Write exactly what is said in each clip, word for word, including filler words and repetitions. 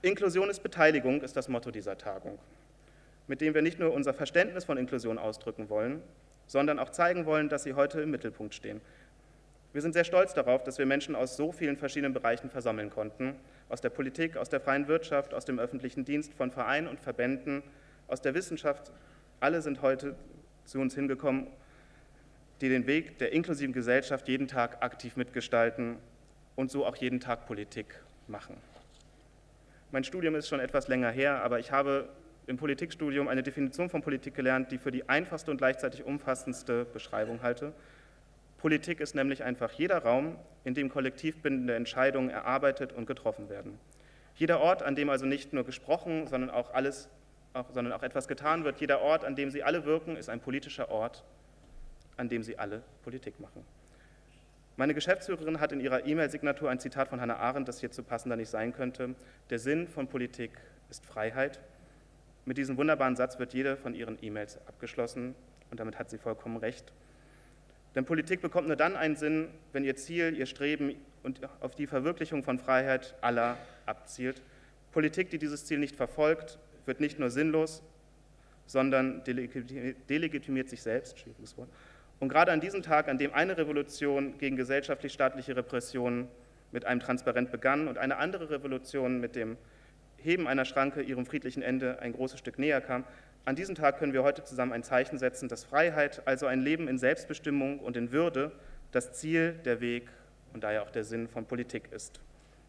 Inklusion ist Beteiligung, ist das Motto dieser Tagung, mit dem wir nicht nur unser Verständnis von Inklusion ausdrücken wollen, sondern auch zeigen wollen, dass sie heute im Mittelpunkt stehen. Wir sind sehr stolz darauf, dass wir Menschen aus so vielen verschiedenen Bereichen versammeln konnten, aus der Politik, aus der freien Wirtschaft, aus dem öffentlichen Dienst, von Vereinen und Verbänden, aus der Wissenschaft. Alle sind heute zu uns hingekommen, die den Weg der inklusiven Gesellschaft jeden Tag aktiv mitgestalten und so auch jeden Tag Politik machen. Mein Studium ist schon etwas länger her, aber ich habe im Politikstudium eine Definition von Politik gelernt, die für die einfachste und gleichzeitig umfassendste Beschreibung halte. Politik ist nämlich einfach jeder Raum, in dem kollektiv bindende Entscheidungen erarbeitet und getroffen werden. Jeder Ort, an dem also nicht nur gesprochen, sondern auch, alles, auch, sondern auch etwas getan wird, jeder Ort, an dem sie alle wirken, ist ein politischer Ort, an dem sie alle Politik machen. Meine Geschäftsführerin hat in ihrer E-Mail-Signatur ein Zitat von Hannah Arendt, das hierzu passender nicht sein könnte: Der Sinn von Politik ist Freiheit. Mit diesem wunderbaren Satz wird jede von ihren E-Mails abgeschlossen und damit hat sie vollkommen recht. Denn Politik bekommt nur dann einen Sinn, wenn ihr Ziel, ihr Streben und auf die Verwirklichung von Freiheit aller abzielt. Politik, die dieses Ziel nicht verfolgt, wird nicht nur sinnlos, sondern delegitimiert sich selbst, schwieriges Wort. Und gerade an diesem Tag, an dem eine Revolution gegen gesellschaftlich-staatliche Repressionen mit einem Transparent begann und eine andere Revolution mit dem Heben einer Schranke ihrem friedlichen Ende ein großes Stück näher kam, an diesem Tag können wir heute zusammen ein Zeichen setzen, dass Freiheit, also ein Leben in Selbstbestimmung und in Würde, das Ziel, der Weg und daher auch der Sinn von Politik ist.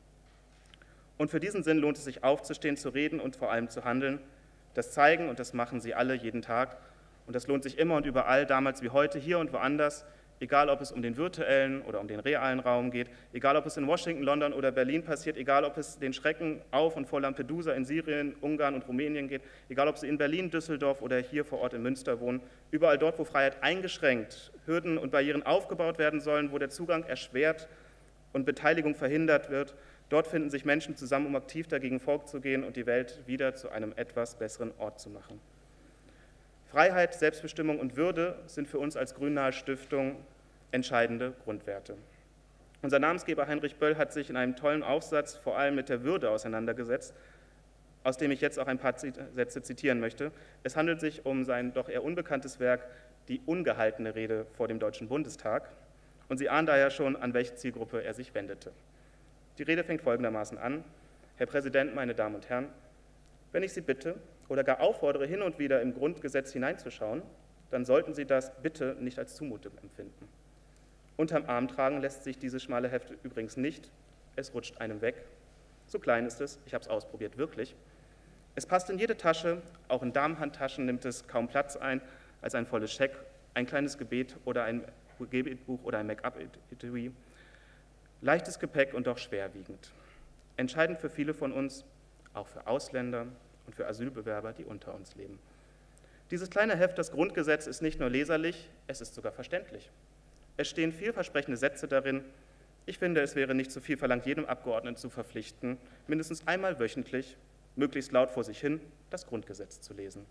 Und für diesen Sinn lohnt es sich aufzustehen, zu reden und vor allem zu handeln. Das zeigen und das machen sie alle jeden Tag. Und das lohnt sich immer und überall, damals wie heute, hier und woanders, egal ob es um den virtuellen oder um den realen Raum geht, egal ob es in Washington, London oder Berlin passiert, egal ob es den Schrecken auf und vor Lampedusa in Syrien, Ungarn und Rumänien geht, egal ob sie in Berlin, Düsseldorf oder hier vor Ort in Münster wohnen, überall dort, wo Freiheit eingeschränkt, Hürden und Barrieren aufgebaut werden sollen, wo der Zugang erschwert und Beteiligung verhindert wird, dort finden sich Menschen zusammen, um aktiv dagegen vorzugehen und die Welt wieder zu einem etwas besseren Ort zu machen. Freiheit, Selbstbestimmung und Würde sind für uns als Grünnahe Stiftung entscheidende Grundwerte. Unser Namensgeber Heinrich Böll hat sich in einem tollen Aufsatz vor allem mit der Würde auseinandergesetzt, aus dem ich jetzt auch ein paar Sätze zitieren möchte. Es handelt sich um sein doch eher unbekanntes Werk, die ungehaltene Rede vor dem Deutschen Bundestag. Und Sie ahnen daher schon, an welche Zielgruppe er sich wendete. Die Rede fängt folgendermaßen an: Herr Präsident, meine Damen und Herren, wenn ich Sie bitte oder gar auffordere, hin und wieder im Grundgesetz hineinzuschauen, dann sollten Sie das bitte nicht als Zumutung empfinden. Unterm Arm tragen lässt sich dieses schmale Heft übrigens nicht, es rutscht einem weg. So klein ist es, ich habe es ausprobiert, wirklich. Es passt in jede Tasche, auch in Damenhandtaschen nimmt es kaum Platz ein als ein volles Scheck, ein kleines Gebet oder ein Gebetbuch oder ein Make-up-Etui. Leichtes Gepäck und doch schwerwiegend. Entscheidend für viele von uns, auch für Ausländer und für Asylbewerber, die unter uns leben. Dieses kleine Heft, das Grundgesetz, ist nicht nur leserlich, es ist sogar verständlich. Es stehen vielversprechende Sätze darin. Ich finde, es wäre nicht zu viel verlangt, jedem Abgeordneten zu verpflichten, mindestens einmal wöchentlich, möglichst laut vor sich hin, das Grundgesetz zu lesen.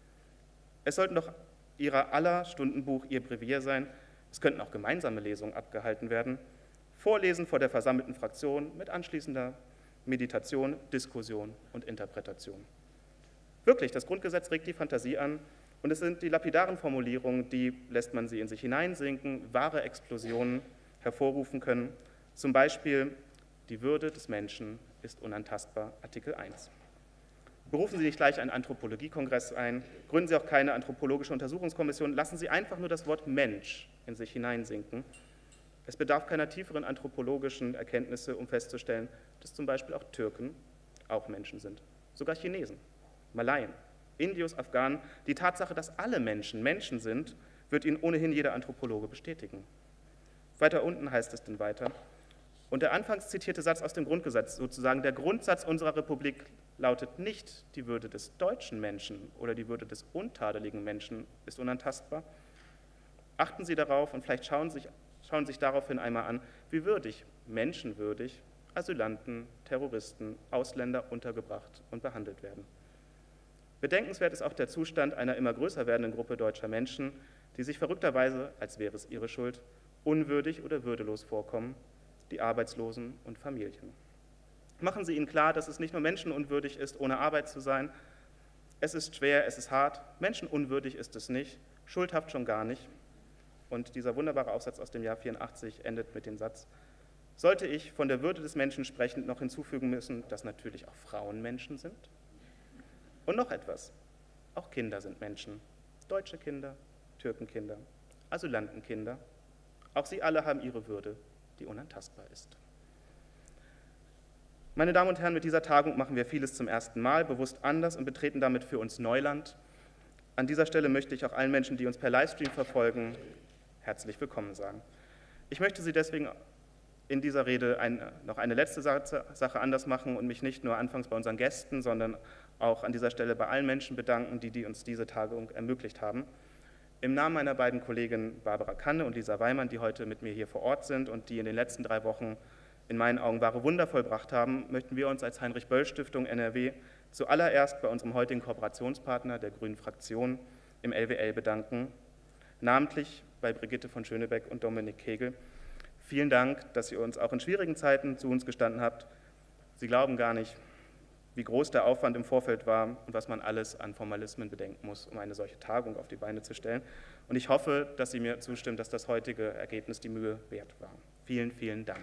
Es sollten doch Ihrer aller Stundenbuch Ihr Brevier sein. Es könnten auch gemeinsame Lesungen abgehalten werden. Vorlesen vor der versammelten Fraktion mit anschließender Meditation, Diskussion und Interpretation. Wirklich, das Grundgesetz regt die Fantasie an und es sind die lapidaren Formulierungen, die, lässt man sie in sich hineinsinken, wahre Explosionen hervorrufen können. Zum Beispiel, die Würde des Menschen ist unantastbar, Artikel eins. Berufen Sie nicht gleich einen Anthropologiekongress ein, gründen Sie auch keine anthropologische Untersuchungskommission, lassen Sie einfach nur das Wort Mensch in sich hineinsinken. Es bedarf keiner tieferen anthropologischen Erkenntnisse, um festzustellen, dass zum Beispiel auch Türken auch Menschen sind, sogar Chinesen, Malaien, Indios, Afghanen. Die Tatsache, dass alle Menschen Menschen sind, wird Ihnen ohnehin jeder Anthropologe bestätigen. Weiter unten heißt es denn weiter: Und der anfangs zitierte Satz aus dem Grundgesetz, sozusagen der Grundsatz unserer Republik, lautet nicht, die Würde des deutschen Menschen oder die Würde des untadeligen Menschen ist unantastbar. Achten Sie darauf und vielleicht schauen Sie sich, schauen Sie sich daraufhin einmal an, wie würdig, menschenwürdig Asylanten, Terroristen, Ausländer untergebracht und behandelt werden. Bedenkenswert ist auch der Zustand einer immer größer werdenden Gruppe deutscher Menschen, die sich verrückterweise, als wäre es ihre Schuld, unwürdig oder würdelos vorkommen, die Arbeitslosen und Familien. Machen Sie ihnen klar, dass es nicht nur menschenunwürdig ist, ohne Arbeit zu sein. Es ist schwer, es ist hart, menschenunwürdig ist es nicht, schuldhaft schon gar nicht. Und dieser wunderbare Aufsatz aus dem Jahr vierundachtzig endet mit dem Satz: Sollte ich von der Würde des Menschen sprechend noch hinzufügen müssen, dass natürlich auch Frauen Menschen sind? Und noch etwas, auch Kinder sind Menschen, deutsche Kinder, Türkenkinder, Asylantenkinder. Auch sie alle haben ihre Würde, die unantastbar ist. Meine Damen und Herren, mit dieser Tagung machen wir vieles zum ersten Mal, bewusst anders und betreten damit für uns Neuland. An dieser Stelle möchte ich auch allen Menschen, die uns per Livestream verfolgen, herzlich willkommen sagen. Ich möchte Sie deswegen in dieser Rede ein, noch eine letzte Sache anders machen und mich nicht nur anfangs bei unseren Gästen, sondern auch an dieser Stelle bei allen Menschen bedanken, die, die uns diese Tagung ermöglicht haben. Im Namen meiner beiden Kolleginnen Barbara Kanne und Lisa Weimann, die heute mit mir hier vor Ort sind und die in den letzten drei Wochen in meinen Augen wahre Wunder vollbracht haben, möchten wir uns als Heinrich-Böll-Stiftung N R W zuallererst bei unserem heutigen Kooperationspartner, der Grünen Fraktion, im L W L bedanken, namentlich bei Brigitte von Schönebeck und Dominik Kegel. Vielen Dank, dass ihr uns auch in schwierigen Zeiten zu uns gestanden habt. Sie glauben gar nicht, wie groß der Aufwand im Vorfeld war und was man alles an Formalismen bedenken muss, um eine solche Tagung auf die Beine zu stellen. Und ich hoffe, dass Sie mir zustimmen, dass das heutige Ergebnis die Mühe wert war. Vielen, vielen Dank.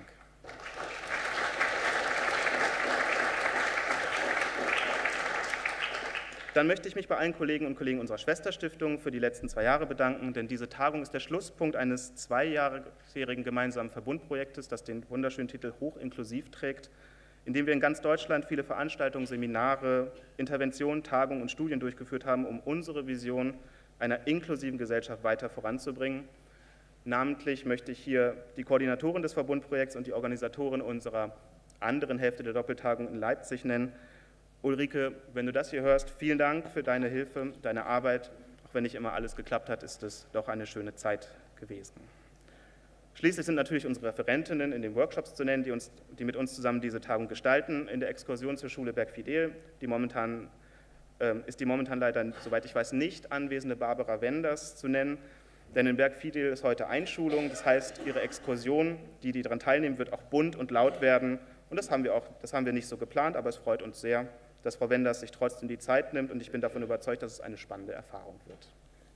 Dann möchte ich mich bei allen Kollegen und Kollegen unserer Schwesterstiftung für die letzten zwei Jahre bedanken, denn diese Tagung ist der Schlusspunkt eines zweijährigen gemeinsamen Verbundprojektes, das den wunderschönen Titel Hochinklusiv trägt, in dem wir in ganz Deutschland viele Veranstaltungen, Seminare, Interventionen, Tagungen und Studien durchgeführt haben, um unsere Vision einer inklusiven Gesellschaft weiter voranzubringen. Namentlich möchte ich hier die Koordinatorin des Verbundprojekts und die Organisatorin unserer anderen Hälfte der Doppeltagung in Leipzig nennen. Ulrike, wenn du das hier hörst, vielen Dank für deine Hilfe, deine Arbeit. Auch wenn nicht immer alles geklappt hat, ist es doch eine schöne Zeit gewesen. Schließlich sind natürlich unsere Referentinnen in den Workshops zu nennen, die, uns, die mit uns zusammen diese Tagung gestalten. In der Exkursion zur Schule Bergfidel, die momentan, äh, ist die momentan leider, soweit ich weiß, nicht anwesende Barbara Wenders zu nennen, denn in Bergfidel ist heute Einschulung, das heißt, ihre Exkursion, die, die daran teilnehmen, wird auch bunt und laut werden. Und das haben wir auch, das haben wir nicht so geplant, aber es freut uns sehr, dass Frau Wenders sich trotzdem die Zeit nimmt und ich bin davon überzeugt, dass es eine spannende Erfahrung wird.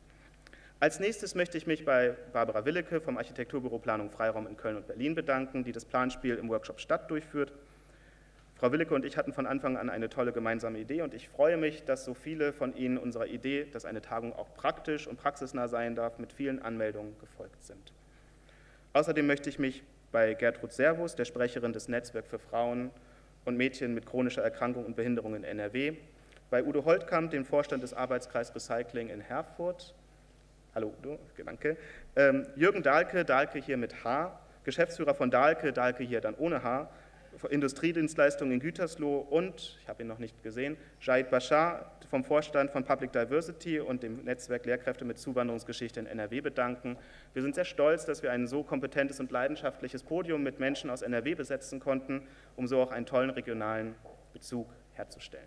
Als nächstes möchte ich mich bei Barbara Willecke vom Architekturbüro Planung Freiraum in Köln und Berlin bedanken, die das Planspiel im Workshop Stadt durchführt. Frau Willecke und ich hatten von Anfang an eine tolle gemeinsame Idee und ich freue mich, dass so viele von Ihnen unserer Idee, dass eine Tagung auch praktisch und praxisnah sein darf, mit vielen Anmeldungen gefolgt sind. Außerdem möchte ich mich bei Gertrud Servus, der Sprecherin des Netzwerks für Frauen und Mädchen mit chronischer Erkrankung und Behinderung in N R W, bei Udo Holtkamp, dem Vorstand des Arbeitskreises Recycling in Herford, hallo Udo, danke, ähm, Jürgen Dahlke, Dahlke hier mit H, Geschäftsführer von Dahlke, Dahlke hier dann ohne H, Industriedienstleistungen in Gütersloh und, ich habe ihn noch nicht gesehen, Jahid Bashar vom Vorstand von Public Diversity und dem Netzwerk Lehrkräfte mit Zuwanderungsgeschichte in N R W bedanken. Wir sind sehr stolz, dass wir ein so kompetentes und leidenschaftliches Podium mit Menschen aus N R W besetzen konnten, um so auch einen tollen regionalen Bezug herzustellen.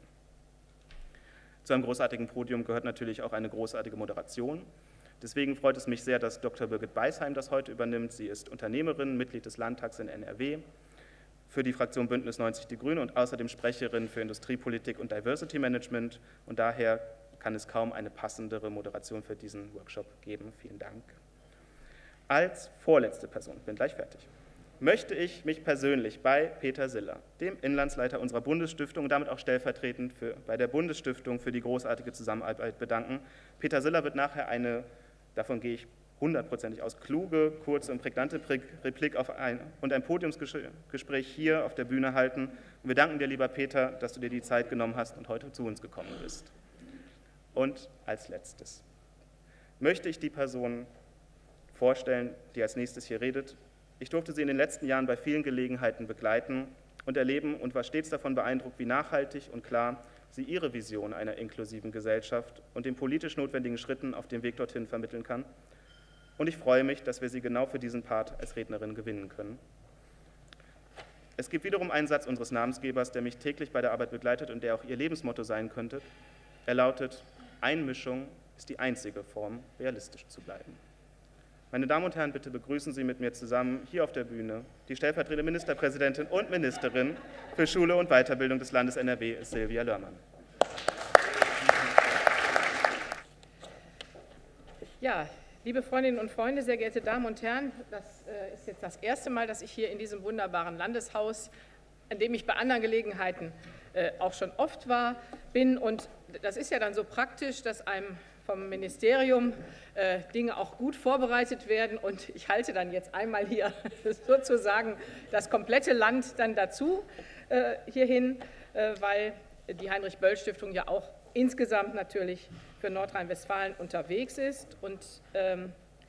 Zu einem großartigen Podium gehört natürlich auch eine großartige Moderation. Deswegen freut es mich sehr, dass Doktor Birgit Beisheim das heute übernimmt. Sie ist Unternehmerin, Mitglied des Landtags in N R W, für die Fraktion Bündnis neunzig Die Grünen und außerdem Sprecherin für Industriepolitik und Diversity Management. Und daher kann es kaum eine passendere Moderation für diesen Workshop geben. Vielen Dank. Als vorletzte Person, bin gleich fertig, möchte ich mich persönlich bei Peter Siller, dem Inlandsleiter unserer Bundesstiftung und damit auch stellvertretend für, bei der Bundesstiftung für die großartige Zusammenarbeit bedanken. Peter Siller wird nachher eine, davon gehe ich hundertprozentig aus, kluge, kurze und prägnante Replik auf ein, und ein Podiumsgespräch hier auf der Bühne halten. Und wir danken dir, lieber Peter, dass du dir die Zeit genommen hast und heute zu uns gekommen bist. Und als letztes möchte ich die Person vorstellen, die als nächstes hier redet. Ich durfte sie in den letzten Jahren bei vielen Gelegenheiten begleiten und erleben und war stets davon beeindruckt, wie nachhaltig und klar sie ihre Vision einer inklusiven Gesellschaft und den politisch notwendigen Schritten auf dem Weg dorthin vermitteln kann. Und ich freue mich, dass wir sie genau für diesen Part als Rednerin gewinnen können. Es gibt wiederum einen Satz unseres Namensgebers, der mich täglich bei der Arbeit begleitet und der auch ihr Lebensmotto sein könnte. Er lautet: Einmischung ist die einzige Form, realistisch zu bleiben. Meine Damen und Herren, bitte begrüßen Sie mit mir zusammen hier auf der Bühne die stellvertretende Ministerpräsidentin und Ministerin für Schule und Weiterbildung des Landes N R W, Silvia Lörmann. Ja, liebe Freundinnen und Freunde, sehr geehrte Damen und Herren, das äh, ist jetzt das erste Mal, dass ich hier in diesem wunderbaren Landeshaus, an dem ich bei anderen Gelegenheiten äh, auch schon oft war, bin. Und das ist ja dann so praktisch, dass einem vom Ministerium äh, Dinge auch gut vorbereitet werden. Und ich halte dann jetzt einmal hier sozusagen das komplette Land dann dazu äh, hierhin, äh, weil die Heinrich-Böll-Stiftung ja auch insgesamt natürlich für Nordrhein-Westfalen unterwegs ist. Und ähm,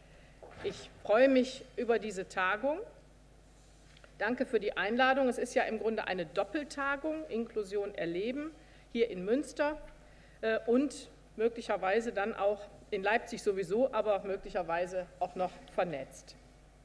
ich freue mich über diese Tagung. Danke für die Einladung. Es ist ja im Grunde eine Doppeltagung, Inklusion erleben, hier in Münster äh, und möglicherweise dann auch in Leipzig sowieso, aber möglicherweise auch noch vernetzt.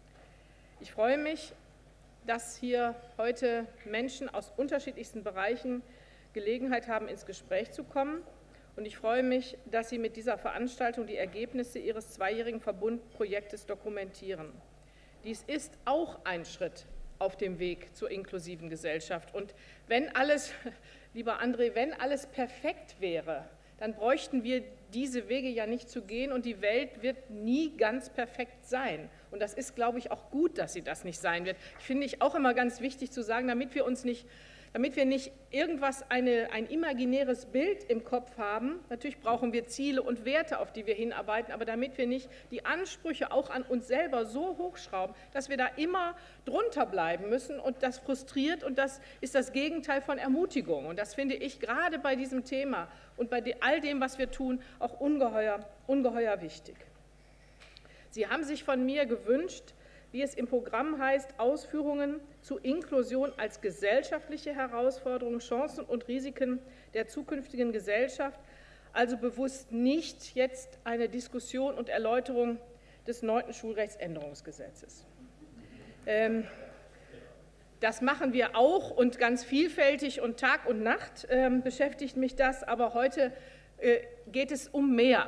Ich freue mich, dass hier heute Menschen aus unterschiedlichsten Bereichen Gelegenheit haben, ins Gespräch zu kommen. Und ich freue mich, dass Sie mit dieser Veranstaltung die Ergebnisse Ihres zweijährigen Verbundprojektes dokumentieren. Dies ist auch ein Schritt auf dem Weg zur inklusiven Gesellschaft. Und wenn alles, lieber André, wenn alles perfekt wäre, dann bräuchten wir diese Wege ja nicht zu gehen und die Welt wird nie ganz perfekt sein. Und das ist, glaube ich, auch gut, dass sie das nicht sein wird. Finde ich auch immer ganz wichtig zu sagen, damit wir uns nicht Damit wir nicht irgendwas, eine, ein imaginäres Bild im Kopf haben, natürlich brauchen wir Ziele und Werte, auf die wir hinarbeiten, aber damit wir nicht die Ansprüche auch an uns selber so hochschrauben, dass wir da immer drunter bleiben müssen und das frustriert und das ist das Gegenteil von Ermutigung. Und das finde ich gerade bei diesem Thema und bei all dem, was wir tun, auch ungeheuer, ungeheuer wichtig. Sie haben sich von mir gewünscht, wie es im Programm heißt, Ausführungen zu Inklusion als gesellschaftliche Herausforderung, Chancen und Risiken der zukünftigen Gesellschaft, also bewusst nicht jetzt eine Diskussion und Erläuterung des neunten Schulrechtsänderungsgesetzes. Ähm, das machen wir auch und ganz vielfältig und Tag und Nacht ähm, beschäftigt mich das, aber heute äh, geht es um mehr.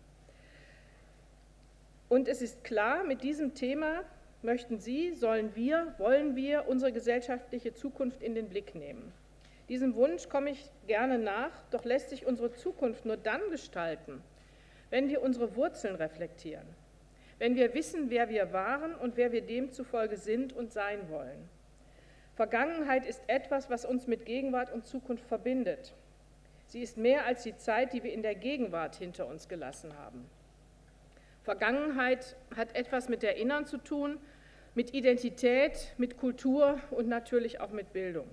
Und es ist klar, mit diesem Thema möchten Sie, sollen wir, wollen wir unsere gesellschaftliche Zukunft in den Blick nehmen. Diesem Wunsch komme ich gerne nach, doch lässt sich unsere Zukunft nur dann gestalten, wenn wir unsere Wurzeln reflektieren, wenn wir wissen, wer wir waren und wer wir demzufolge sind und sein wollen. Vergangenheit ist etwas, was uns mit Gegenwart und Zukunft verbindet. Sie ist mehr als die Zeit, die wir in der Gegenwart hinter uns gelassen haben. Vergangenheit hat etwas mit Erinnern zu tun, mit Identität, mit Kultur und natürlich auch mit Bildung.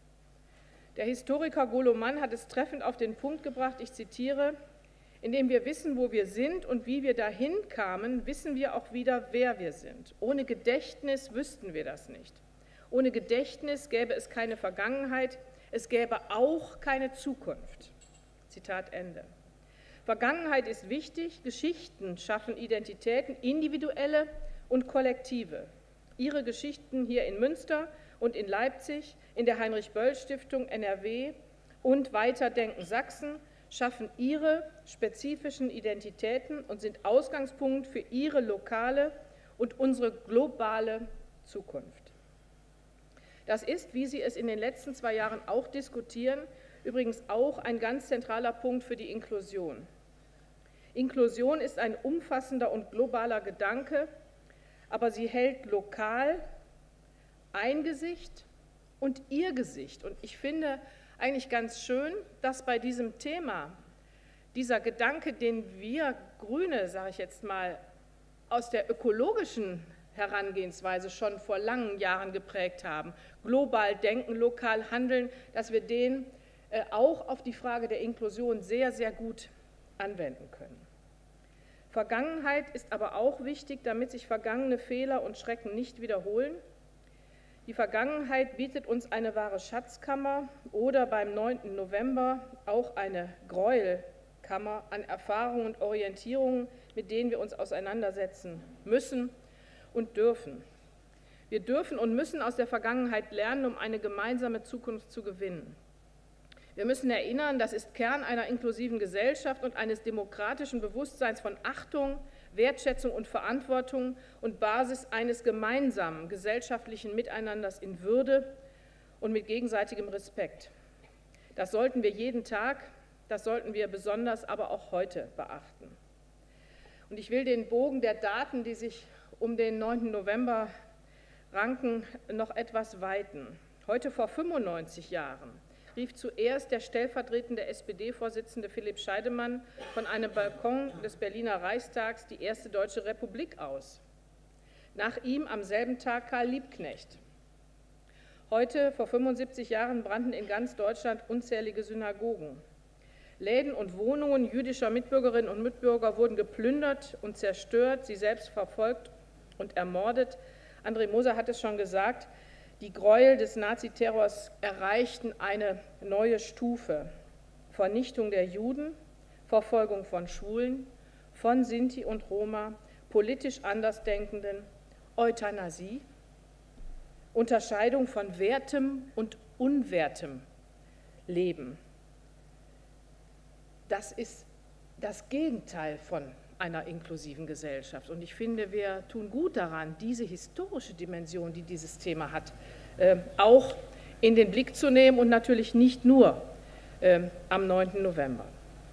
Der Historiker Golo Mann hat es treffend auf den Punkt gebracht, ich zitiere, indem wir wissen, wo wir sind und wie wir dahin kamen, wissen wir auch wieder, wer wir sind. Ohne Gedächtnis wüssten wir das nicht. Ohne Gedächtnis gäbe es keine Vergangenheit, es gäbe auch keine Zukunft. Zitat Ende. Vergangenheit ist wichtig, Geschichten schaffen Identitäten, individuelle und kollektive. Ihre Geschichten hier in Münster und in Leipzig, in der Heinrich-Böll-Stiftung N R W und Weiterdenken Sachsen schaffen ihre spezifischen Identitäten und sind Ausgangspunkt für ihre lokale und unsere globale Zukunft. Das ist, wie Sie es in den letzten zwei Jahren auch diskutieren, übrigens auch ein ganz zentraler Punkt für die Inklusion. Inklusion ist ein umfassender und globaler Gedanke, aber sie hält lokal ein Gesicht und ihr Gesicht. Und ich finde eigentlich ganz schön, dass bei diesem Thema dieser Gedanke, den wir Grüne, sage ich jetzt mal, aus der ökologischen Herangehensweise schon vor langen Jahren geprägt haben, global denken, lokal handeln, dass wir den auch auf die Frage der Inklusion sehr, sehr gut anwenden können. Vergangenheit ist aber auch wichtig, damit sich vergangene Fehler und Schrecken nicht wiederholen. Die Vergangenheit bietet uns eine wahre Schatzkammer oder beim neunten November auch eine Gräuelkammer an Erfahrungen und Orientierungen, mit denen wir uns auseinandersetzen müssen und dürfen. Wir dürfen und müssen aus der Vergangenheit lernen, um eine gemeinsame Zukunft zu gewinnen. Wir müssen erinnern, das ist Kern einer inklusiven Gesellschaft und eines demokratischen Bewusstseins von Achtung, Wertschätzung und Verantwortung und Basis eines gemeinsamen gesellschaftlichen Miteinanders in Würde und mit gegenseitigem Respekt. Das sollten wir jeden Tag, das sollten wir besonders aber auch heute beachten. Und ich will den Bogen der Daten, die sich um den neunten November ranken, noch etwas weiten. Heute vor fünfundneunzig Jahren rief zuerst der stellvertretende S P D-Vorsitzende Philipp Scheidemann von einem Balkon des Berliner Reichstags die erste deutsche Republik aus. Nach ihm am selben Tag Karl Liebknecht. Heute, vor fünfundsiebzig Jahren, brannten in ganz Deutschland unzählige Synagogen. Läden und Wohnungen jüdischer Mitbürgerinnen und Mitbürger wurden geplündert und zerstört, sie selbst verfolgt und ermordet. André Moser hat es schon gesagt, die Gräuel des Naziterrors erreichten eine neue Stufe. Vernichtung der Juden, Verfolgung von Schwulen, von Sinti und Roma, politisch Andersdenkenden, Euthanasie, Unterscheidung von wertem und unwertem Leben. Das ist das Gegenteil von einer inklusiven Gesellschaft. Und ich finde, wir tun gut daran, diese historische Dimension, die dieses Thema hat, äh, auch in den Blick zu nehmen und natürlich nicht nur äh, am neunten November.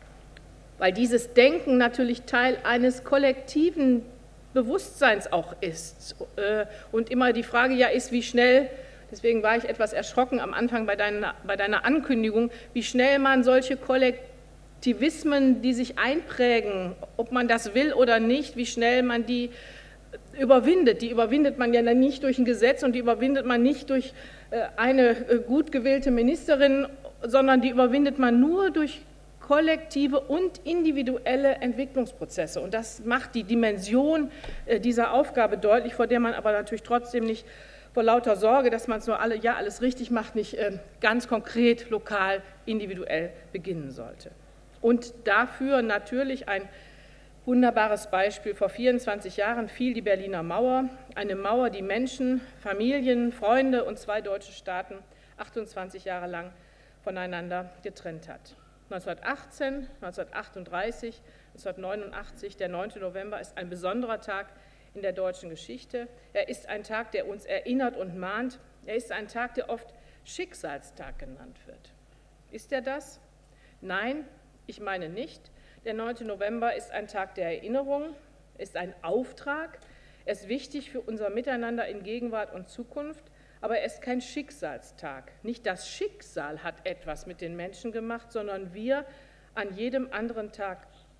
Weil dieses Denken natürlich Teil eines kollektiven Bewusstseins auch ist. Äh, und immer die Frage ja ist, wie schnell, deswegen war ich etwas erschrocken am Anfang bei deiner, bei deiner Ankündigung, wie schnell man solche Kollektivismen, die sich einprägen, ob man das will oder nicht, wie schnell man die überwindet. Die überwindet man ja dann nicht durch ein Gesetz und die überwindet man nicht durch eine gut gewählte Ministerin, sondern die überwindet man nur durch kollektive und individuelle Entwicklungsprozesse. Und das macht die Dimension dieser Aufgabe deutlich, vor der man aber natürlich trotzdem nicht vor lauter Sorge, dass man es nur alle, ja, alles richtig macht, nicht ganz konkret, lokal, individuell beginnen sollte. Und dafür natürlich ein wunderbares Beispiel. Vor vierundzwanzig Jahren fiel die Berliner Mauer, eine Mauer, die Menschen, Familien, Freunde und zwei deutsche Staaten achtundzwanzig Jahre lang voneinander getrennt hat. neunzehnhundertachtzehn, neunzehnhundertachtunddreißig, neunzehnhundertneunundachtzig, der neunte November ist ein besonderer Tag in der deutschen Geschichte. Er ist ein Tag, der uns erinnert und mahnt. Er ist ein Tag, der oft Schicksalstag genannt wird. Ist er das? Nein, ich meine nicht. Der neunte November ist ein Tag der Erinnerung, ist ein Auftrag. Er ist wichtig für unser Miteinander in Gegenwart und Zukunft. Aber er ist kein Schicksalstag. Nicht das Schicksal hat etwas mit den Menschen gemacht, sondern wir an jedem anderen Tag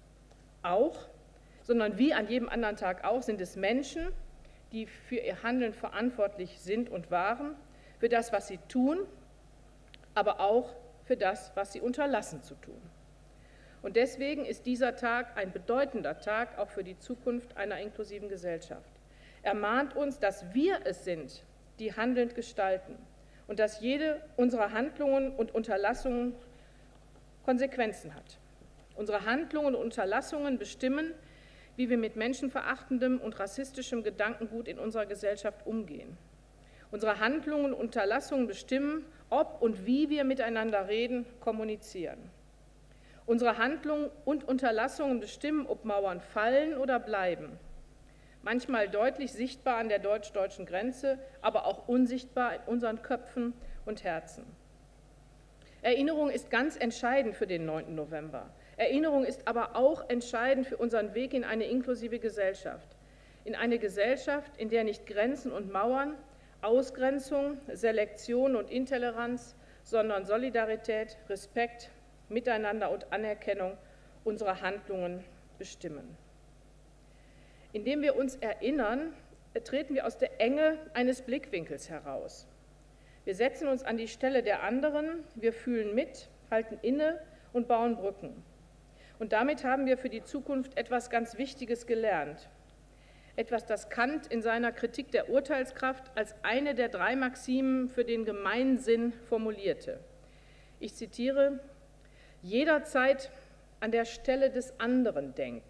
auch, sondern wie an jedem anderen Tag auch sind es Menschen, die für ihr Handeln verantwortlich sind und waren, für das, was sie tun, aber auch für das, was sie unterlassen zu tun. Und deswegen ist dieser Tag ein bedeutender Tag auch für die Zukunft einer inklusiven Gesellschaft. Er mahnt uns, dass wir es sind, die handelnd gestalten und dass jede unserer Handlungen und Unterlassungen Konsequenzen hat. Unsere Handlungen und Unterlassungen bestimmen, wie wir mit menschenverachtendem und rassistischem Gedankengut in unserer Gesellschaft umgehen. Unsere Handlungen und Unterlassungen bestimmen, ob und wie wir miteinander reden, kommunizieren. Unsere Handlungen und Unterlassungen bestimmen, ob Mauern fallen oder bleiben. Manchmal deutlich sichtbar an der deutsch-deutschen Grenze, aber auch unsichtbar in unseren Köpfen und Herzen. Erinnerung ist ganz entscheidend für den neunten November. Erinnerung ist aber auch entscheidend für unseren Weg in eine inklusive Gesellschaft. In eine Gesellschaft, in der nicht Grenzen und Mauern, Ausgrenzung, Selektion und Intoleranz, sondern Solidarität, Respekt, Miteinander und Anerkennung unserer Handlungen bestimmen. Indem wir uns erinnern, treten wir aus der Enge eines Blickwinkels heraus. Wir setzen uns an die Stelle der anderen, wir fühlen mit, halten inne und bauen Brücken. Und damit haben wir für die Zukunft etwas ganz Wichtiges gelernt. Etwas, das Kant in seiner Kritik der Urteilskraft als eine der drei Maximen für den Gemeinsinn formulierte. Ich zitiere: Jederzeit an der Stelle des anderen denken.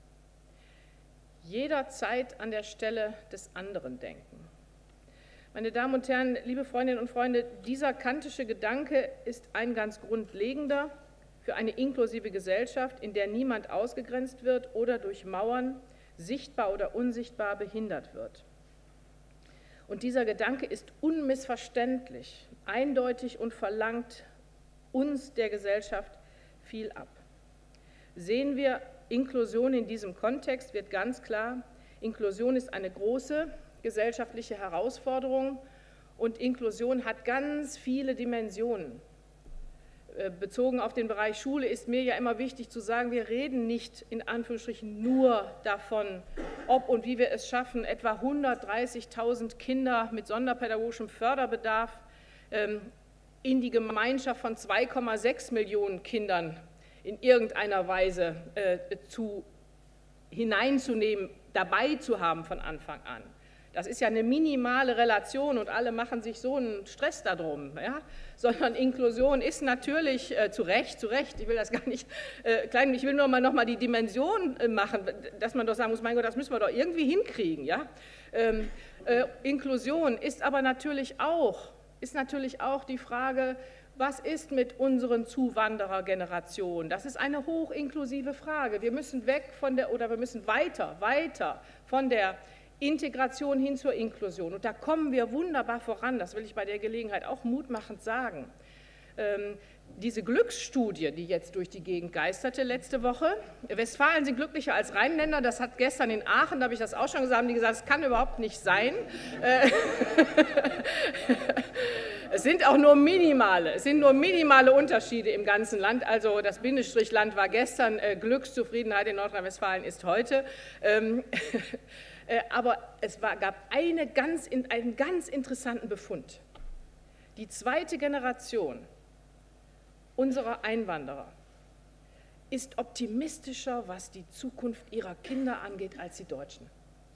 Jederzeit an der Stelle des anderen denken. Meine Damen und Herren, liebe Freundinnen und Freunde, dieser kantische Gedanke ist ein ganz grundlegender für eine inklusive Gesellschaft, in der niemand ausgegrenzt wird oder durch Mauern, sichtbar oder unsichtbar behindert wird. Und dieser Gedanke ist unmissverständlich, eindeutig und verlangt uns, der Gesellschaft, viel ab. Sehen wir Inklusion in diesem Kontext, wird ganz klar, Inklusion ist eine große gesellschaftliche Herausforderung und Inklusion hat ganz viele Dimensionen. Bezogen auf den Bereich Schule ist mir ja immer wichtig zu sagen, wir reden nicht in Anführungsstrichen nur davon, ob und wie wir es schaffen, etwa hundertdreißigtausend Kinder mit sonderpädagogischem Förderbedarf in die Gemeinschaft von zwei Komma sechs Millionen Kindern in irgendeiner Weise zu, hineinzunehmen, dabei zu haben von Anfang an. Das ist ja eine minimale Relation und alle machen sich so einen Stress darum, ja? Sondern Inklusion ist natürlich äh, zu Recht, zu Recht, ich will das gar nicht äh, klein, ich will nur mal noch mal die Dimension äh, machen, dass man doch sagen muss, mein Gott, das müssen wir doch irgendwie hinkriegen, ja? Ähm, äh, Inklusion ist aber natürlich auch, ist natürlich auch die Frage, was ist mit unseren Zuwanderergenerationen? Das ist eine hochinklusive Frage. Wir müssen weg von der, oder wir müssen weiter, weiter von der Integration hin zur Inklusion. Und da kommen wir wunderbar voran, das will ich bei der Gelegenheit auch mutmachend sagen. Ähm, diese Glücksstudie, die jetzt durch die Gegend geisterte letzte Woche, Westfalen sind glücklicher als Rheinländer, das hat gestern in Aachen, da habe ich das auch schon gesagt, haben die gesagt, das kann überhaupt nicht sein. Äh, es sind auch nur minimale, es sind nur minimale Unterschiede im ganzen Land, also das Bindestrichland war gestern, äh, Glückszufriedenheit in Nordrhein-Westfalen ist heute. Ähm, Aber es war, gab eine ganz, einen ganz interessanten Befund. Die zweite Generation unserer Einwanderer ist optimistischer, was die Zukunft ihrer Kinder angeht, als die Deutschen.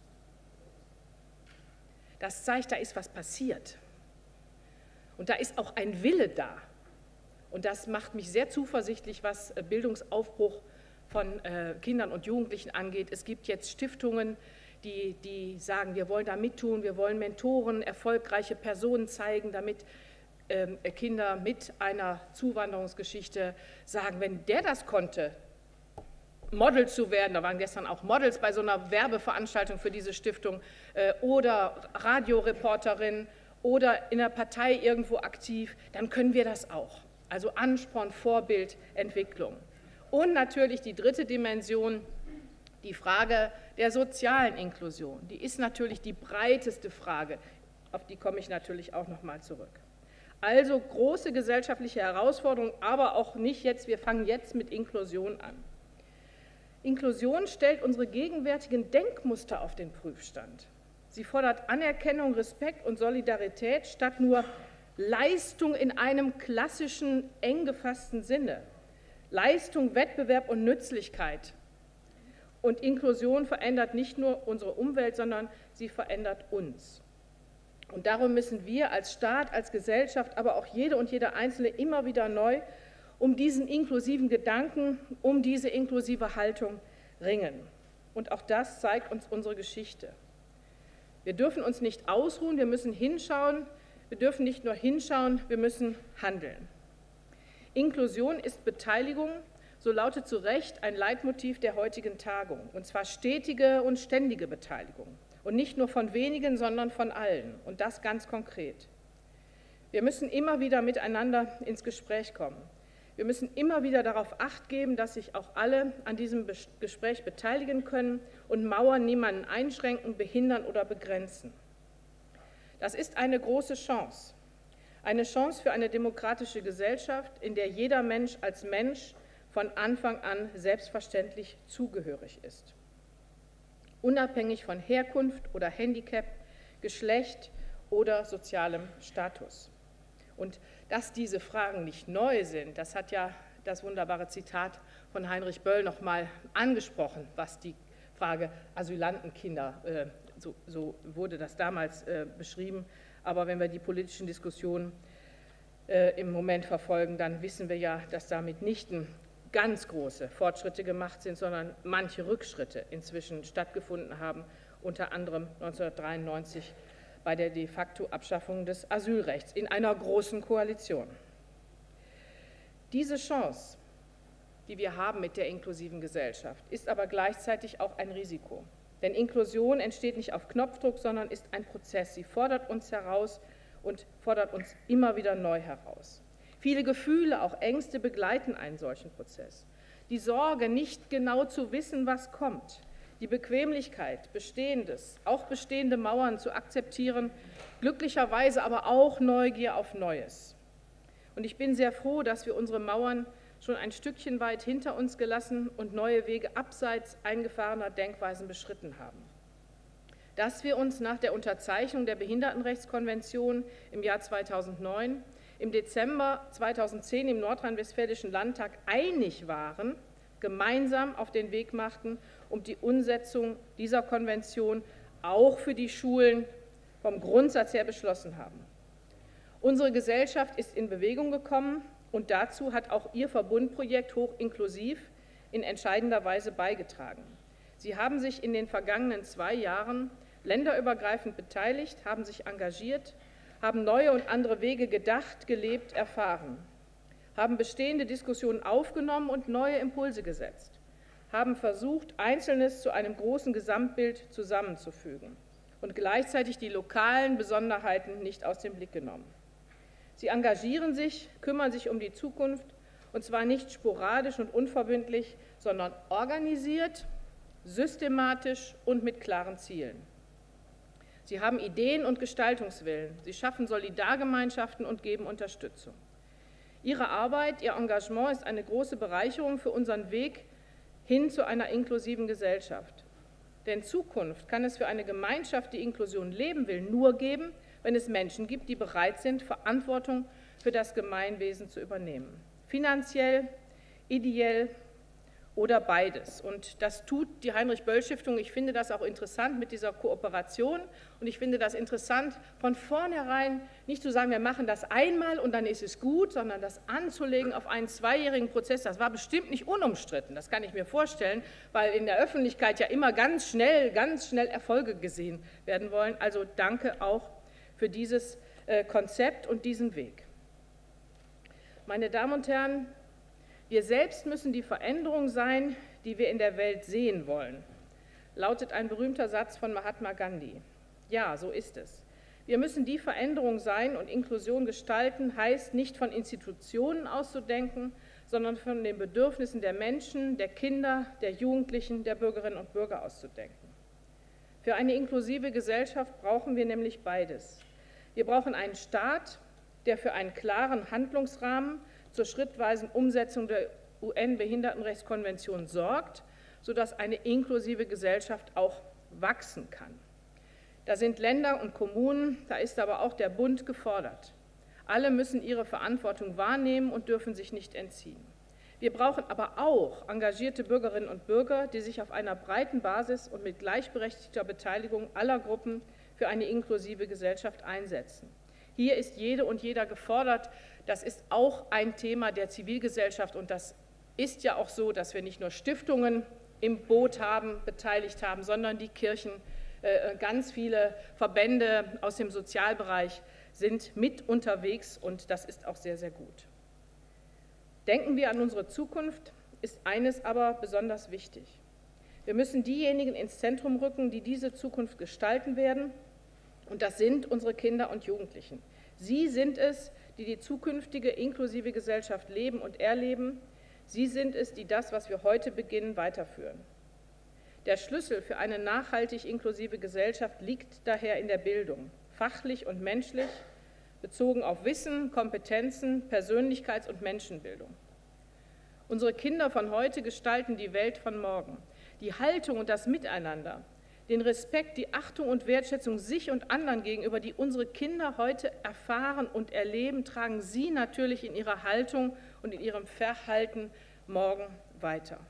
Das zeigt, da ist was passiert. Und da ist auch ein Wille da. Und das macht mich sehr zuversichtlich, was Bildungsaufbruch von Kindern und Jugendlichen angeht. Es gibt jetzt Stiftungen, Die, die sagen, wir wollen da mittun, wir wollen Mentoren, erfolgreiche Personen zeigen, damit ähm, Kinder mit einer Zuwanderungsgeschichte sagen, wenn der das konnte, Model zu werden, da waren gestern auch Models bei so einer Werbeveranstaltung für diese Stiftung, äh, oder Radioreporterin oder in der Partei irgendwo aktiv, dann können wir das auch. Also Ansporn, Vorbild, Entwicklung. Und natürlich die dritte Dimension, die Frage der sozialen Inklusion, die ist natürlich die breiteste Frage, auf die komme ich natürlich auch noch mal zurück. Also große gesellschaftliche Herausforderungen, aber auch nicht jetzt, wir fangen jetzt mit Inklusion an. Inklusion stellt unsere gegenwärtigen Denkmuster auf den Prüfstand. Sie fordert Anerkennung, Respekt und Solidarität statt nur Leistung in einem klassischen, eng gefassten Sinne. Leistung, Wettbewerb und Nützlichkeit. Und Inklusion verändert nicht nur unsere Umwelt, sondern sie verändert uns. Und darum müssen wir als Staat, als Gesellschaft, aber auch jede und jeder Einzelne immer wieder neu um diesen inklusiven Gedanken, um diese inklusive Haltung ringen. Und auch das zeigt uns unsere Geschichte. Wir dürfen uns nicht ausruhen, wir müssen hinschauen, wir dürfen nicht nur hinschauen, wir müssen handeln. Inklusion ist Beteiligung. So lautet zu Recht ein Leitmotiv der heutigen Tagung, und zwar stetige und ständige Beteiligung. Und nicht nur von wenigen, sondern von allen, und das ganz konkret. Wir müssen immer wieder miteinander ins Gespräch kommen. Wir müssen immer wieder darauf Acht geben, dass sich auch alle an diesem Gespräch beteiligen können und Mauern niemanden einschränken, behindern oder begrenzen. Das ist eine große Chance, eine Chance für eine demokratische Gesellschaft, in der jeder Mensch als Mensch von Anfang an selbstverständlich zugehörig ist. Unabhängig von Herkunft oder Handicap, Geschlecht oder sozialem Status. Und dass diese Fragen nicht neu sind, das hat ja das wunderbare Zitat von Heinrich Böll noch mal angesprochen, was die Frage Asylantenkinder, äh, so, so wurde das damals äh, beschrieben, aber wenn wir die politischen Diskussionen äh, im Moment verfolgen, dann wissen wir ja, dass da mitnichten ganz große Fortschritte gemacht sind, sondern manche Rückschritte inzwischen stattgefunden haben, unter anderem neunzehnhundertdreiundneunzig bei der de facto Abschaffung des Asylrechts in einer großen Koalition. Diese Chance, die wir haben mit der inklusiven Gesellschaft, ist aber gleichzeitig auch ein Risiko. Denn Inklusion entsteht nicht auf Knopfdruck, sondern ist ein Prozess. Sie fordert uns heraus und fordert uns immer wieder neu heraus. Viele Gefühle, auch Ängste begleiten einen solchen Prozess. Die Sorge, nicht genau zu wissen, was kommt. Die Bequemlichkeit, Bestehendes, auch bestehende Mauern zu akzeptieren, glücklicherweise aber auch Neugier auf Neues. Und ich bin sehr froh, dass wir unsere Mauern schon ein Stückchen weit hinter uns gelassen und neue Wege abseits eingefahrener Denkweisen beschritten haben. Dass wir uns nach der Unterzeichnung der Behindertenrechtskonvention im Jahr zweitausendneun, im Dezember zweitausendzehn im Nordrhein-Westfälischen Landtag einig waren, gemeinsam auf den Weg machten, um die Umsetzung dieser Konvention auch für die Schulen vom Grundsatz her beschlossen haben. Unsere Gesellschaft ist in Bewegung gekommen und dazu hat auch Ihr Verbundprojekt Hochinklusiv in entscheidender Weise beigetragen. Sie haben sich in den vergangenen zwei Jahren länderübergreifend beteiligt, haben sich engagiert, haben neue und andere Wege gedacht, gelebt, erfahren, haben bestehende Diskussionen aufgenommen und neue Impulse gesetzt, haben versucht, Einzelnes zu einem großen Gesamtbild zusammenzufügen und gleichzeitig die lokalen Besonderheiten nicht aus dem Blick genommen. Sie engagieren sich, kümmern sich um die Zukunft, und zwar nicht sporadisch und unverbindlich, sondern organisiert, systematisch und mit klaren Zielen. Sie haben Ideen und Gestaltungswillen, sie schaffen Solidargemeinschaften und geben Unterstützung. Ihre Arbeit, Ihr Engagement ist eine große Bereicherung für unseren Weg hin zu einer inklusiven Gesellschaft. Denn Zukunft kann es für eine Gemeinschaft, die Inklusion leben will, nur geben, wenn es Menschen gibt, die bereit sind, Verantwortung für das Gemeinwesen zu übernehmen. Finanziell, ideell oder beides. Und das tut die Heinrich-Böll-Stiftung. Ich finde das auch interessant mit dieser Kooperation. Und ich finde das interessant, von vornherein nicht zu sagen, wir machen das einmal und dann ist es gut, sondern das anzulegen auf einen zweijährigen Prozess. Das war bestimmt nicht unumstritten, das kann ich mir vorstellen, weil in der Öffentlichkeit ja immer ganz schnell, ganz schnell Erfolge gesehen werden wollen. Also danke auch für dieses Konzept und diesen Weg. Meine Damen und Herren, wir selbst müssen die Veränderung sein, die wir in der Welt sehen wollen, lautet ein berühmter Satz von Mahatma Gandhi. Ja, so ist es. Wir müssen die Veränderung sein und Inklusion gestalten, heißt nicht von Institutionen auszudenken, sondern von den Bedürfnissen der Menschen, der Kinder, der Jugendlichen, der Bürgerinnen und Bürger auszudenken. Für eine inklusive Gesellschaft brauchen wir nämlich beides. Wir brauchen einen Staat, der für einen klaren Handlungsrahmen zur schrittweisen Umsetzung der U N-Behindertenrechtskonvention sorgt, sodass eine inklusive Gesellschaft auch wachsen kann. Da sind Länder und Kommunen, da ist aber auch der Bund gefordert. Alle müssen ihre Verantwortung wahrnehmen und dürfen sich nicht entziehen. Wir brauchen aber auch engagierte Bürgerinnen und Bürger, die sich auf einer breiten Basis und mit gleichberechtigter Beteiligung aller Gruppen für eine inklusive Gesellschaft einsetzen. Hier ist jede und jeder gefordert. Das ist auch ein Thema der Zivilgesellschaft und das ist ja auch so, dass wir nicht nur Stiftungen im Boot haben, beteiligt haben, sondern die Kirchen, ganz viele Verbände aus dem Sozialbereich sind mit unterwegs und das ist auch sehr, sehr gut. Denken wir an unsere Zukunft, ist eines aber besonders wichtig. Wir müssen diejenigen ins Zentrum rücken, die diese Zukunft gestalten werden. Und das sind unsere Kinder und Jugendlichen. Sie sind es, die die zukünftige inklusive Gesellschaft leben und erleben. Sie sind es, die das, was wir heute beginnen, weiterführen. Der Schlüssel für eine nachhaltig inklusive Gesellschaft liegt daher in der Bildung, fachlich und menschlich, bezogen auf Wissen, Kompetenzen, Persönlichkeits- und Menschenbildung. Unsere Kinder von heute gestalten die Welt von morgen. Die Haltung und das Miteinander, den Respekt, die Achtung und Wertschätzung sich und anderen gegenüber, die unsere Kinder heute erfahren und erleben, tragen sie natürlich in ihrer Haltung und in ihrem Verhalten morgen weiter.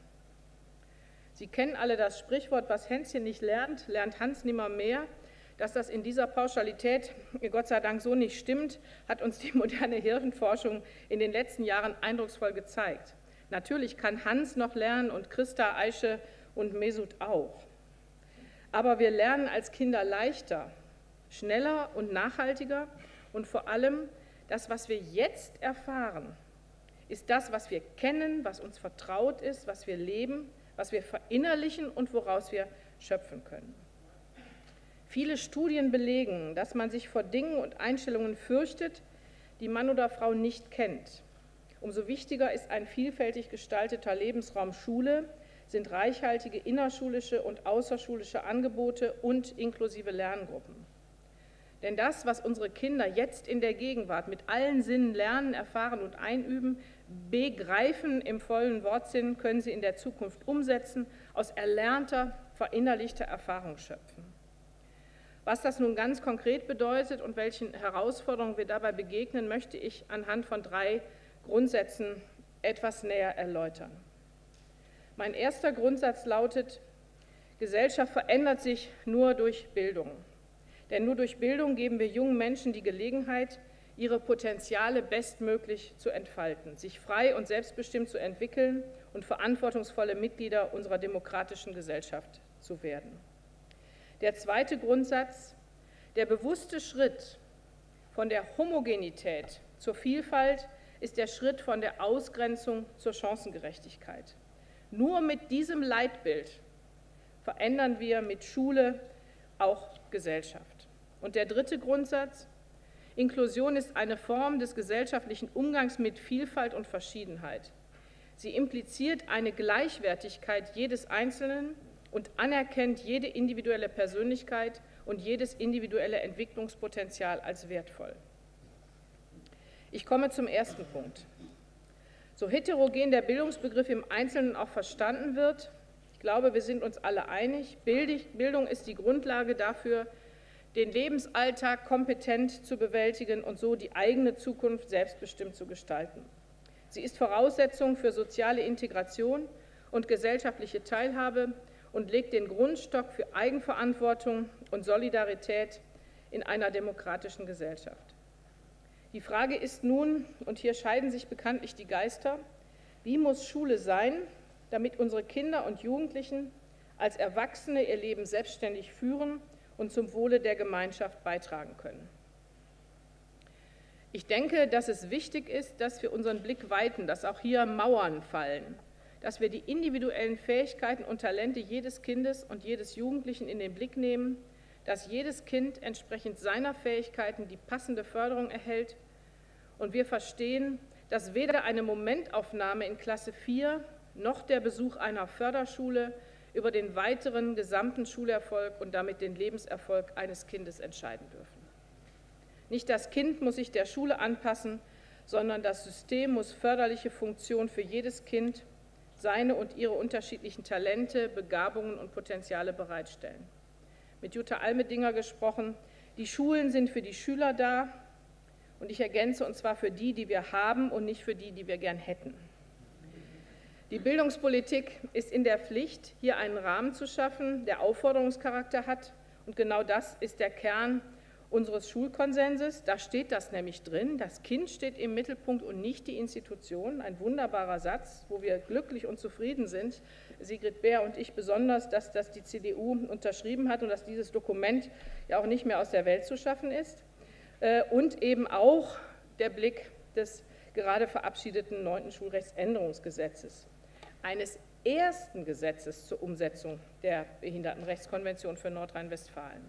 Sie kennen alle das Sprichwort, was Hänschen nicht lernt, lernt Hans nimmermehr. Dass das in dieser Pauschalität Gott sei Dank so nicht stimmt, hat uns die moderne Hirnforschung in den letzten Jahren eindrucksvoll gezeigt. Natürlich kann Hans noch lernen und Christa, Aische und Mesut auch. Aber wir lernen als Kinder leichter, schneller und nachhaltiger und vor allem das, was wir jetzt erfahren, ist das, was wir kennen, was uns vertraut ist, was wir leben, was wir verinnerlichen und woraus wir schöpfen können. Viele Studien belegen, dass man sich vor Dingen und Einstellungen fürchtet, die Mann oder Frau nicht kennt. Umso wichtiger ist ein vielfältig gestalteter Lebensraum Schule, sind reichhaltige innerschulische und außerschulische Angebote und inklusive Lerngruppen. Denn das, was unsere Kinder jetzt in der Gegenwart mit allen Sinnen lernen, erfahren und einüben, begreifen im vollen Wortsinn, können sie in der Zukunft umsetzen, aus erlernter, verinnerlichter Erfahrung schöpfen. Was das nun ganz konkret bedeutet und welchen Herausforderungen wir dabei begegnen, möchte ich anhand von drei Grundsätzen etwas näher erläutern. Mein erster Grundsatz lautet: Gesellschaft verändert sich nur durch Bildung. Denn nur durch Bildung geben wir jungen Menschen die Gelegenheit, ihre Potenziale bestmöglich zu entfalten, sich frei und selbstbestimmt zu entwickeln und verantwortungsvolle Mitglieder unserer demokratischen Gesellschaft zu werden. Der zweite Grundsatz: Der bewusste Schritt von der Homogenität zur Vielfalt ist der Schritt von der Ausgrenzung zur Chancengerechtigkeit. Nur mit diesem Leitbild verändern wir mit Schule auch Gesellschaft. Und der dritte Grundsatz: Inklusion ist eine Form des gesellschaftlichen Umgangs mit Vielfalt und Verschiedenheit. Sie impliziert eine Gleichwertigkeit jedes Einzelnen und anerkennt jede individuelle Persönlichkeit und jedes individuelle Entwicklungspotenzial als wertvoll. Ich komme zum ersten Punkt. So heterogen der Bildungsbegriff im Einzelnen auch verstanden wird, ich glaube, wir sind uns alle einig, Bildung ist die Grundlage dafür, den Lebensalltag kompetent zu bewältigen und so die eigene Zukunft selbstbestimmt zu gestalten. Sie ist Voraussetzung für soziale Integration und gesellschaftliche Teilhabe und legt den Grundstock für Eigenverantwortung und Solidarität in einer demokratischen Gesellschaft. Die Frage ist nun, und hier scheiden sich bekanntlich die Geister: Wie muss Schule sein, damit unsere Kinder und Jugendlichen als Erwachsene ihr Leben selbstständig führen und zum Wohle der Gemeinschaft beitragen können? Ich denke, dass es wichtig ist, dass wir unseren Blick weiten, dass auch hier Mauern fallen, dass wir die individuellen Fähigkeiten und Talente jedes Kindes und jedes Jugendlichen in den Blick nehmen, dass jedes Kind entsprechend seiner Fähigkeiten die passende Förderung erhält und wir verstehen, dass weder eine Momentaufnahme in Klasse vier noch der Besuch einer Förderschule über den weiteren gesamten Schulerfolg und damit den Lebenserfolg eines Kindes entscheiden dürfen. Nicht das Kind muss sich der Schule anpassen, sondern das System muss förderliche Funktionen für jedes Kind, seine und ihre unterschiedlichen Talente, Begabungen und Potenziale bereitstellen. Mit Jutta Almedinger gesprochen: Die Schulen sind für die Schüler da, und ich ergänze, und zwar für die, die wir haben und nicht für die, die wir gern hätten. Die Bildungspolitik ist in der Pflicht, hier einen Rahmen zu schaffen, der Aufforderungscharakter hat, und genau das ist der Kern unseres Schulkonsenses. Da steht das nämlich drin: Das Kind steht im Mittelpunkt und nicht die Institution. Ein wunderbarer Satz, wo wir glücklich und zufrieden sind, Sigrid Beer und ich besonders, dass das die C D U unterschrieben hat und dass dieses Dokument ja auch nicht mehr aus der Welt zu schaffen ist. Und eben auch der Blick des gerade verabschiedeten neunten Schulrechtsänderungsgesetzes, eines ersten Gesetzes zur Umsetzung der Behindertenrechtskonvention für Nordrhein-Westfalen.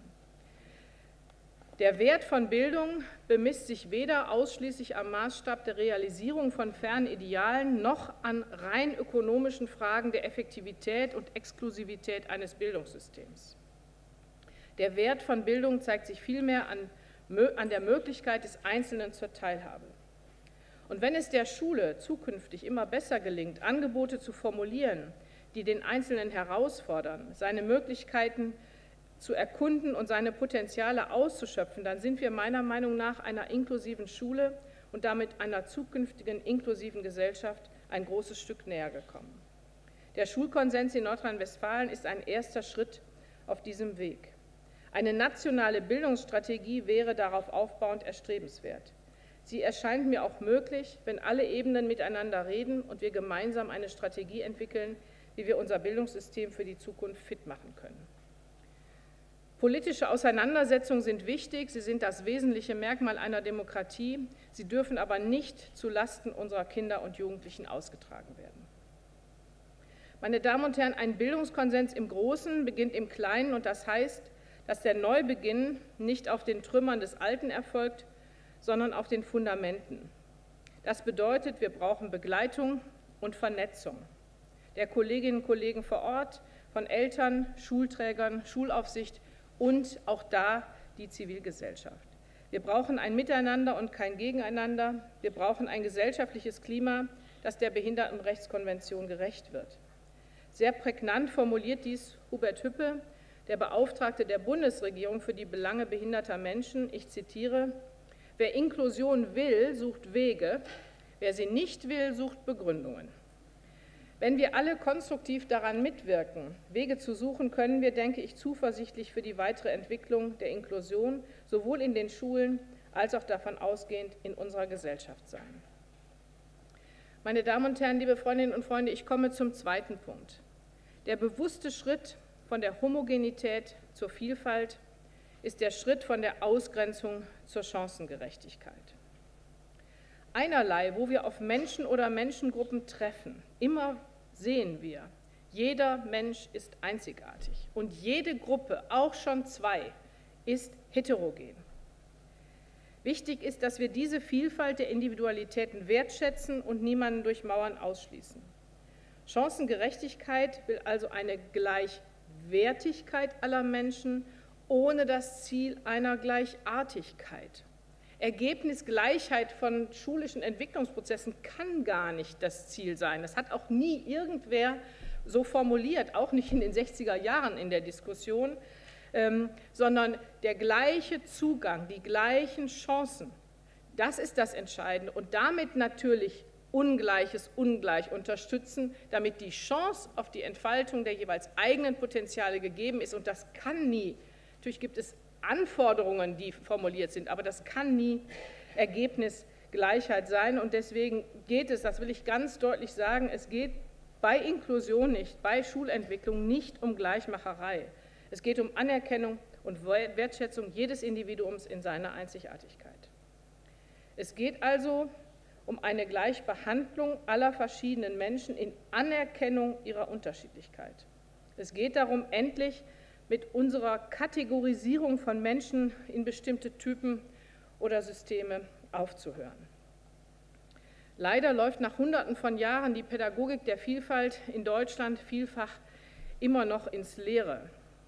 Der Wert von Bildung bemisst sich weder ausschließlich am Maßstab der Realisierung von fernen Idealen noch an rein ökonomischen Fragen der Effektivität und Exklusivität eines Bildungssystems. Der Wert von Bildung zeigt sich vielmehr an, an der Möglichkeit des Einzelnen zur Teilhabe. Und wenn es der Schule zukünftig immer besser gelingt, Angebote zu formulieren, die den Einzelnen herausfordern, seine Möglichkeiten zu erkunden und seine Potenziale auszuschöpfen, dann sind wir meiner Meinung nach einer inklusiven Schule und damit einer zukünftigen inklusiven Gesellschaft ein großes Stück näher gekommen. Der Schulkonsens in Nordrhein-Westfalen ist ein erster Schritt auf diesem Weg. Eine nationale Bildungsstrategie wäre darauf aufbauend erstrebenswert. Sie erscheint mir auch möglich, wenn alle Ebenen miteinander reden und wir gemeinsam eine Strategie entwickeln, wie wir unser Bildungssystem für die Zukunft fit machen können. Politische Auseinandersetzungen sind wichtig, sie sind das wesentliche Merkmal einer Demokratie, sie dürfen aber nicht zu Lasten unserer Kinder und Jugendlichen ausgetragen werden. Meine Damen und Herren, ein Bildungskonsens im Großen beginnt im Kleinen, und das heißt, dass der Neubeginn nicht auf den Trümmern des Alten erfolgt, sondern auf den Fundamenten. Das bedeutet, wir brauchen Begleitung und Vernetzung der Kolleginnen und Kollegen vor Ort, von Eltern, Schulträgern, Schulaufsicht und auch da die Zivilgesellschaft. Wir brauchen ein Miteinander und kein Gegeneinander. Wir brauchen ein gesellschaftliches Klima, das der Behindertenrechtskonvention gerecht wird. Sehr prägnant formuliert dies Hubert Hüppe, der Beauftragte der Bundesregierung für die Belange behinderter Menschen. Ich zitiere: Wer Inklusion will, sucht Wege, wer sie nicht will, sucht Begründungen. Wenn wir alle konstruktiv daran mitwirken, Wege zu suchen, können wir, denke ich, zuversichtlich für die weitere Entwicklung der Inklusion sowohl in den Schulen als auch davon ausgehend in unserer Gesellschaft sein. Meine Damen und Herren, liebe Freundinnen und Freunde, ich komme zum zweiten Punkt. Der bewusste Schritt von der Homogenität zur Vielfalt ist der Schritt von der Ausgrenzung zur Chancengerechtigkeit. Einerlei, wo wir auf Menschen oder Menschengruppen treffen, immer sehen wir, jeder Mensch ist einzigartig und jede Gruppe, auch schon zwei, ist heterogen. Wichtig ist, dass wir diese Vielfalt der Individualitäten wertschätzen und niemanden durch Mauern ausschließen. Chancengerechtigkeit will also eine Gleichwertigkeit aller Menschen ohne das Ziel einer Gleichartigkeit. Ergebnisgleichheit von schulischen Entwicklungsprozessen kann gar nicht das Ziel sein. Das hat auch nie irgendwer so formuliert, auch nicht in den sechziger Jahren in der Diskussion, ähm, sondern der gleiche Zugang, die gleichen Chancen, das ist das Entscheidende. Und damit natürlich Ungleiches ungleich unterstützen, damit die Chance auf die Entfaltung der jeweils eigenen Potenziale gegeben ist. Und das kann nie, natürlich gibt es Anforderungen, die formuliert sind, aber das kann nie Ergebnisgleichheit sein. Und deswegen geht es, das will ich ganz deutlich sagen, es geht bei Inklusion nicht, bei Schulentwicklung nicht um Gleichmacherei. Es geht um Anerkennung und Wertschätzung jedes Individuums in seiner Einzigartigkeit. Es geht also um eine Gleichbehandlung aller verschiedenen Menschen in Anerkennung ihrer Unterschiedlichkeit. Es geht darum, endlich mit unserer Kategorisierung von Menschen in bestimmte Typen oder Systeme aufzuhören. Leider läuft nach Hunderten von Jahren die Pädagogik der Vielfalt in Deutschland vielfach immer noch ins Leere.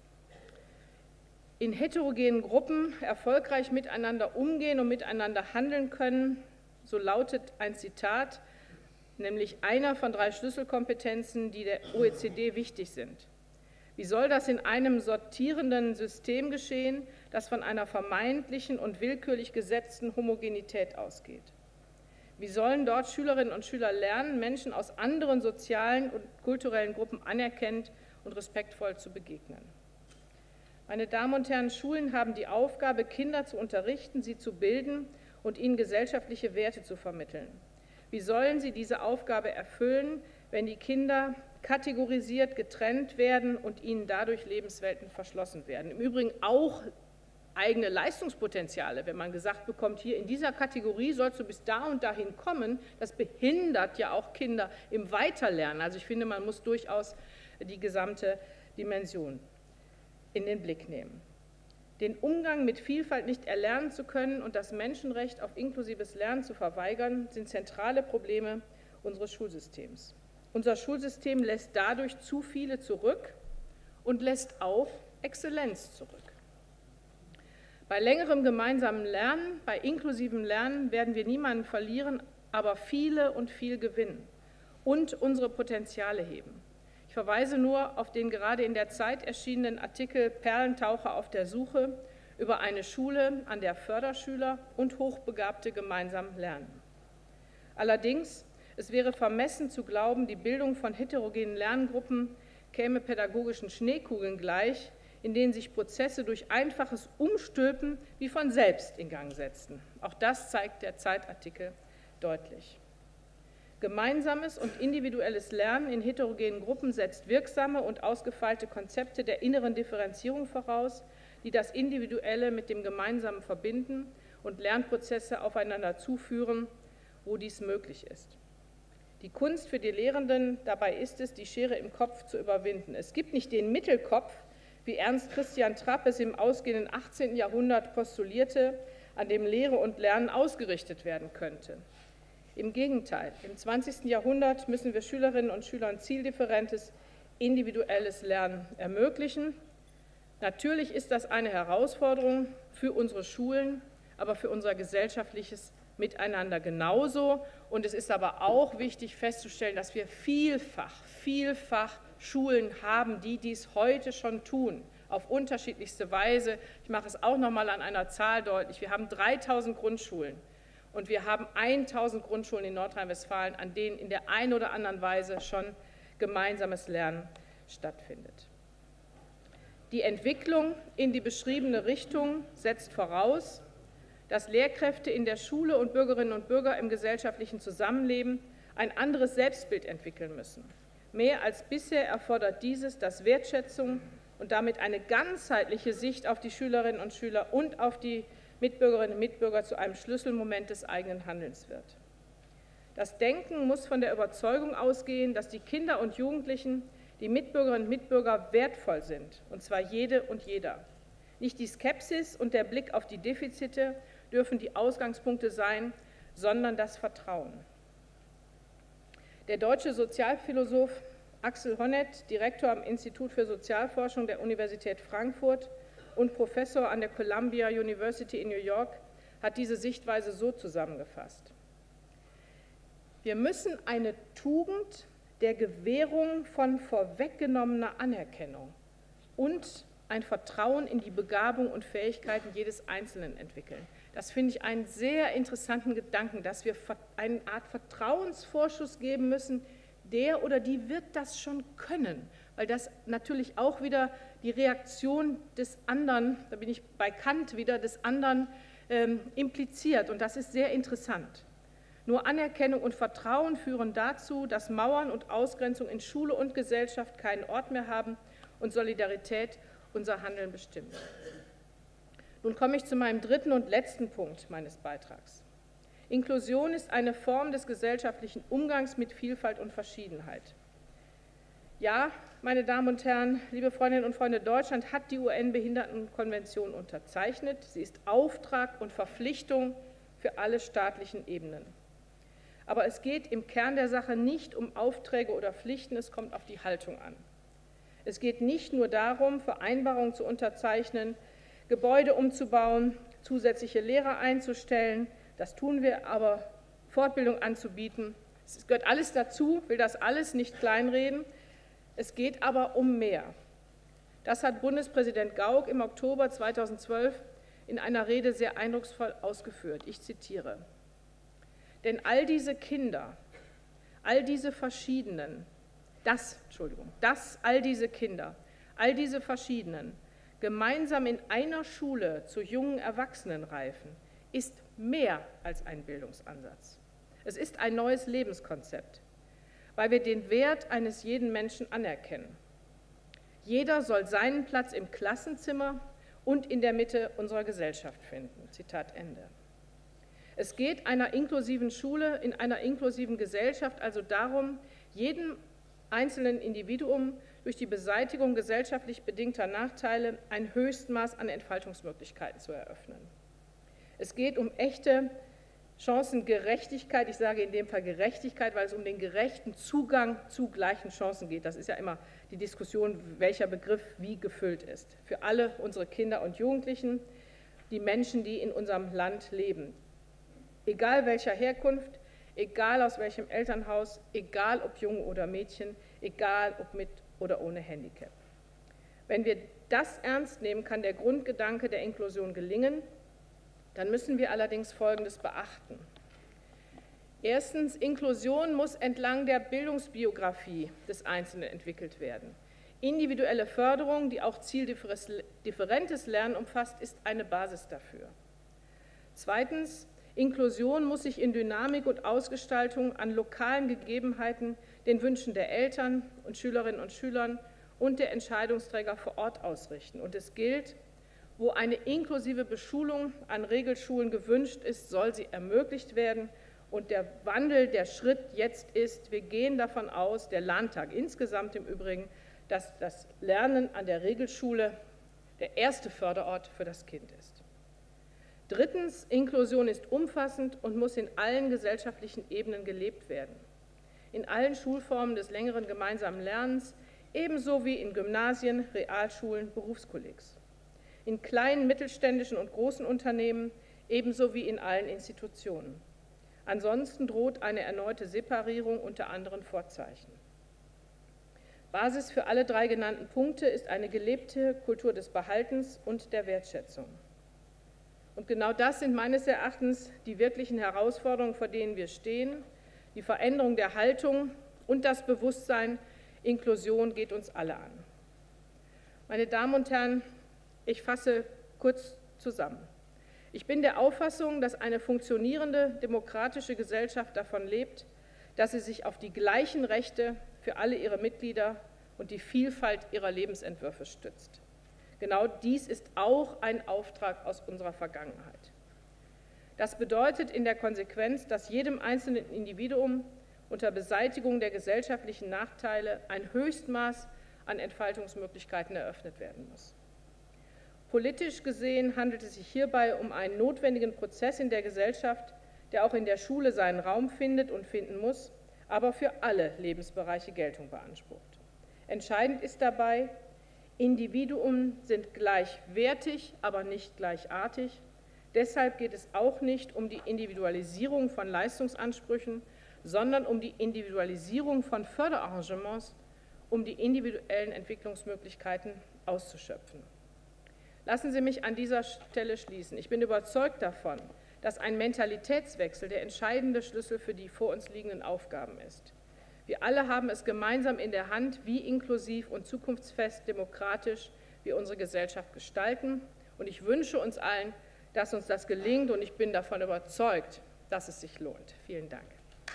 In heterogenen Gruppen erfolgreich miteinander umgehen und miteinander handeln können, so lautet ein Zitat, nämlich einer von drei Schlüsselkompetenzen, die der O E C D wichtig sind. Wie soll das in einem sortierenden System geschehen, das von einer vermeintlichen und willkürlich gesetzten Homogenität ausgeht? Wie sollen dort Schülerinnen und Schüler lernen, Menschen aus anderen sozialen und kulturellen Gruppen anerkennend und respektvoll zu begegnen? Meine Damen und Herren, Schulen haben die Aufgabe, Kinder zu unterrichten, sie zu bilden und ihnen gesellschaftliche Werte zu vermitteln. Wie sollen sie diese Aufgabe erfüllen, wenn die Kinder kategorisiert, getrennt werden und ihnen dadurch Lebenswelten verschlossen werden? Im Übrigen auch eigene Leistungspotenziale, wenn man gesagt bekommt, hier in dieser Kategorie sollst du bis da und dahin kommen, das behindert ja auch Kinder im Weiterlernen. Also ich finde, man muss durchaus die gesamte Dimension in den Blick nehmen. Den Umgang mit Vielfalt nicht erlernen zu können und das Menschenrecht auf inklusives Lernen zu verweigern, sind zentrale Probleme unseres Schulsystems. Unser Schulsystem lässt dadurch zu viele zurück und lässt auch Exzellenz zurück. Bei längerem gemeinsamen Lernen, bei inklusivem Lernen werden wir niemanden verlieren, aber viele und viel gewinnen und unsere Potenziale heben. Ich verweise nur auf den gerade in der Zeit erschienenen Artikel Perlentaucher auf der Suche über eine Schule, an der Förderschüler und Hochbegabte gemeinsam lernen. Allerdings, es wäre vermessen zu glauben, die Bildung von heterogenen Lerngruppen käme pädagogischen Schneekugeln gleich, in denen sich Prozesse durch einfaches Umstülpen wie von selbst in Gang setzten. Auch das zeigt der Zeitartikel deutlich. Gemeinsames und individuelles Lernen in heterogenen Gruppen setzt wirksame und ausgefeilte Konzepte der inneren Differenzierung voraus, die das Individuelle mit dem Gemeinsamen verbinden und Lernprozesse aufeinander zuführen, wo dies möglich ist. Die Kunst für die Lehrenden dabei ist es, die Schere im Kopf zu überwinden. Es gibt nicht den Mittelkopf, wie Ernst Christian Trapp es im ausgehenden achtzehnten Jahrhundert postulierte, an dem Lehre und Lernen ausgerichtet werden könnte. Im Gegenteil, im zwanzigsten Jahrhundert müssen wir Schülerinnen und Schülern zieldifferentes, individuelles Lernen ermöglichen. Natürlich ist das eine Herausforderung für unsere Schulen, aber für unser gesellschaftliches Miteinander genauso. Und es ist aber auch wichtig festzustellen, dass wir vielfach, vielfach Schulen haben, die dies heute schon tun, auf unterschiedlichste Weise. Ich mache es auch noch mal an einer Zahl deutlich. Wir haben dreitausend Grundschulen und wir haben tausend Grundschulen in Nordrhein-Westfalen, an denen in der einen oder anderen Weise schon gemeinsames Lernen stattfindet. Die Entwicklung in die beschriebene Richtung setzt voraus, dass Lehrkräfte in der Schule und Bürgerinnen und Bürger im gesellschaftlichen Zusammenleben ein anderes Selbstbild entwickeln müssen. Mehr als bisher erfordert dieses, dass Wertschätzung und damit eine ganzheitliche Sicht auf die Schülerinnen und Schüler und auf die Mitbürgerinnen und Mitbürger zu einem Schlüsselmoment des eigenen Handelns wird. Das Denken muss von der Überzeugung ausgehen, dass die Kinder und Jugendlichen, die Mitbürgerinnen und Mitbürger wertvoll sind, und zwar jede und jeder. Nicht die Skepsis und der Blick auf die Defizite dürfen die Ausgangspunkte sein, sondern das Vertrauen. Der deutsche Sozialphilosoph Axel Honneth, Direktor am Institut für Sozialforschung der Universität Frankfurt und Professor an der Columbia University in New York, hat diese Sichtweise so zusammengefasst: Wir müssen eine Tugend der Gewährung von vorweggenommener Anerkennung und ein Vertrauen in die Begabung und Fähigkeiten jedes Einzelnen entwickeln. Das finde ich einen sehr interessanten Gedanken, dass wir eine Art Vertrauensvorschuss geben müssen, der oder die wird das schon können, weil das natürlich auch wieder die Reaktion des anderen, da bin ich bei Kant wieder, des anderen ähm, impliziert, und das ist sehr interessant. Nur Anerkennung und Vertrauen führen dazu, dass Mauern und Ausgrenzung in Schule und Gesellschaft keinen Ort mehr haben und Solidarität unser Handeln bestimmt. Nun komme ich zu meinem dritten und letzten Punkt meines Beitrags. Inklusion ist eine Form des gesellschaftlichen Umgangs mit Vielfalt und Verschiedenheit. Ja, meine Damen und Herren, liebe Freundinnen und Freunde, Deutschland hat die U N-Behindertenkonvention unterzeichnet. Sie ist Auftrag und Verpflichtung für alle staatlichen Ebenen. Aber es geht im Kern der Sache nicht um Aufträge oder Pflichten, es kommt auf die Haltung an. Es geht nicht nur darum, Vereinbarungen zu unterzeichnen, Gebäude umzubauen, zusätzliche Lehrer einzustellen, das tun wir, aber Fortbildung anzubieten. Es gehört alles dazu, will das alles nicht kleinreden. Es geht aber um mehr. Das hat Bundespräsident Gauck im Oktober zweitausendzwölf in einer Rede sehr eindrucksvoll ausgeführt. Ich zitiere: Denn all diese Kinder, all diese Verschiedenen, das, Entschuldigung, dass all diese Kinder, all diese Verschiedenen gemeinsam in einer Schule zu jungen Erwachsenen reifen, ist mehr als ein Bildungsansatz. Es ist ein neues Lebenskonzept, weil wir den Wert eines jeden Menschen anerkennen. Jeder soll seinen Platz im Klassenzimmer und in der Mitte unserer Gesellschaft finden. Zitat Ende. Es geht einer inklusiven Schule in einer inklusiven Gesellschaft also darum, jedem einzelnen Individuum durch die Beseitigung gesellschaftlich bedingter Nachteile ein Höchstmaß an Entfaltungsmöglichkeiten zu eröffnen. Es geht um echte Chancengerechtigkeit, ich sage in dem Fall Gerechtigkeit, weil es um den gerechten Zugang zu gleichen Chancen geht. Das ist ja immer die Diskussion, welcher Begriff wie gefüllt ist. Für alle unsere Kinder und Jugendlichen, die Menschen, die in unserem Land leben. Egal welcher Herkunft, egal aus welchem Elternhaus, egal ob Junge oder Mädchen, egal ob mit oder ohne Handicap. Wenn wir das ernst nehmen, kann der Grundgedanke der Inklusion gelingen. Dann müssen wir allerdings Folgendes beachten. Erstens, Inklusion muss entlang der Bildungsbiografie des Einzelnen entwickelt werden. Individuelle Förderung, die auch zieldifferentes Lernen umfasst, ist eine Basis dafür. Zweitens, Inklusion muss sich in Dynamik und Ausgestaltung an lokalen Gegebenheiten, den Wünschen der Eltern und Schülerinnen und Schülern und der Entscheidungsträger vor Ort ausrichten. Und es gilt, wo eine inklusive Beschulung an Regelschulen gewünscht ist, soll sie ermöglicht werden Und der Wandel, der Schritt jetzt ist, wir gehen davon aus, der Landtag insgesamt im Übrigen, dass das Lernen an der Regelschule der erste Förderort für das Kind ist. Drittens, Inklusion ist umfassend und muss in allen gesellschaftlichen Ebenen gelebt werden. In allen Schulformen des längeren gemeinsamen Lernens, ebenso wie in Gymnasien, Realschulen, Berufskollegs. In kleinen, mittelständischen und großen Unternehmen, ebenso wie in allen Institutionen. Ansonsten droht eine erneute Separierung unter anderen Vorzeichen. Basis für alle drei genannten Punkte ist eine gelebte Kultur des Behaltens und der Wertschätzung. Und genau das sind meines Erachtens die wirklichen Herausforderungen, vor denen wir stehen. Die Veränderung der Haltung und das Bewusstsein, Inklusion geht uns alle an. Meine Damen und Herren, ich fasse kurz zusammen. Ich bin der Auffassung, dass eine funktionierende demokratische Gesellschaft davon lebt, dass sie sich auf die gleichen Rechte für alle ihre Mitglieder und die Vielfalt ihrer Lebensentwürfe stützt. Genau dies ist auch ein Auftrag aus unserer Vergangenheit. Das bedeutet in der Konsequenz, dass jedem einzelnen Individuum unter Beseitigung der gesellschaftlichen Nachteile ein Höchstmaß an Entfaltungsmöglichkeiten eröffnet werden muss. Politisch gesehen handelt es sich hierbei um einen notwendigen Prozess in der Gesellschaft, der auch in der Schule seinen Raum findet und finden muss, aber für alle Lebensbereiche Geltung beansprucht. Entscheidend ist dabei, Individuen sind gleichwertig, aber nicht gleichartig. Deshalb geht es auch nicht um die Individualisierung von Leistungsansprüchen, sondern um die Individualisierung von Förderarrangements, um die individuellen Entwicklungsmöglichkeiten auszuschöpfen. Lassen Sie mich an dieser Stelle schließen. Ich bin überzeugt davon, dass ein Mentalitätswechsel der entscheidende Schlüssel für die vor uns liegenden Aufgaben ist. Wir alle haben es gemeinsam in der Hand, wie inklusiv und zukunftsfest demokratisch wir unsere Gesellschaft gestalten. Und ich wünsche uns allen, dass uns das gelingt, und ich bin davon überzeugt, dass es sich lohnt. Vielen Dank.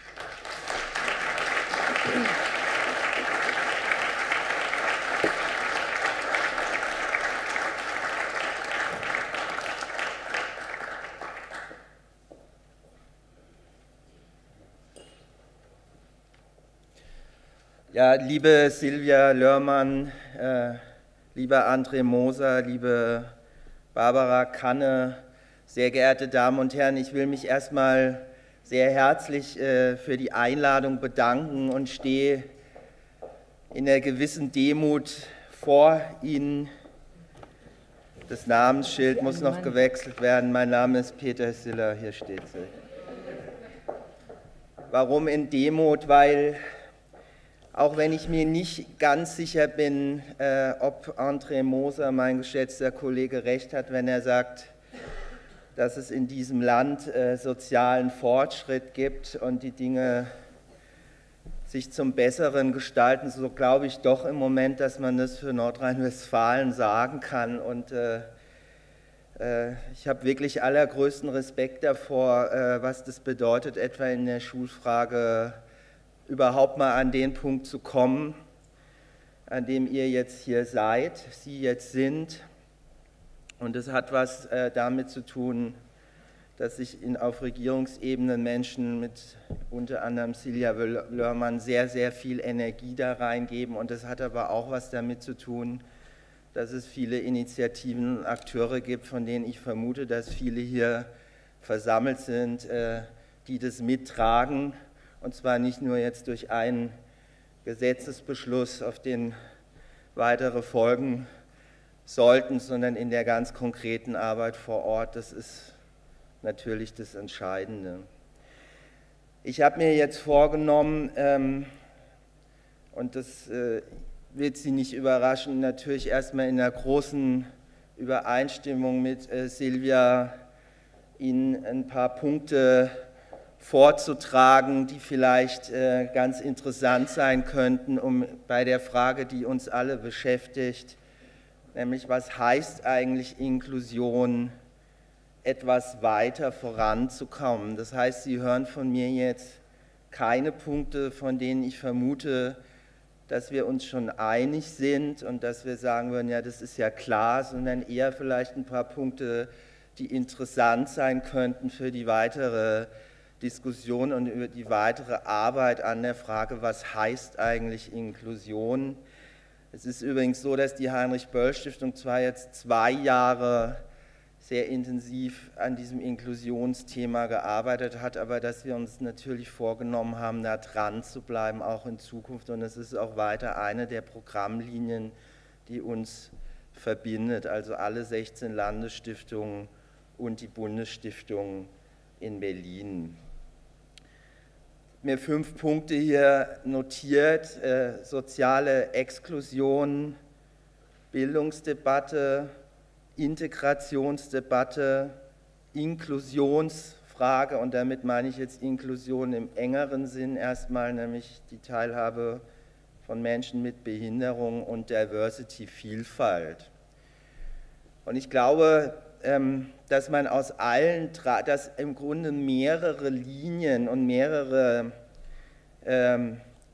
Ja, liebe Silvia Lörmann, äh, lieber André Moser, liebe Barbara Kanne, sehr geehrte Damen und Herren, ich will mich erstmal sehr herzlich äh, für die Einladung bedanken und stehe in einer gewissen Demut vor Ihnen. Das Namensschild muss noch gewechselt werden. Mein Name ist Peter Siller, hier steht sie. Warum in Demut? Weil, auch wenn ich mir nicht ganz sicher bin, äh, ob André Moser, mein geschätzter Kollege, recht hat, wenn er sagt, dass es in diesem Land äh, sozialen Fortschritt gibt und die Dinge sich zum Besseren gestalten, so glaube ich doch im Moment, dass man das für Nordrhein-Westfalen sagen kann. Und äh, äh, ich habe wirklich allergrößten Respekt davor, äh, was das bedeutet, etwa in der Schulfrage überhaupt mal an den Punkt zu kommen, an dem ihr jetzt hier seid, Sie jetzt sind. Und es hat was äh, damit zu tun, dass sich in, auf Regierungsebene Menschen mit unter anderem Silvia Lörmann sehr, sehr viel Energie da reingeben. Und es hat aber auch was damit zu tun, dass es viele Initiativen und Akteure gibt, von denen ich vermute, dass viele hier versammelt sind, äh, die das mittragen. Und zwar nicht nur jetzt durch einen Gesetzesbeschluss, auf den weitere folgen sollten, sondern in der ganz konkreten Arbeit vor Ort. Das ist natürlich das Entscheidende. Ich habe mir jetzt vorgenommen, ähm, und das äh, wird Sie nicht überraschen, natürlich erstmal in einer großen Übereinstimmung mit äh, Silvia Ihnen ein paar Punkte vorzutragen, die vielleicht äh, ganz interessant sein könnten, um bei der Frage, die uns alle beschäftigt, nämlich was heißt eigentlich Inklusion, etwas weiter voranzukommen. Das heißt, Sie hören von mir jetzt keine Punkte, von denen ich vermute, dass wir uns schon einig sind und dass wir sagen würden, ja, das ist ja klar, sondern eher vielleicht ein paar Punkte, die interessant sein könnten für die weitere Diskussion und über die weitere Arbeit an der Frage, was heißt eigentlich Inklusion. Es ist übrigens so, dass die Heinrich-Böll-Stiftung zwar jetzt zwei Jahre sehr intensiv an diesem Inklusionsthema gearbeitet hat, aber dass wir uns natürlich vorgenommen haben, da dran zu bleiben, auch in Zukunft. Und es ist auch weiter eine der Programmlinien, die uns verbindet, also alle sechzehn Landesstiftungen und die Bundesstiftung in Berlin. Mir fünf Punkte hier notiert: äh, soziale Exklusion, Bildungsdebatte, Integrationsdebatte, Inklusionsfrage, und damit meine ich jetzt Inklusion im engeren Sinn erstmal, nämlich die Teilhabe von Menschen mit Behinderung, und Diversity, Vielfalt. Und ich glaube, dass man aus allen, dass im Grunde mehrere Linien und mehrere ähm,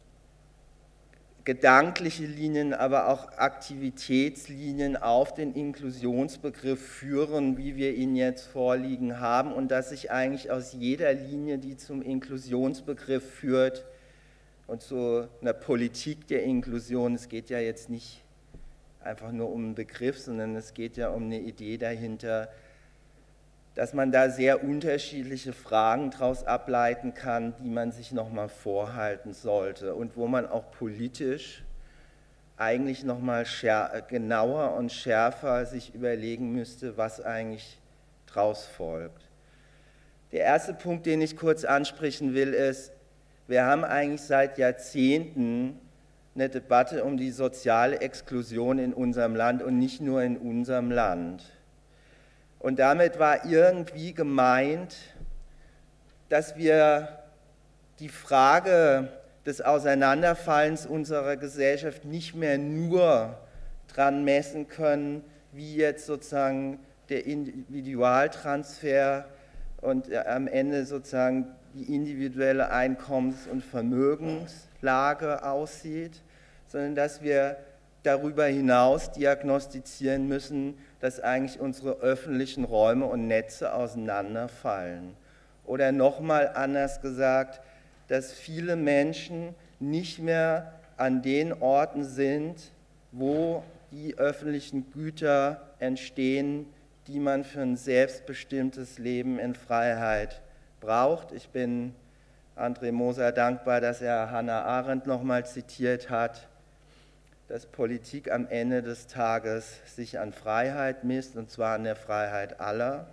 gedankliche Linien, aber auch Aktivitätslinien auf den Inklusionsbegriff führen, wie wir ihn jetzt vorliegen haben, und dass sich eigentlich aus jeder Linie, die zum Inklusionsbegriff führt und zu einer Politik der Inklusion, es geht ja jetzt nicht einfach nur um einen Begriff, sondern es geht ja um eine Idee dahinter, dass man da sehr unterschiedliche Fragen daraus ableiten kann, die man sich nochmal vorhalten sollte und wo man auch politisch eigentlich nochmal genauer und schärfer sich überlegen müsste, was eigentlich daraus folgt. Der erste Punkt, den ich kurz ansprechen will, ist, wir haben eigentlich seit Jahrzehnten eine Debatte um die soziale Exklusion in unserem Land und nicht nur in unserem Land. Und damit war irgendwie gemeint, dass wir die Frage des Auseinanderfallens unserer Gesellschaft nicht mehr nur dran messen können, wie jetzt sozusagen der Individualtransfer und am Ende sozusagen die individuelle Einkommens- und Vermögenslage aussieht, sondern dass wir darüber hinaus diagnostizieren müssen, dass eigentlich unsere öffentlichen Räume und Netze auseinanderfallen. Oder nochmal anders gesagt, dass viele Menschen nicht mehr an den Orten sind, wo die öffentlichen Güter entstehen, die man für ein selbstbestimmtes Leben in Freiheit braucht. Ich bin André Moser dankbar, dass er Hannah Arendt nochmal zitiert hat, dass Politik am Ende des Tages sich an Freiheit misst, und zwar an der Freiheit aller.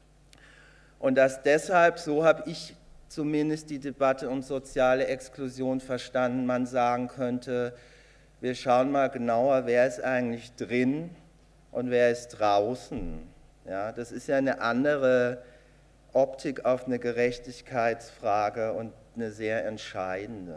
Und dass deshalb, so habe ich zumindest die Debatte um soziale Exklusion verstanden, man sagen könnte, wir schauen mal genauer, wer ist eigentlich drin und wer ist draußen. Ja, das ist ja eine andere Optik auf eine Gerechtigkeitsfrage und eine sehr entscheidende.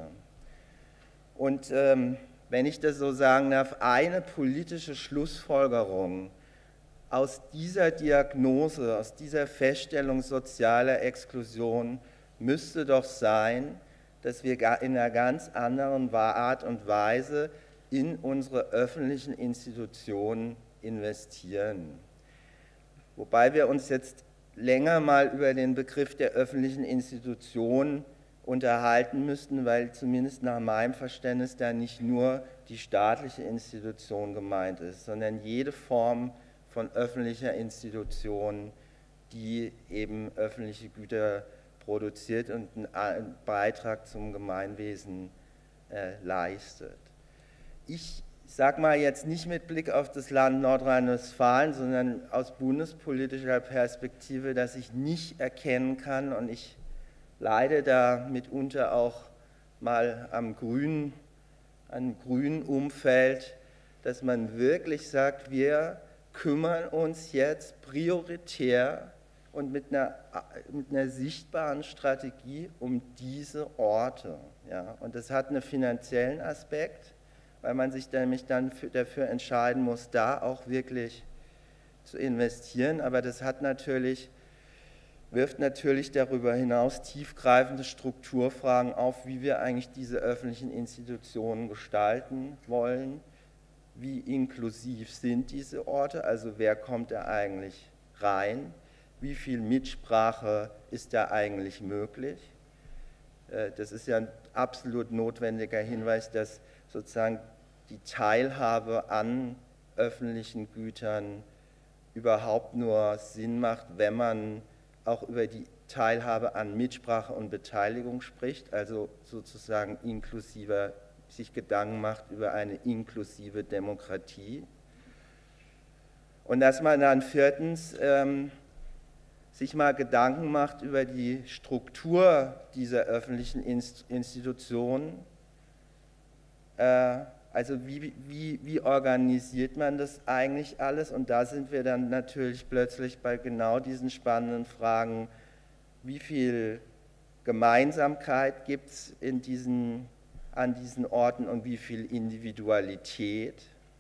Und ähm, wenn ich das so sagen darf, eine politische Schlussfolgerung aus dieser Diagnose, aus dieser Feststellung sozialer Exklusion müsste doch sein, dass wir in einer ganz anderen Art und Weise in unsere öffentlichen Institutionen investieren. Wobei wir uns jetzt länger mal über den Begriff der öffentlichen Institutionen unterhalten müssten, weil zumindest nach meinem Verständnis da nicht nur die staatliche Institution gemeint ist, sondern jede Form von öffentlicher Institution, die eben öffentliche Güter produziert und einen Beitrag zum Gemeinwesen äh, leistet. Ich sage mal jetzt nicht mit Blick auf das Land Nordrhein-Westfalen, sondern aus bundespolitischer Perspektive, dass ich nicht erkennen kann, und ich leide da mitunter auch mal am grünen, am grünen Umfeld, dass man wirklich sagt, wir kümmern uns jetzt prioritär und mit einer, mit einer sichtbaren Strategie um diese Orte. Ja. Und das hat einen finanziellen Aspekt, weil man sich nämlich dann für, dafür entscheiden muss, da auch wirklich zu investieren. Aber das hat natürlich, wirft natürlich darüber hinaus tiefgreifende Strukturfragen auf, wie wir eigentlich diese öffentlichen Institutionen gestalten wollen, wie inklusiv sind diese Orte, also wer kommt da eigentlich rein, wie viel Mitsprache ist da eigentlich möglich. Das ist ja ein absolut notwendiger Hinweis, dass sozusagen die Teilhabe an öffentlichen Gütern überhaupt nur Sinn macht, wenn man auch über die Teilhabe an Mitsprache und Beteiligung spricht, also sozusagen inklusiver, sich Gedanken macht über eine inklusive Demokratie. Und dass man dann viertens ähm, sich mal Gedanken macht über die Struktur dieser öffentlichen Institutionen, äh, also wie, wie, wie organisiert man das eigentlich alles? Und da sind wir dann natürlich plötzlich bei genau diesen spannenden Fragen, wie viel Gemeinsamkeit gibt es in diesen, an diesen Orten und wie viel Individualität.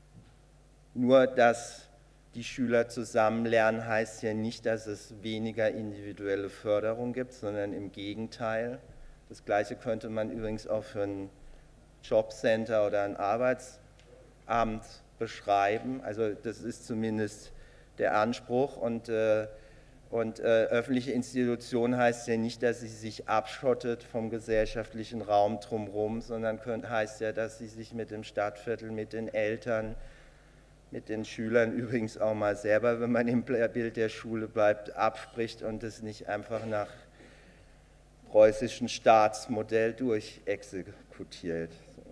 Nur dass die Schüler zusammen lernen, heißt ja nicht, dass es weniger individuelle Förderung gibt, sondern im Gegenteil. Das Gleiche könnte man übrigens auch für ein Jobcenter oder ein Arbeitsamt beschreiben. Also das ist zumindest der Anspruch. Und, äh, und äh, öffentliche Institution heißt ja nicht, dass sie sich abschottet vom gesellschaftlichen Raum drumherum, sondern könnt, heißt ja, dass sie sich mit dem Stadtviertel, mit den Eltern, mit den Schülern übrigens auch mal selber, wenn man im Bild der Schule bleibt, abspricht und es nicht einfach nach preußischen Staatsmodell durchexekutiert.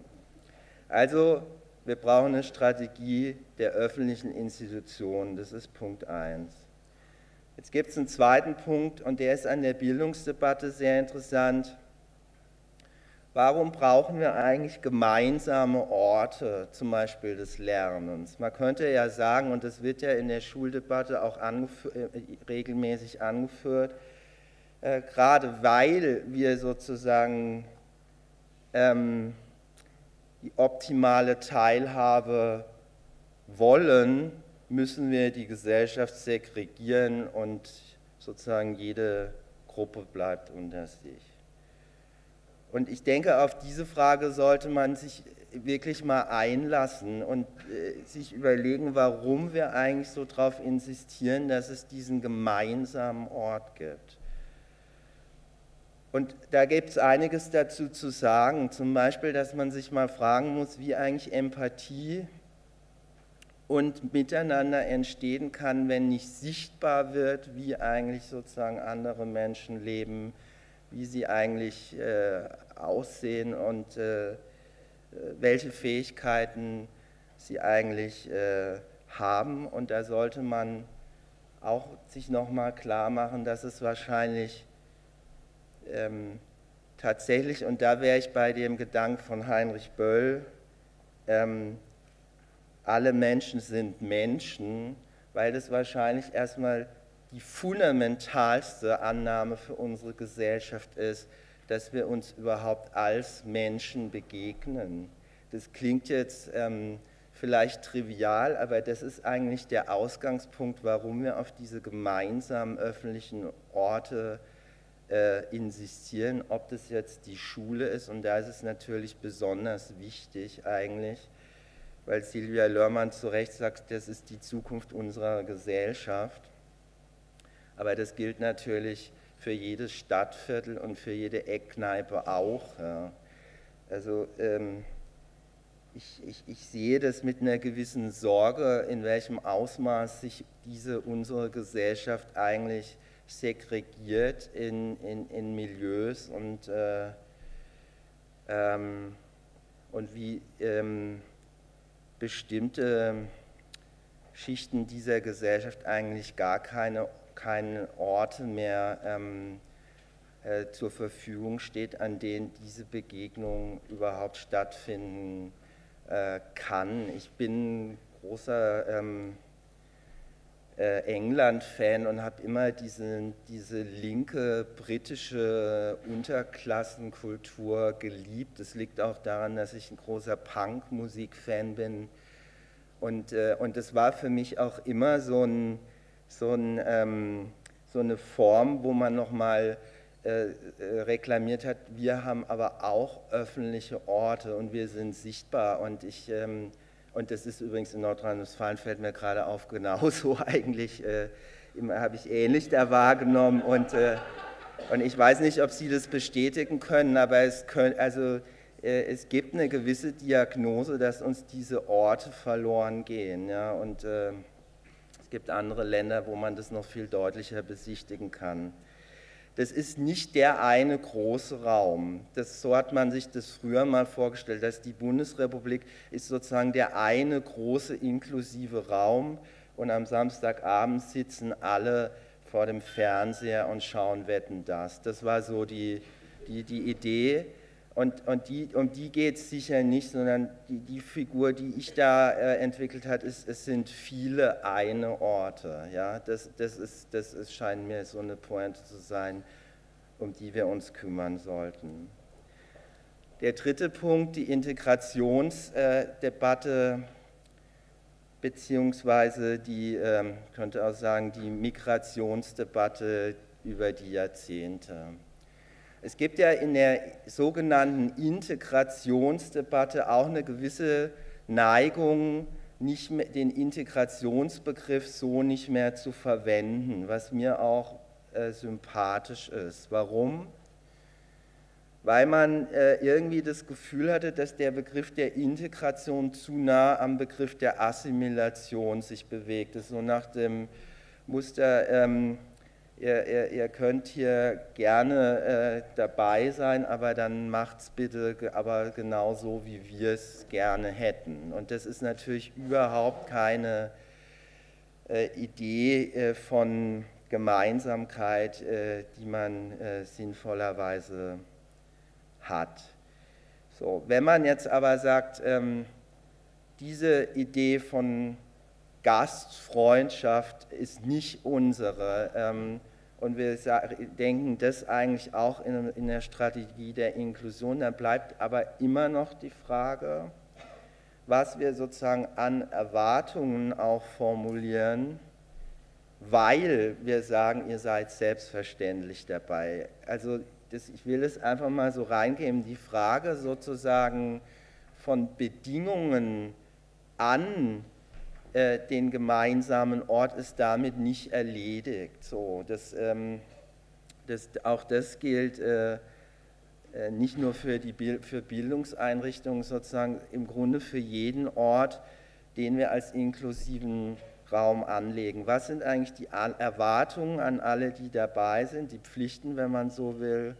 Also, wir brauchen eine Strategie der öffentlichen Institutionen, das ist Punkt eins. Jetzt gibt es einen zweiten Punkt und der ist an der Bildungsdebatte sehr interessant. Warum brauchen wir eigentlich gemeinsame Orte, zum Beispiel des Lernens? Man könnte ja sagen, und das wird ja in der Schuldebatte auch angeführt, äh, regelmäßig angeführt, äh, gerade weil wir sozusagen ähm, die optimale Teilhabe wollen, müssen wir die Gesellschaft segregieren und sozusagen jede Gruppe bleibt unter sich. Und ich denke, auf diese Frage sollte man sich wirklich mal einlassen und äh, sich überlegen, warum wir eigentlich so darauf insistieren, dass es diesen gemeinsamen Ort gibt. Und da gibt es einiges dazu zu sagen, zum Beispiel, dass man sich mal fragen muss, wie eigentlich Empathie und Miteinander entstehen kann, wenn nicht sichtbar wird, wie eigentlich sozusagen andere Menschen leben, wie sie eigentlich äh, aussehen und äh, welche Fähigkeiten sie eigentlich äh, haben. Und da sollte man auch sich nochmal klar machen, dass es wahrscheinlich ähm, tatsächlich, und da wäre ich bei dem Gedanken von Heinrich Böll, ähm, alle Menschen sind Menschen, weil das wahrscheinlich erstmal die fundamentalste Annahme für unsere Gesellschaft ist, dass wir uns überhaupt als Menschen begegnen. Das klingt jetzt ähm, vielleicht trivial, aber das ist eigentlich der Ausgangspunkt, warum wir auf diese gemeinsamen öffentlichen Orte äh, insistieren, ob das jetzt die Schule ist, und da ist es natürlich besonders wichtig eigentlich, weil Silvia Lörmann zu Recht sagt, das ist die Zukunft unserer Gesellschaft. Aber das gilt natürlich für jedes Stadtviertel und für jede Eckkneipe auch. Ja. Also ähm, ich, ich, ich sehe das mit einer gewissen Sorge, in welchem Ausmaß sich diese unsere Gesellschaft eigentlich segregiert in, in, in Milieus und, äh, ähm, und wie ähm, bestimmte Schichten dieser Gesellschaft eigentlich gar keine keine Orte mehr ähm, äh, zur Verfügung steht, an denen diese Begegnung überhaupt stattfinden äh, kann. Ich bin großer ähm, äh, England-Fan und habe immer diese, diese linke britische Unterklassenkultur geliebt. Das liegt auch daran, dass ich ein großer Punk-Musik-Fan bin. Und, äh, und das war für mich auch immer so ein So, ein, ähm, so eine Form, wo man nochmal äh, reklamiert hat, wir haben aber auch öffentliche Orte und wir sind sichtbar. Und, ich, ähm, und das ist übrigens in Nordrhein-Westfalen, fällt mir gerade auf, genauso eigentlich äh, habe ich ähnlich da wahrgenommen und, äh, und ich weiß nicht, ob Sie das bestätigen können, aber es, können, also, äh, es gibt eine gewisse Diagnose, dass uns diese Orte verloren gehen. Ja? Und äh, es gibt andere Länder, wo man das noch viel deutlicher besichtigen kann. Das ist nicht der eine große Raum. Das, so hat man sich das früher mal vorgestellt, dass die Bundesrepublik ist sozusagen der eine große inklusive Raum und am Samstagabend sitzen alle vor dem Fernseher und schauen Wetten, das. Das war so die, die, die Idee und, und die, um die geht es sicher nicht, sondern die, die Figur, die ich da äh, entwickelt habe, ist, es sind viele eine Orte. Ja? Das, das, ist, das ist, scheint mir so eine Pointe zu sein, um die wir uns kümmern sollten. Der dritte Punkt, die Integrationsdebatte, beziehungsweise die, ähm, könnte auch sagen, die Migrationsdebatte über die Jahrzehnte. Es gibt ja in der sogenannten Integrationsdebatte auch eine gewisse Neigung, nicht mehr, den Integrationsbegriff so nicht mehr zu verwenden, was mir auch äh, sympathisch ist. Warum? Weil man äh, irgendwie das Gefühl hatte, dass der Begriff der Integration zu nah am Begriff der Assimilation sich bewegt. Das ist so nach dem Muster, ähm, Ihr, ihr, ihr könnt hier gerne äh, dabei sein, aber dann macht es bitte aber genauso, wie wir es gerne hätten. Und das ist natürlich überhaupt keine äh, Idee äh, von Gemeinsamkeit, äh, die man äh, sinnvollerweise hat. So, wenn man jetzt aber sagt, ähm, diese Idee von Gastfreundschaft ist nicht unsere ähm, und wir denken das eigentlich auch in, in der Strategie der Inklusion, dann bleibt aber immer noch die Frage, was wir sozusagen an Erwartungen auch formulieren, weil wir sagen, ihr seid selbstverständlich dabei. Also das, ich will es einfach mal so reingeben, die Frage sozusagen von Bedingungen an den gemeinsamen Ort ist damit nicht erledigt. So, das, ähm, das, auch das gilt äh, nicht nur für, die, für Bildungseinrichtungen, sozusagen im Grunde für jeden Ort, den wir als inklusiven Raum anlegen. Was sind eigentlich die Erwartungen an alle, die dabei sind, die Pflichten, wenn man so will,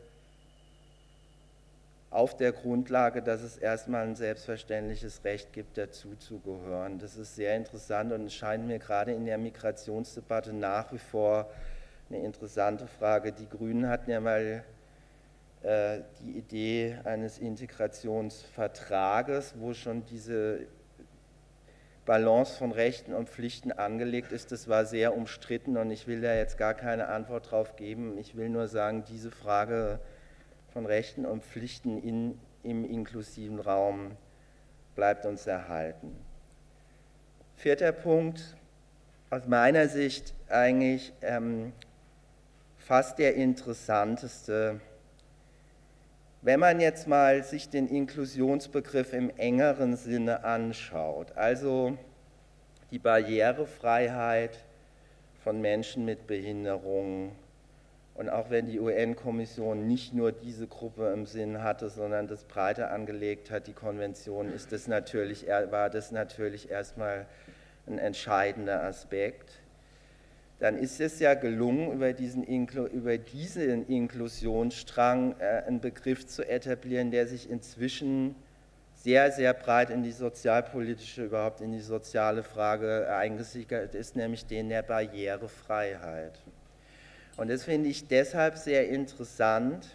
auf der Grundlage, dass es erstmal ein selbstverständliches Recht gibt, dazu zu gehören. Das ist sehr interessant und es scheint mir gerade in der Migrationsdebatte nach wie vor eine interessante Frage. Die Grünen hatten ja mal äh, die Idee eines Integrationsvertrages, wo schon diese Balance von Rechten und Pflichten angelegt ist. Das war sehr umstritten und ich will da jetzt gar keine Antwort drauf geben. Ich will nur sagen, diese Frage von Rechten und Pflichten in, im inklusiven Raum bleibt uns erhalten. Vierter Punkt, aus meiner Sicht eigentlich ähm, fast der interessanteste. Wenn man jetzt mal sich den Inklusionsbegriff im engeren Sinne anschaut, also die Barrierefreiheit von Menschen mit Behinderungen, und auch wenn die U N-Kommission nicht nur diese Gruppe im Sinn hatte, sondern das breiter angelegt hat, die Konvention, ist das natürlich, war das natürlich erstmal ein entscheidender Aspekt. Dann ist es ja gelungen, über diesen, über diesen Inklusionsstrang einen Begriff zu etablieren, der sich inzwischen sehr, sehr breit in die sozialpolitische, überhaupt in die soziale Frage eingesickert ist, nämlich den der Barrierefreiheit. Und das finde ich deshalb sehr interessant,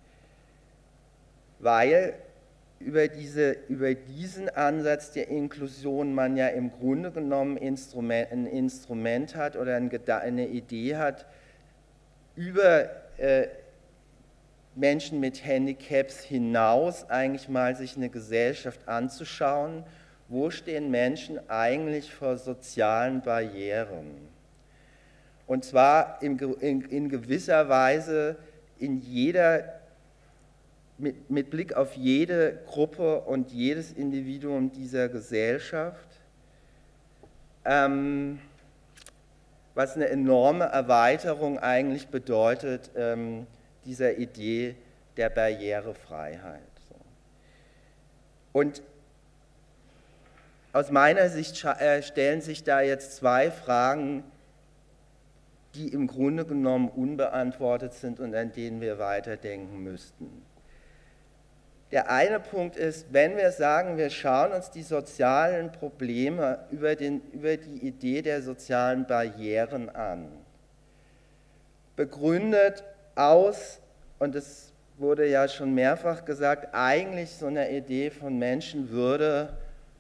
weil über, diese, über diesen Ansatz der Inklusion man ja im Grunde genommen Instrument, ein Instrument hat oder eine Idee hat, über äh, Menschen mit Handicaps hinaus eigentlich mal sich eine Gesellschaft anzuschauen, wo stehen Menschen eigentlich vor sozialen Barrieren. Und zwar in, in, in gewisser Weise in jeder, mit, mit Blick auf jede Gruppe und jedes Individuum dieser Gesellschaft, ähm, was eine enorme Erweiterung eigentlich bedeutet, ähm, dieser Idee der Barrierefreiheit. So. Und aus meiner Sicht äh, stellen sich da jetzt zwei Fragen, die im Grunde genommen unbeantwortet sind und an denen wir weiterdenken müssten. Der eine Punkt ist, wenn wir sagen, wir schauen uns die sozialen Probleme über, den, über die Idee der sozialen Barrieren an, begründet aus, und es wurde ja schon mehrfach gesagt, eigentlich so eine Idee von Menschenwürde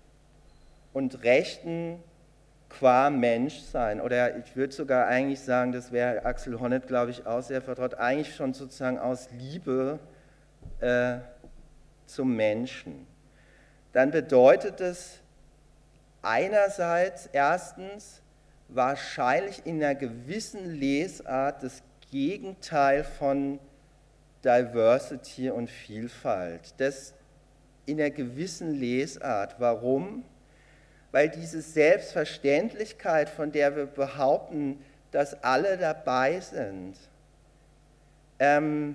und Rechten qua Menschsein, oder ich würde sogar eigentlich sagen, das wäre Axel Honneth, glaube ich, auch sehr vertraut, eigentlich schon sozusagen aus Liebe äh, zum Menschen. Dann bedeutet es einerseits erstens wahrscheinlich in einer gewissen Lesart das Gegenteil von Diversity und Vielfalt. Das in einer gewissen Lesart. Warum? Weil diese Selbstverständlichkeit, von der wir behaupten, dass alle dabei sind, ähm,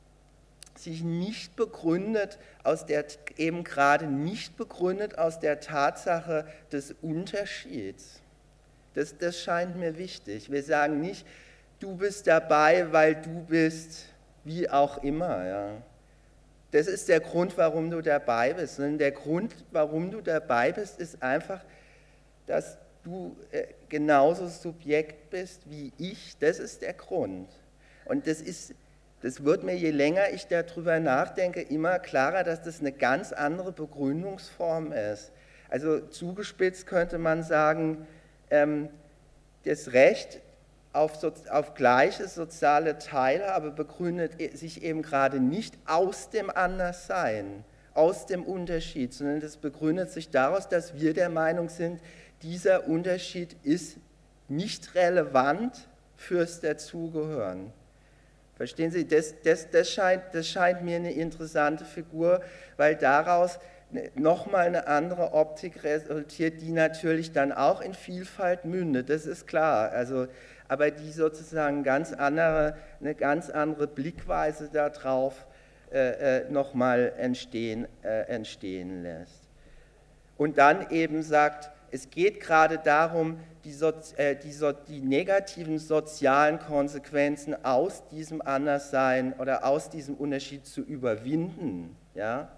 sich nicht begründet aus der, eben gerade nicht begründet aus der Tatsache des Unterschieds. Das, das scheint mir wichtig. Wir sagen nicht, du bist dabei, weil du bist wie auch immer. Ja. Das ist der Grund, warum du dabei bist. Sondern der Grund, warum du dabei bist, ist einfach, dass du genauso Subjekt bist wie ich. Das ist der Grund. Und das ist... Das wird mir, je länger ich darüber nachdenke, immer klarer, dass das eine ganz andere Begründungsform ist. Also zugespitzt könnte man sagen, ähm, das Recht auf, so, auf gleiche soziale Teilhabe begründet sich eben gerade nicht aus dem Anderssein, aus dem Unterschied, sondern das begründet sich daraus, dass wir der Meinung sind, dieser Unterschied ist nicht relevant fürs Dazugehören. Verstehen Sie, das, das, das, scheint, das scheint mir eine interessante Figur, weil daraus nochmal eine andere Optik resultiert, die natürlich dann auch in Vielfalt mündet, das ist klar. Also, aber die sozusagen ganz andere, eine ganz andere Blickweise darauf äh, äh, nochmal entstehen, äh, entstehen lässt. Und dann eben sagt, es geht gerade darum, die, so, äh, die, so, die negativen sozialen Konsequenzen aus diesem Anderssein oder aus diesem Unterschied zu überwinden. Ja?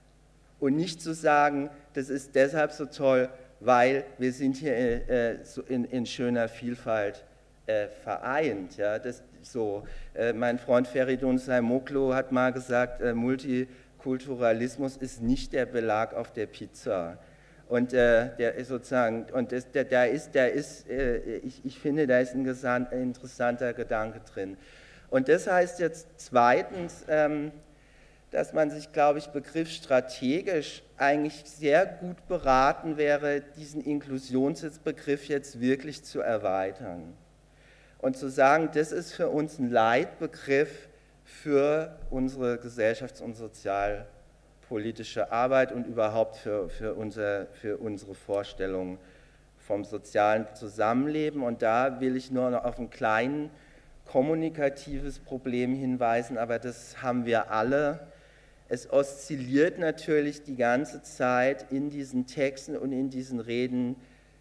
Und nicht zu sagen, das ist deshalb so toll, weil wir sind hier äh, so in, in schöner Vielfalt äh, vereint. Ja? Das, so, äh, mein Freund Feridun Saimoglu hat mal gesagt, äh, Multikulturalismus ist nicht der Belag auf der Pizza. Und äh, der ist sozusagen, und das, der, der ist, der ist äh, ich, ich finde, da ist ein gesan- interessanter Gedanke drin. Und das heißt jetzt zweitens, ähm, dass man sich, glaube ich, begriffsstrategisch eigentlich sehr gut beraten wäre, diesen Inklusionsbegriff jetzt wirklich zu erweitern. Und zu sagen, das ist für uns ein Leitbegriff für unsere gesellschafts- und sozialpolitische politische Arbeit und überhaupt für, für, unser, für unsere Vorstellung vom sozialen Zusammenleben. Und da will ich nur noch auf ein kleines kommunikatives Problem hinweisen, aber das haben wir alle. Es oszilliert natürlich die ganze Zeit in diesen Texten und in diesen Reden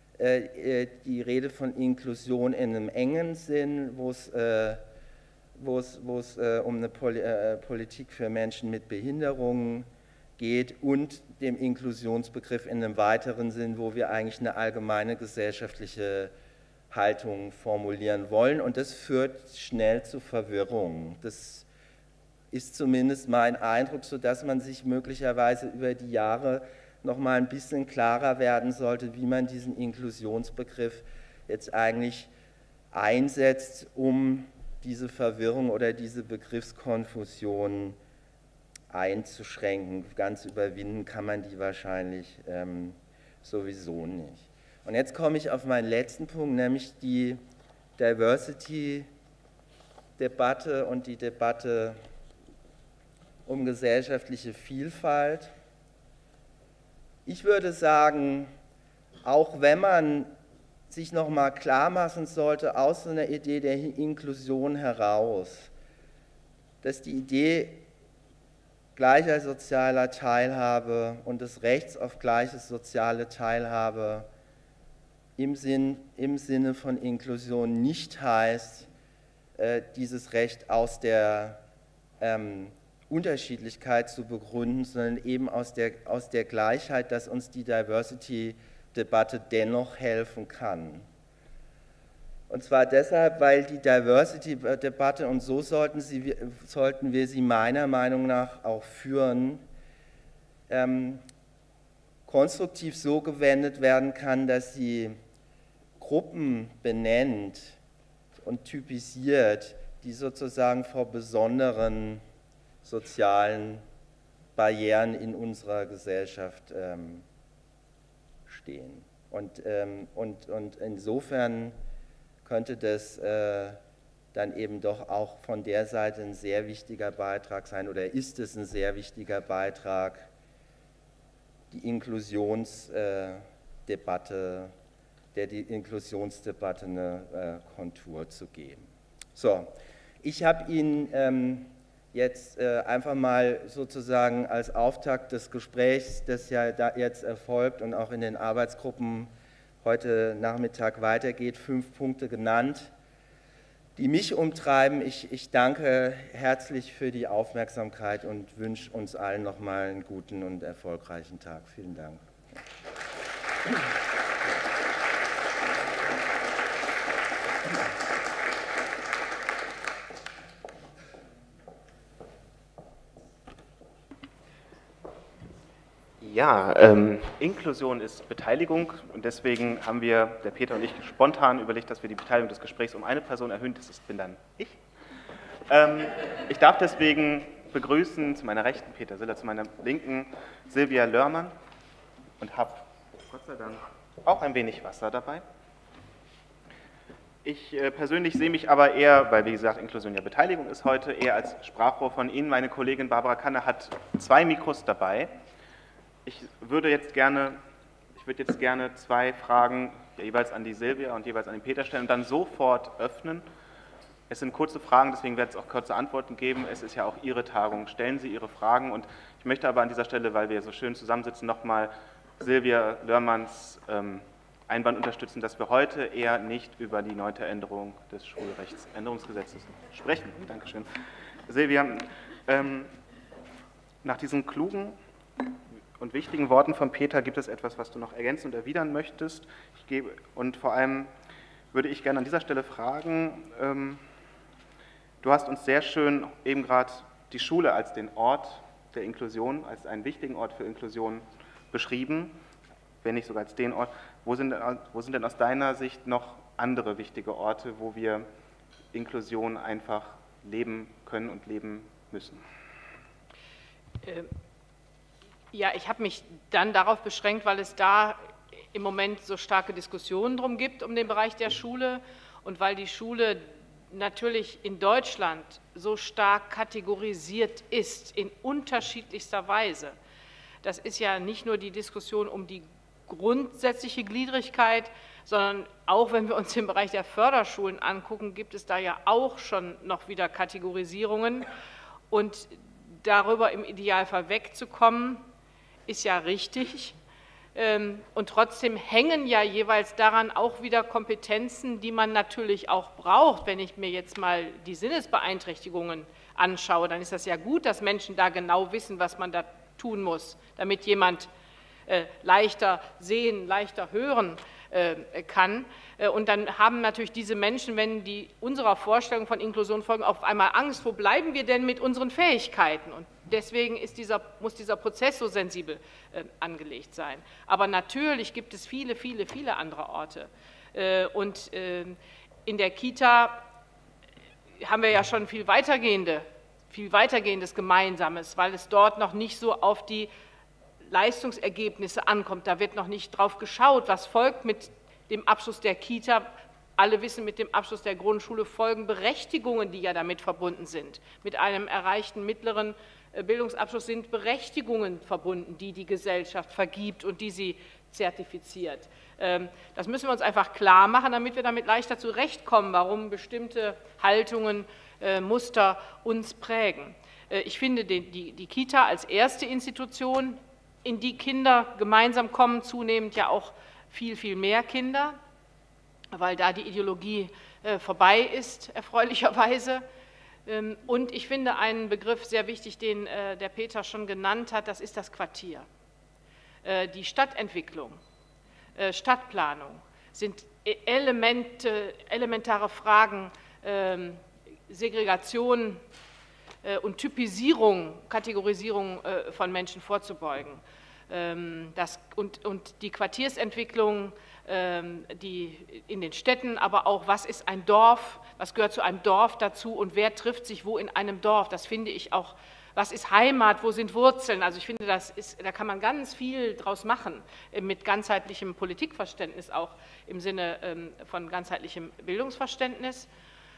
äh, die Rede von Inklusion in einem engen Sinn, wo es, äh, wo es, wo es äh, um eine Poli äh, Politik für Menschen mit Behinderungen geht und dem Inklusionsbegriff in einem weiteren Sinn, wo wir eigentlich eine allgemeine gesellschaftliche Haltung formulieren wollen. Und das führt schnell zu Verwirrung. Das ist zumindest mein Eindruck, sodass man sich möglicherweise über die Jahre noch mal ein bisschen klarer werden sollte, wie man diesen Inklusionsbegriff jetzt eigentlich einsetzt, um diese Verwirrung oder diese Begriffskonfusion einzuschränken. Ganz überwinden kann man die wahrscheinlich ähm, sowieso nicht. Und jetzt komme ich auf meinen letzten Punkt, nämlich die Diversity-Debatte und die Debatte um gesellschaftliche Vielfalt. Ich würde sagen, auch wenn man sich nochmal klar machen sollte, aus so einer Idee der Inklusion heraus, dass die Idee gleicher sozialer Teilhabe und des Rechts auf gleiche soziale Teilhabe im, Sinn, im Sinne von Inklusion nicht heißt, äh, dieses Recht aus der ähm, Unterschiedlichkeit zu begründen, sondern eben aus der, aus der Gleichheit, dass uns die Diversity-Debatte dennoch helfen kann. Und zwar deshalb, weil die Diversity-Debatte, und so sollten, sie, sollten wir sie meiner Meinung nach auch führen, ähm, konstruktiv so gewendet werden kann, dass sie Gruppen benennt und typisiert, die sozusagen vor besonderen sozialen Barrieren in unserer Gesellschaft ähm, stehen. Und, ähm, und, und insofern könnte das äh, dann eben doch auch von der Seite ein sehr wichtiger Beitrag sein, oder ist es ein sehr wichtiger Beitrag, die Inklusionsdebatte, der die Inklusionsdebatte eine äh, Kontur zu geben. So, ich habe Ihnen ähm, jetzt äh, einfach mal sozusagen als Auftakt des Gesprächs, das ja da jetzt erfolgt und auch in den Arbeitsgruppen heute Nachmittag weitergeht, fünf Punkte genannt, die mich umtreiben. Ich, ich danke herzlich für die Aufmerksamkeit und wünsche uns allen nochmal einen guten und erfolgreichen Tag. Vielen Dank. Ja, ähm, Inklusion ist Beteiligung und deswegen haben wir, der Peter und ich, spontan überlegt, dass wir die Beteiligung des Gesprächs um eine Person erhöhen, das ist, bin dann ich. Ähm, ich darf deswegen begrüßen zu meiner Rechten Peter Siller, zu meiner Linken Silvia Lörmann und habe Gott sei Dank auch ein wenig Wasser dabei. Ich äh, persönlich sehe mich aber eher, weil wie gesagt Inklusion ja Beteiligung ist heute, eher als Sprachrohr von Ihnen. Meine Kollegin Barbara Kanne hat zwei Mikros dabei. Ich würde jetzt gerne, ich würde jetzt gerne zwei Fragen ja, jeweils an die Silvia und jeweils an den Peter stellen und dann sofort öffnen. Es sind kurze Fragen, deswegen wird es auch kurze Antworten geben. Es ist ja auch Ihre Tagung. Stellen Sie Ihre Fragen und ich möchte aber an dieser Stelle, weil wir so schön zusammensitzen, nochmal Silvia Lörmanns ähm, Einwand unterstützen, dass wir heute eher nicht über die neunte Änderung des Schulrechtsänderungsgesetzes sprechen. Dankeschön. Silvia, ähm, nach diesen klugen und wichtigen Worten von Peter gibt es etwas, was du noch ergänzen und erwidern möchtest. Ich gebe, und vor allem würde ich gerne an dieser Stelle fragen, ähm, du hast uns sehr schön eben gerade die Schule als den Ort der Inklusion, als einen wichtigen Ort für Inklusion beschrieben, wenn nicht sogar als den Ort. Wo sind, wo sind denn aus deiner Sicht noch andere wichtige Orte, wo wir Inklusion einfach leben können und leben müssen? Ähm. Ja, ich habe mich dann darauf beschränkt, weil es da im Moment so starke Diskussionen drum gibt, um den Bereich der Schule und weil die Schule natürlich in Deutschland so stark kategorisiert ist, in unterschiedlichster Weise. Das ist ja nicht nur die Diskussion um die grundsätzliche Gliedrigkeit, sondern auch wenn wir uns den Bereich der Förderschulen angucken, gibt es da ja auch schon noch wieder Kategorisierungen und darüber im Idealfall wegzukommen, ist ja richtig. Und trotzdem hängen ja jeweils daran auch wieder Kompetenzen, die man natürlich auch braucht. Wenn ich mir jetzt mal die Sinnesbeeinträchtigungen anschaue, dann ist das ja gut, dass Menschen da genau wissen, was man da tun muss, damit jemand leichter sehen, leichter hören kann. Und dann haben natürlich diese Menschen, wenn die unserer Vorstellung von Inklusion folgen, auf einmal Angst, wo bleiben wir denn mit unseren Fähigkeiten? Und deswegen ist dieser, muss dieser Prozess so sensibel äh, angelegt sein. Aber natürlich gibt es viele, viele, viele andere Orte. Äh, und äh, in der Kita haben wir ja schon viel weitergehende, viel weitergehendes Gemeinsames, weil es dort noch nicht so auf die Leistungsergebnisse ankommt. Da wird noch nicht drauf geschaut, was folgt mit dem Abschluss der Kita. Alle wissen, mit dem Abschluss der Grundschule folgen Berechtigungen, die ja damit verbunden sind. Mit einem erreichten mittleren Bildungsabschluss sind Berechtigungen verbunden, die die Gesellschaft vergibt und die sie zertifiziert. Das müssen wir uns einfach klar machen, damit wir damit leichter zurechtkommen, warum bestimmte Haltungen, Muster uns prägen. Ich finde die, die, die Kita als erste Institution, in die Kinder gemeinsam kommen, zunehmend ja auch viel, viel mehr Kinder, weil da die Ideologie vorbei ist, erfreulicherweise. Und ich finde einen Begriff sehr wichtig, den der Peter schon genannt hat, das ist das Quartier. Die Stadtentwicklung, Stadtplanung sind Elemente, elementare Fragen, Segregation und Typisierung, Kategorisierung von Menschen vorzubeugen. Das, und, und die Quartiersentwicklung, die in den Städten, aber auch, was ist ein Dorf, was gehört zu einem Dorf dazu und wer trifft sich wo in einem Dorf, das finde ich auch, was ist Heimat, wo sind Wurzeln, also ich finde, das ist, da kann man ganz viel draus machen, mit ganzheitlichem Politikverständnis, auch im Sinne von ganzheitlichem Bildungsverständnis.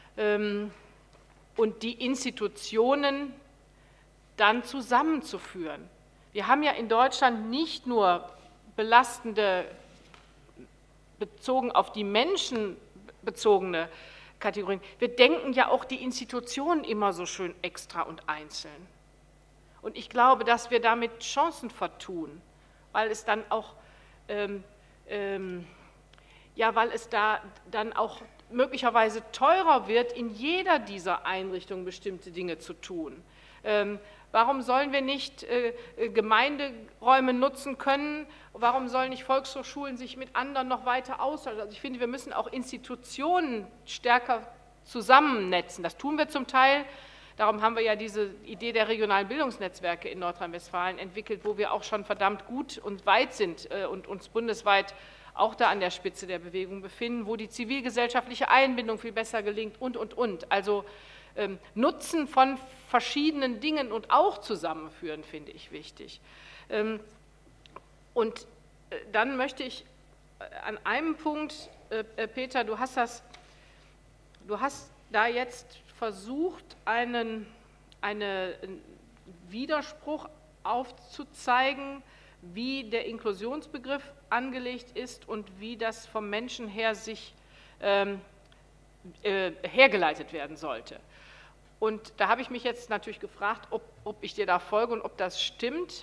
Und die Institutionen dann zusammenzuführen. Wir haben ja in Deutschland nicht nur belastende, bezogen auf die Menschen bezogene Kategorien, wir denken ja auch die Institutionen immer so schön extra und einzeln. Und ich glaube, dass wir damit Chancen vertun, weil es dann auch, ähm, ähm, ja, weil es da dann auch möglicherweise teurer wird, in jeder dieser Einrichtungen bestimmte Dinge zu tun. Ähm, warum sollen wir nicht äh, Gemeinderäume nutzen können? Warum sollen nicht Volkshochschulen sich mit anderen noch weiter austauschen? Also ich finde, wir müssen auch Institutionen stärker zusammennetzen. Das tun wir zum Teil. Darum haben wir ja diese Idee der regionalen Bildungsnetzwerke in Nordrhein-Westfalen entwickelt, wo wir auch schon verdammt gut und weit sind äh, und uns bundesweit auch da an der Spitze der Bewegung befinden, wo die zivilgesellschaftliche Einbindung viel besser gelingt und, und, und. Also ähm, Nutzen von verschiedenen Dingen und auch zusammenführen, finde ich wichtig. Ähm, und äh, dann möchte ich äh, an einem Punkt, äh, Peter, du hast das, du hast da jetzt versucht, einen, einen Widerspruch aufzuzeigen, wie der Inklusionsbegriff angelegt ist und wie das vom Menschen her sich ähm, äh, hergeleitet werden sollte. Und da habe ich mich jetzt natürlich gefragt, ob, ob ich dir da folge und ob das stimmt.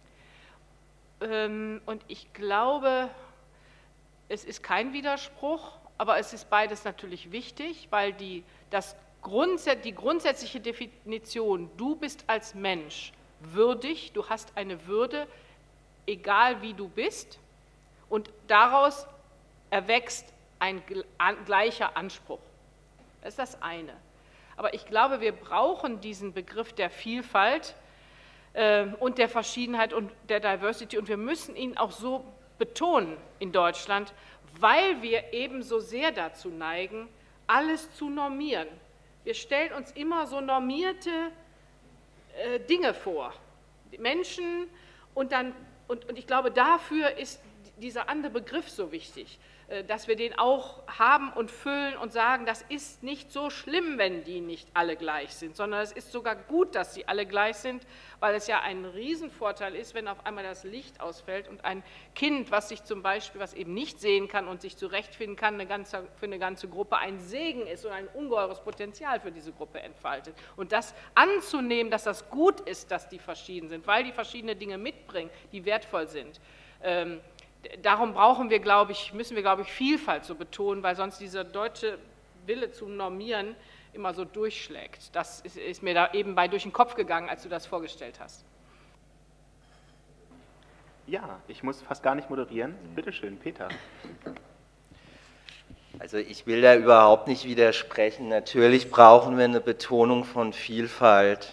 Ähm, und ich glaube, es ist kein Widerspruch, aber es ist beides natürlich wichtig, weil die, das Grundsatz, die grundsätzliche Definition, du bist als Mensch würdig, du hast eine Würde, egal wie du bist, und daraus erwächst ein gleicher Anspruch. Das ist das eine. Aber ich glaube, wir brauchen diesen Begriff der Vielfalt äh, und der Verschiedenheit und der Diversity, und wir müssen ihn auch so betonen in Deutschland, weil wir eben so sehr dazu neigen, alles zu normieren. Wir stellen uns immer so normierte äh, Dinge vor, Menschen, und dann Und, und ich glaube, dafür ist dieser andere Begriff so wichtig, dass wir den auch haben und füllen und sagen, das ist nicht so schlimm, wenn die nicht alle gleich sind, sondern es ist sogar gut, dass sie alle gleich sind, weil es ja ein Riesenvorteil ist, wenn auf einmal das Licht ausfällt und ein Kind, was sich zum Beispiel, was eben nicht sehen kann und sich zurechtfinden kann, eine ganze, für eine ganze Gruppe ein Segen ist und ein ungeheures Potenzial für diese Gruppe entfaltet. Und das anzunehmen, dass das gut ist, dass die verschieden sind, weil die verschiedene Dinge mitbringen, die wertvoll sind. Ähm, Darum brauchen wir, glaube ich, müssen wir, glaube ich, Vielfalt so betonen, weil sonst dieser deutsche Wille zu normieren immer so durchschlägt. Das ist, ist mir da eben bei durch den Kopf gegangen, als du das vorgestellt hast. Ja, ich muss fast gar nicht moderieren. Bitte schön, Peter. Also ich will da überhaupt nicht widersprechen. Natürlich brauchen wir eine Betonung von Vielfalt.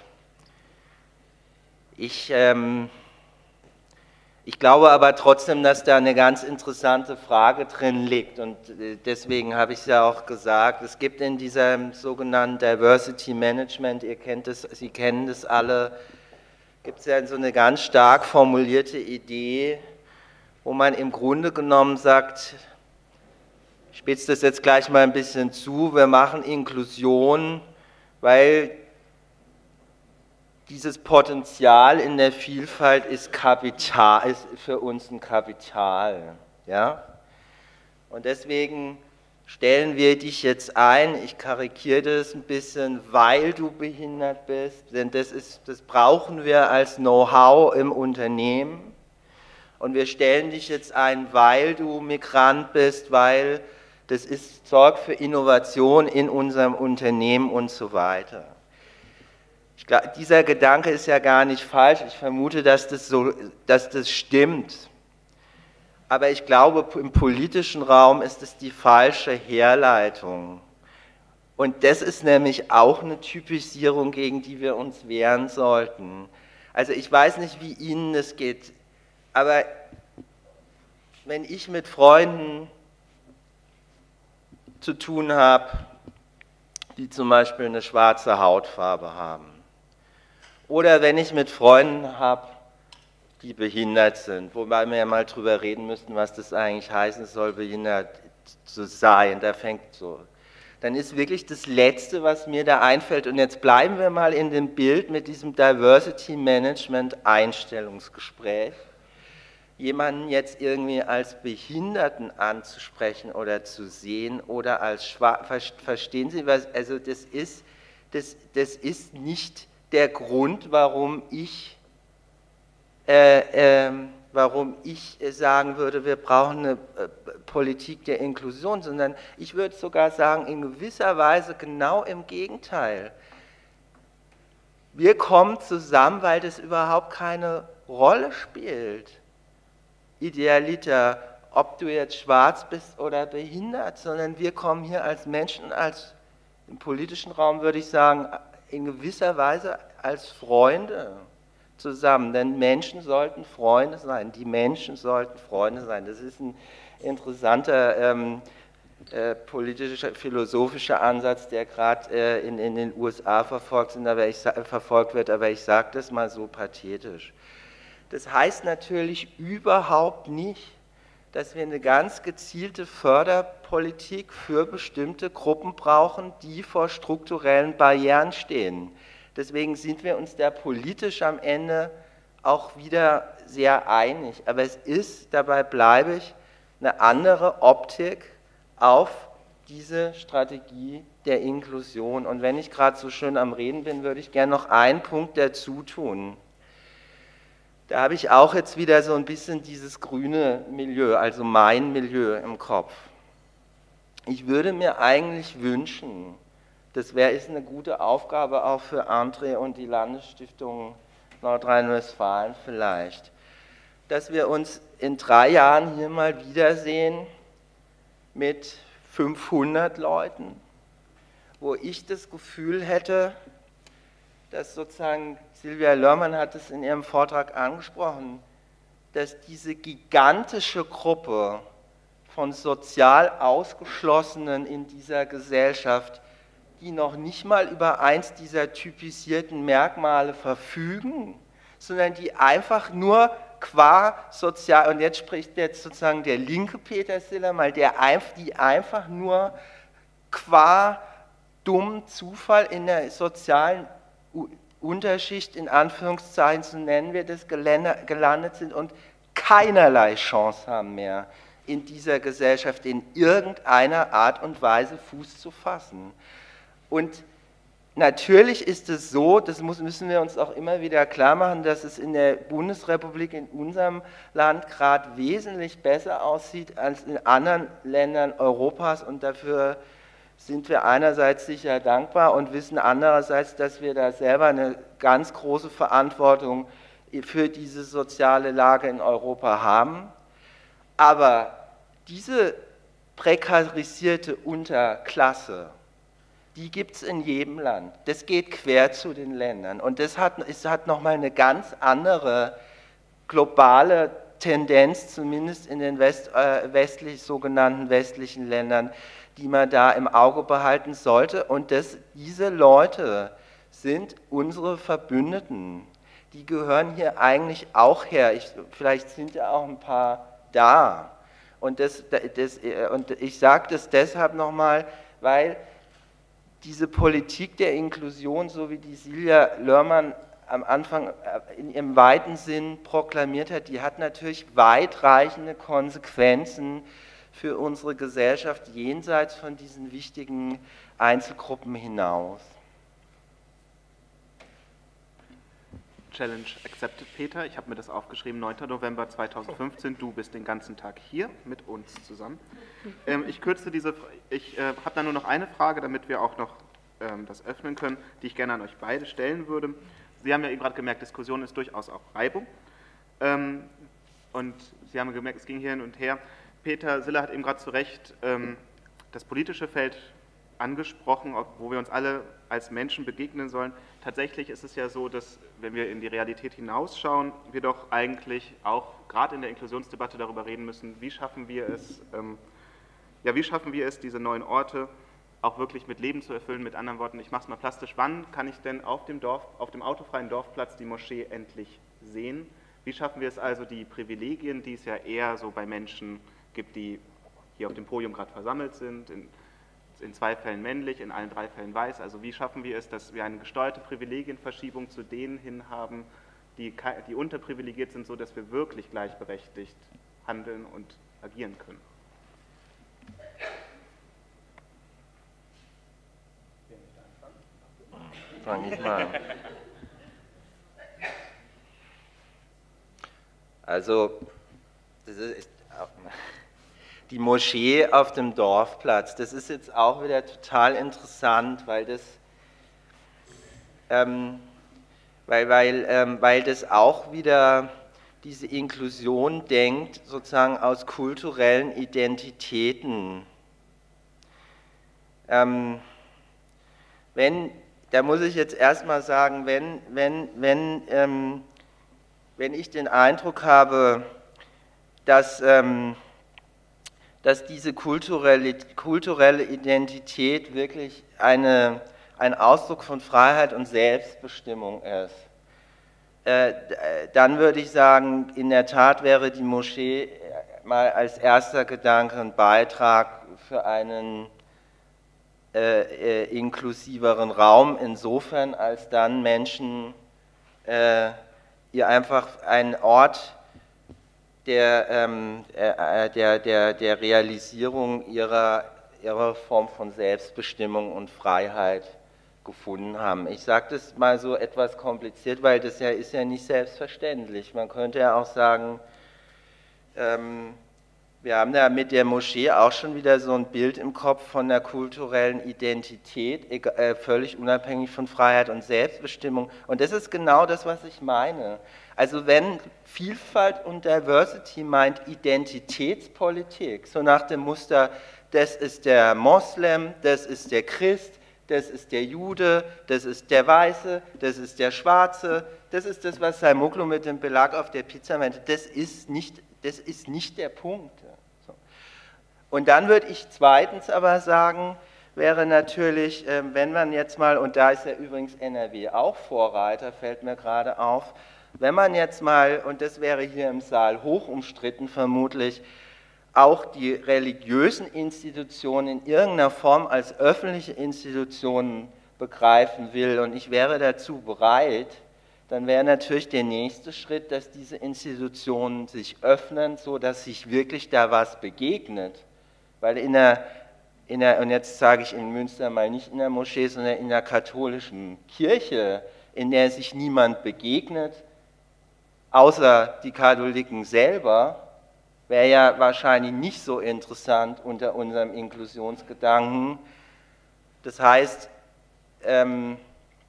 Ich... Ähm Ich glaube aber trotzdem, dass da eine ganz interessante Frage drin liegt, und deswegen habe ich es ja auch gesagt, es gibt in diesem sogenannten Diversity Management, ihr kennt es, Sie kennen das alle, gibt es ja so eine ganz stark formulierte Idee, wo man im Grunde genommen sagt, ich spitze das jetzt gleich mal ein bisschen zu, wir machen Inklusion, weil dieses Potenzial in der Vielfalt ist Kapital, ist für uns ein Kapital. Ja? Und deswegen stellen wir dich jetzt ein, ich karikiere das ein bisschen, weil du behindert bist, denn das, ist, das brauchen wir als Know-how im Unternehmen. Und wir stellen dich jetzt ein, weil du Migrant bist, weil das ist, sorgt für Innovation in unserem Unternehmen und so weiter. Ich glaub, dieser Gedanke ist ja gar nicht falsch, ich vermute, dass das, so, dass das stimmt. Aber ich glaube, im politischen Raum ist es die falsche Herleitung. Und das ist nämlich auch eine Typisierung, gegen die wir uns wehren sollten. Also ich weiß nicht, wie Ihnen das geht, aber wenn ich mit Freunden zu tun habe, die zum Beispiel eine schwarze Hautfarbe haben, oder wenn ich mit Freunden habe, die behindert sind, wobei wir ja mal drüber reden müssten, was das eigentlich heißen soll, behindert zu sein, da fängt so. Dann ist wirklich das Letzte, was mir da einfällt, und jetzt bleiben wir mal in dem Bild mit diesem Diversity Management Einstellungsgespräch, jemanden jetzt irgendwie als Behinderten anzusprechen oder zu sehen oder als Schwarz, verstehen Sie was, also das ist, das, das ist nicht der Grund, warum ich Äh, äh, warum ich sagen würde, wir brauchen eine äh, Politik der Inklusion, sondern ich würde sogar sagen, in gewisser Weise genau im Gegenteil. Wir kommen zusammen, weil das überhaupt keine Rolle spielt, Idealiter, ob du jetzt schwarz bist oder behindert, sondern wir kommen hier als Menschen, als im politischen Raum würde ich sagen, in gewisser Weise als Freunde zusammen, denn Menschen sollten Freunde sein, die Menschen sollten Freunde sein. Das ist ein interessanter ähm, äh, politischer, philosophischer Ansatz, der gerade äh, in, in den U S A verfolgt, sind, aber ich, verfolgt wird, aber ich sage das mal so pathetisch. Das heißt natürlich überhaupt nicht, dass wir eine ganz gezielte Förderpolitik für bestimmte Gruppen brauchen, die vor strukturellen Barrieren stehen. Deswegen sind wir uns da politisch am Ende auch wieder sehr einig. Aber es ist, dabei bleibe ich, eine andere Optik auf diese Strategie der Inklusion. Und wenn ich gerade so schön am Reden bin, würde ich gerne noch einen Punkt dazu tun. Da habe ich auch jetzt wieder so ein bisschen dieses grüne Milieu, also mein Milieu im Kopf. Ich würde mir eigentlich wünschen, das wäre ist eine gute Aufgabe auch für André und die Landesstiftung Nordrhein-Westfalen vielleicht, dass wir uns in drei Jahren hier mal wiedersehen mit fünfhundert Leuten, wo ich das Gefühl hätte, dass sozusagen, Silvia Lörmann hat es in ihrem Vortrag angesprochen, dass diese gigantische Gruppe von sozial Ausgeschlossenen in dieser Gesellschaft, die noch nicht mal über eins dieser typisierten Merkmale verfügen, sondern die einfach nur qua sozial, und jetzt spricht jetzt sozusagen der linke Peter Siller mal, der, die einfach nur qua dummen Zufall in der sozialen Unterschicht, in Anführungszeichen, so nennen wir das, gelandet sind und keinerlei Chance haben mehr, in dieser Gesellschaft in irgendeiner Art und Weise Fuß zu fassen. Und natürlich ist es so, das müssen wir uns auch immer wieder klar machen, dass es in der Bundesrepublik, in unserem Land gerade wesentlich besser aussieht als in anderen Ländern Europas, und dafür sind wir einerseits sicher dankbar und wissen andererseits, dass wir da selber eine ganz große Verantwortung für diese soziale Lage in Europa haben. Aber diese prekarisierte Unterklasse, die gibt es in jedem Land. Das geht quer zu den Ländern. Und das hat, es hat nochmal eine ganz andere globale Tendenz, zumindest in den West, äh, westlich, sogenannten westlichen Ländern, die man da im Auge behalten sollte. Und das, diese Leute sind unsere Verbündeten. Die gehören hier eigentlich auch her. Ich, vielleicht sind ja auch ein paar da. Und, das, das, und ich sage das deshalb nochmal, weil diese Politik der Inklusion, so wie die Silvia Lörmann am Anfang in ihrem weiten Sinn proklamiert hat, die hat natürlich weitreichende Konsequenzen für unsere Gesellschaft jenseits von diesen wichtigen Einzelgruppen hinaus. Challenge accepted, Peter. Ich habe mir das aufgeschrieben, neunter November zweitausendfünfzehn. Du bist den ganzen Tag hier mit uns zusammen. Ähm, ich kürze diese, ich äh, habe da nur noch eine Frage, damit wir auch noch ähm, das öffnen können, die ich gerne an euch beide stellen würde. Sie haben ja eben gerade gemerkt, Diskussion ist durchaus auch Reibung. Ähm, und Sie haben gemerkt, es ging hier hin und her. Peter Siller hat eben gerade zu Recht ähm, das politische Feld angesprochen, wo wir uns alle als Menschen begegnen sollen. Tatsächlich ist es ja so, dass, wenn wir in die Realität hinausschauen, wir doch eigentlich auch gerade in der Inklusionsdebatte darüber reden müssen, wie schaffen wir es, ähm, ja, wie schaffen wir es, diese neuen Orte auch wirklich mit Leben zu erfüllen. Mit anderen Worten, ich mache es mal plastisch, wann kann ich denn auf dem Dorf, auf dem autofreien Dorfplatz die Moschee endlich sehen? Wie schaffen wir es also, die Privilegien, die es ja eher so bei Menschen gibt, die hier auf dem Podium gerade versammelt sind, in, in zwei Fällen männlich, in allen drei Fällen weiß, also wie schaffen wir es, dass wir eine gesteuerte Privilegienverschiebung zu denen hin haben, die, die unterprivilegiert sind, sodass wir wirklich gleichberechtigt handeln und agieren können? Fange ich mal an. Also, das ist die Moschee auf dem Dorfplatz, das ist jetzt auch wieder total interessant, weil das, ähm, weil, weil, ähm, weil das auch wieder diese Inklusion denkt, sozusagen aus kulturellen Identitäten. Ähm, wenn, da muss ich jetzt erstmal sagen, wenn, wenn, wenn, ähm, wenn ich den Eindruck habe, dass, ähm, dass diese kulturelle, kulturelle Identität wirklich eine, ein Ausdruck von Freiheit und Selbstbestimmung ist, äh, dann würde ich sagen, in der Tat wäre die Moschee mal als erster Gedanke ein Beitrag für einen äh, äh, inklusiveren Raum, insofern als dann Menschen äh, ihr einfach einen Ort Der, ähm, äh, der, der, der Realisierung ihrer, ihrer Form von Selbstbestimmung und Freiheit gefunden haben. Ich sage das mal so etwas kompliziert, weil das ja ist ja nicht selbstverständlich. Man könnte ja auch sagen, ähm, wir haben ja mit der Moschee auch schon wieder so ein Bild im Kopf von der kulturellen Identität, äh, völlig unabhängig von Freiheit und Selbstbestimmung. Und das ist genau das, was ich meine. Also wenn Vielfalt und Diversity meint Identitätspolitik, so nach dem Muster, das ist der Moslem, das ist der Christ, das ist der Jude, das ist der Weiße, das ist der Schwarze, das ist das, was Saimoglu mit dem Belag auf der Pizza meinte, das ist nicht, das ist nicht der Punkt. So. Und dann würde ich zweitens aber sagen, wäre natürlich, wenn man jetzt mal, und da ist ja übrigens N R W auch Vorreiter, fällt mir gerade auf, wenn man jetzt mal, und das wäre hier im Saal hoch umstritten vermutlich, auch die religiösen Institutionen in irgendeiner Form als öffentliche Institutionen begreifen will, und ich wäre dazu bereit, dann wäre natürlich der nächste Schritt, dass diese Institutionen sich öffnen, sodass sich wirklich da was begegnet. Weil in der, in der, und jetzt sage ich in Münster mal nicht in der Moschee, sondern in der katholischen Kirche, in der sich niemand begegnet, außer die Katholiken selber, wäre ja wahrscheinlich nicht so interessant unter unserem Inklusionsgedanken. Das heißt, ähm,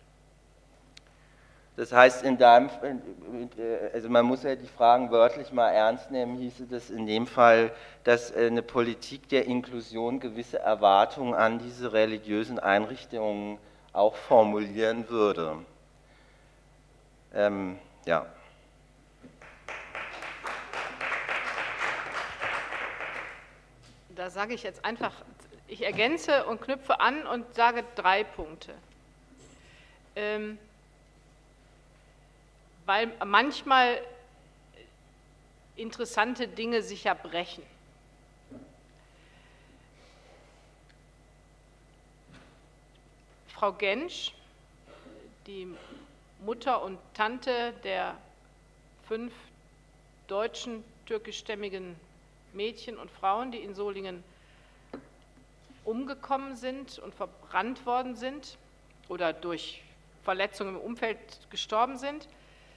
das heißt in deinem, also man muss ja die Fragen wörtlich mal ernst nehmen, hieße das in dem Fall, dass eine Politik der Inklusion gewisse Erwartungen an diese religiösen Einrichtungen auch formulieren würde. Ähm, ja. Da sage ich jetzt einfach, ich ergänze und knüpfe an und sage drei Punkte. Ähm, weil manchmal interessante Dinge sich ja brechen. Frau Gensch, die Mutter und Tante der fünf deutschen türkischstämmigen Mädchen und Frauen, die in Solingen umgekommen sind und verbrannt worden sind oder durch Verletzungen im Umfeld gestorben sind,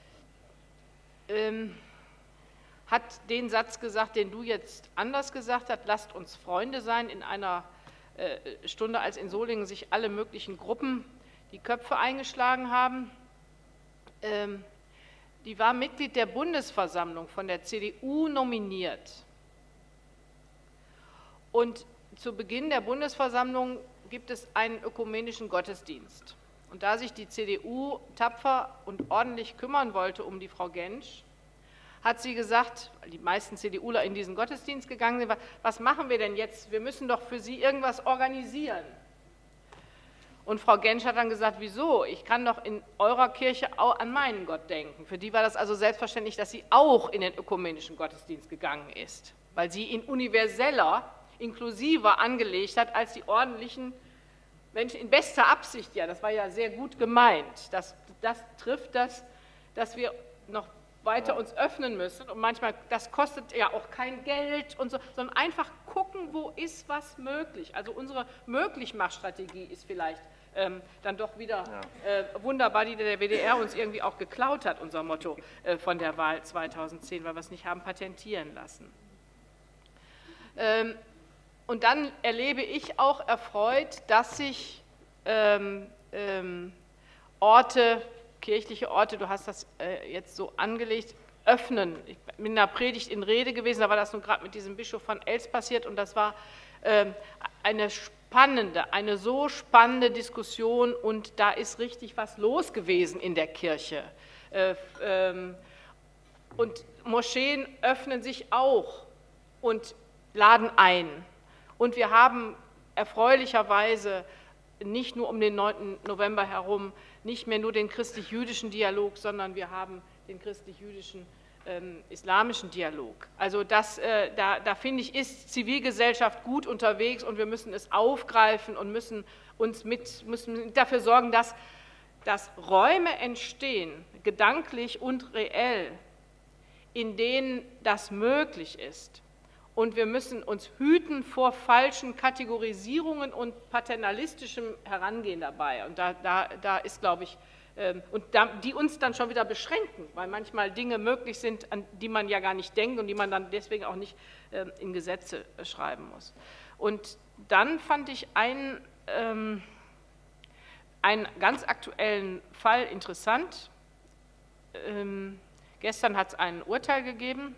ähm, hat den Satz gesagt, den du jetzt anders gesagt hast: lasst uns Freunde sein, in einer äh, Stunde, als in Solingen sich alle möglichen Gruppen die Köpfe eingeschlagen haben. Ähm, die war Mitglied der Bundesversammlung, von der C D U nominiert. Und zu Beginn der Bundesversammlung gibt es einen ökumenischen Gottesdienst. Und da sich die C D U tapfer und ordentlich kümmern wollte um die Frau Gentsch, hat sie gesagt, weil die meisten CDUler in diesen Gottesdienst gegangen sind, was machen wir denn jetzt? Wir müssen doch für Sie irgendwas organisieren. Und Frau Gentsch hat dann gesagt, wieso? Ich kann doch in eurer Kirche auch an meinen Gott denken. Für die war das also selbstverständlich, dass sie auch in den ökumenischen Gottesdienst gegangen ist, weil sie ihn universeller, inklusiver angelegt hat als die ordentlichen Menschen, in bester Absicht, ja, das war ja sehr gut gemeint. Das, das trifft das, dass wir noch weiter uns öffnen müssen und manchmal, das kostet ja auch kein Geld und so, sondern einfach gucken, wo ist was möglich. Also unsere Möglichmachstrategie ist vielleicht ähm, dann doch wieder ja. äh, wunderbar, die der W D R uns irgendwie auch geklaut hat, unser Motto äh, von der Wahl zweitausendzehn, weil wir es nicht haben patentieren lassen. Ähm, und dann erlebe ich auch erfreut, dass sich ähm, ähm, Orte, kirchliche Orte, du hast das äh, jetzt so angelegt, öffnen. Ich bin in einer Predigt in Rede gewesen, da war das nun gerade mit diesem Bischof von Elst passiert und das war äh, eine spannende, eine so spannende Diskussion und da ist richtig was los gewesen in der Kirche. Äh, ähm, und Moscheen öffnen sich auch und laden ein. Und wir haben erfreulicherweise nicht nur um den neunten November herum nicht mehr nur den christlich-jüdischen Dialog, sondern wir haben den christlich-jüdischen ähm, islamischen Dialog. Also das, äh, da, da finde ich, ist Zivilgesellschaft gut unterwegs und wir müssen es aufgreifen und müssen uns mit, müssen dafür sorgen, dass, dass Räume entstehen, gedanklich und reell, in denen das möglich ist. Und wir müssen uns hüten vor falschen Kategorisierungen und paternalistischem Herangehen dabei. Und da, da, da ist, glaube ich, ähm, und da, die uns dann schon wieder beschränken, weil manchmal Dinge möglich sind, an die man ja gar nicht denkt und die man dann deswegen auch nicht ähm, in Gesetze äh, schreiben muss. Und dann fand ich einen, ähm, einen ganz aktuellen Fall interessant. Ähm, gestern hat es ein Urteil gegeben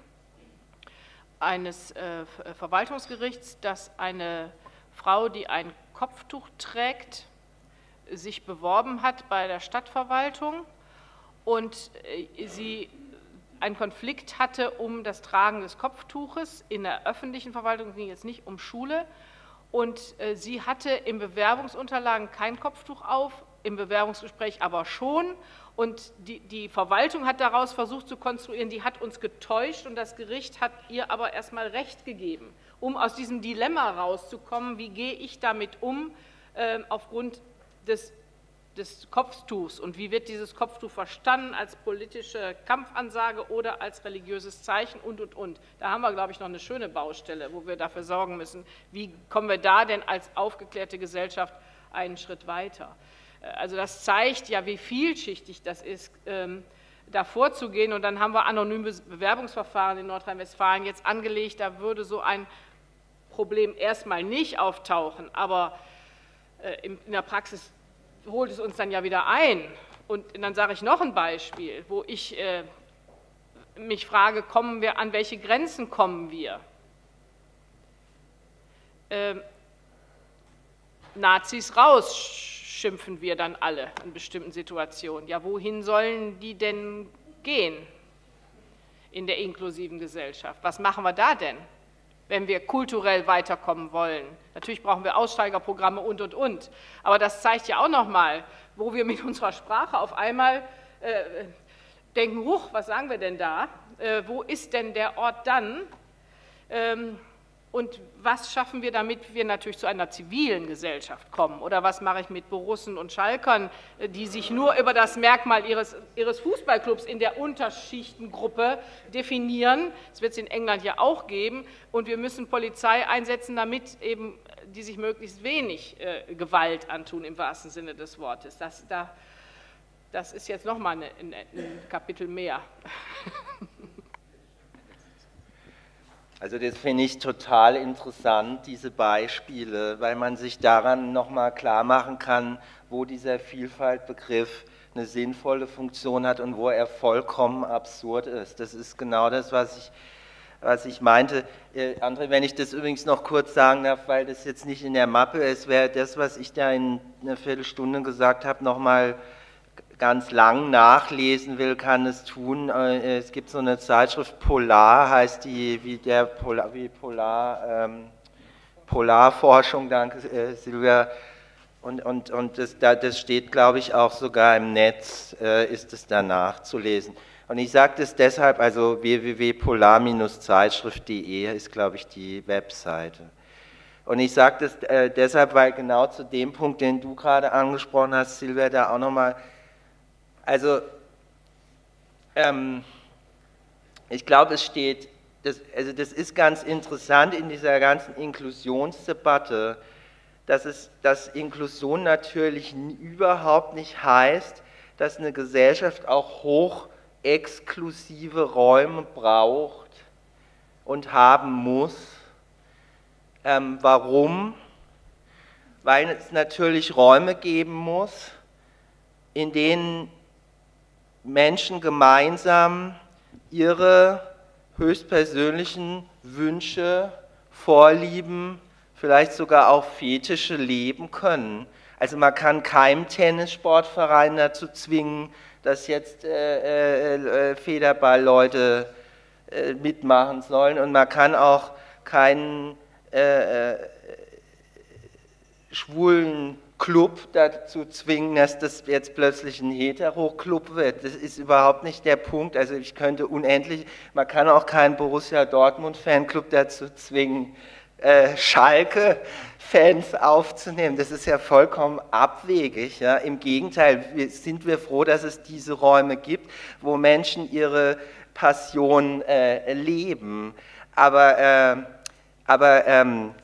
eines äh, Verwaltungsgerichts, dass eine Frau, die ein Kopftuch trägt, sich beworben hat bei der Stadtverwaltung und äh, sie einen Konflikt hatte um das Tragen des Kopftuches in der öffentlichen Verwaltung, es ging jetzt nicht um Schule, und äh, sie hatte im Bewerbungsunterlagen kein Kopftuch auf, im Bewerbungsgespräch aber schon. Und die, die Verwaltung hat daraus versucht zu konstruieren, die hat uns getäuscht und das Gericht hat ihr aber erstmal Recht gegeben, um aus diesem Dilemma rauszukommen, wie gehe ich damit um äh, aufgrund des, des Kopftuchs und wie wird dieses Kopftuch verstanden als politische Kampfansage oder als religiöses Zeichen und, und, und. Da haben wir, glaube ich, noch eine schöne Baustelle, wo wir dafür sorgen müssen, wie kommen wir da denn als aufgeklärte Gesellschaft einen Schritt weiter. Also das zeigt ja, wie vielschichtig das ist, ähm, da vorzugehen. Und dann haben wir anonyme Bewerbungsverfahren in Nordrhein-Westfalen jetzt angelegt. Da würde so ein Problem erstmal nicht auftauchen, aber äh, in, in der Praxis holt es uns dann ja wieder ein. Und dann sage ich noch ein Beispiel, wo ich äh, mich frage, kommen wir, an welche Grenzen kommen wir? Ähm, Nazis raus, schimpfen wir dann alle in bestimmten Situationen. Ja, wohin sollen die denn gehen in der inklusiven Gesellschaft? Was machen wir da denn, wenn wir kulturell weiterkommen wollen? Natürlich brauchen wir Aussteigerprogramme und, und, und. Aber das zeigt ja auch nochmal, wo wir mit unserer Sprache auf einmal äh, denken, huch, was sagen wir denn da? Äh, wo ist denn der Ort dann? Ähm, Und was schaffen wir, damit wir natürlich zu einer zivilen Gesellschaft kommen? Oder was mache ich mit Borussen und Schalkern, die sich nur über das Merkmal ihres, ihres Fußballclubs in der Unterschichtengruppe definieren? Das wird es in England ja auch geben. Und wir müssen Polizei einsetzen, damit eben die sich möglichst wenig äh, Gewalt antun, im wahrsten Sinne des Wortes. Das, da, das ist jetzt nochmal ein, ein Kapitel mehr. Also das finde ich total interessant, diese Beispiele, weil man sich daran nochmal klar machen kann, wo dieser Vielfaltbegriff eine sinnvolle Funktion hat und wo er vollkommen absurd ist. Das ist genau das, was ich, was ich meinte. Äh, André, wenn ich das übrigens noch kurz sagen darf, weil das jetzt nicht in der Mappe ist, wäre das, was ich da in einer Viertelstunde gesagt habe, nochmal ganz lang nachlesen will, kann es tun. Es gibt so eine Zeitschrift, Polar heißt die, wie der Polar, wie Polar, ähm, Polarforschung, danke äh, Silvia. Und, und, und das, das steht, glaube ich, auch sogar im Netz, äh, ist es danach zu lesen. Und ich sage das deshalb, also w w w punkt polar Zeitschrift punkt de ist, glaube ich, die Webseite. Und ich sage das äh, deshalb, weil genau zu dem Punkt, den du gerade angesprochen hast, Silvia, da auch nochmal. Also, ähm, ich glaube, es steht, das, also das ist ganz interessant in dieser ganzen Inklusionsdebatte, dass, es, dass Inklusion natürlich überhaupt nicht heißt, dass eine Gesellschaft auch hoch exklusive Räume braucht und haben muss. Ähm, warum? Weil es natürlich Räume geben muss, in denen Menschen gemeinsam ihre höchstpersönlichen Wünsche, Vorlieben, vielleicht sogar auch Fetische leben können. Also man kann keinem Tennissportverein dazu zwingen, dass jetzt äh, äh, Federballleute äh, mitmachen sollen, und man kann auch keinen äh, äh, schwulen Club dazu zwingen, dass das jetzt plötzlich ein Hetero-Club wird. Das ist überhaupt nicht der Punkt. Also ich könnte unendlich, man kann auch keinen Borussia Dortmund-Fanclub dazu zwingen, äh, Schalke-Fans aufzunehmen. Das ist ja vollkommen abwegig. Ja? Im Gegenteil, wir, sind wir froh, dass es diese Räume gibt, wo Menschen ihre Passion äh, leben. Aber, äh, aber ähm,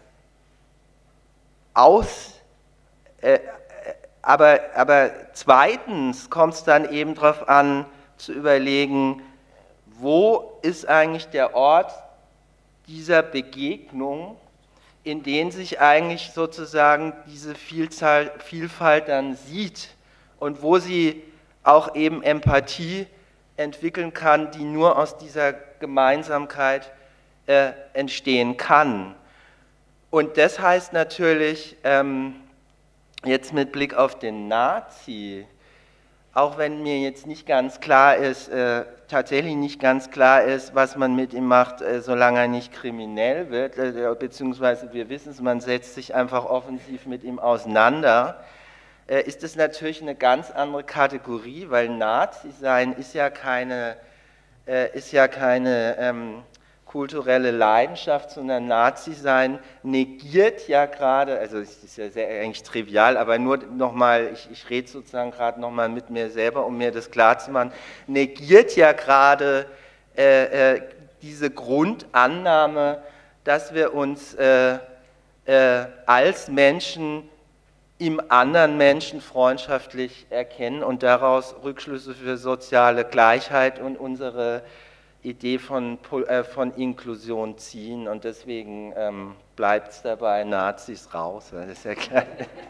aus Äh, aber, aber zweitens kommt es dann eben darauf an, zu überlegen, wo ist eigentlich der Ort dieser Begegnung, in dem sich eigentlich sozusagen diese Vielzahl, Vielfalt dann sieht und wo sie auch eben Empathie entwickeln kann, die nur aus dieser Gemeinsamkeit äh, entstehen kann. Und das heißt natürlich, ähm, jetzt mit Blick auf den Nazi, auch wenn mir jetzt nicht ganz klar ist, äh, tatsächlich nicht ganz klar ist, was man mit ihm macht, äh, solange er nicht kriminell wird, äh, beziehungsweise wir wissen es, man setzt sich einfach offensiv mit ihm auseinander, äh, ist es natürlich eine ganz andere Kategorie, weil Nazi sein ist ja keine, äh, ist ja keine ähm, kulturelle Leidenschaft, sondern Nazi-Sein negiert ja gerade, also es ist ja sehr, eigentlich trivial, aber nur nochmal, ich, ich rede sozusagen gerade nochmal mit mir selber, um mir das klarzumachen, negiert ja gerade äh, äh, diese Grundannahme, dass wir uns äh, äh, als Menschen im anderen Menschen freundschaftlich erkennen und daraus Rückschlüsse für soziale Gleichheit und unsere Idee von, äh, von Inklusion ziehen, und deswegen ähm, bleibt es dabei, Nazis raus, das ist ja klar.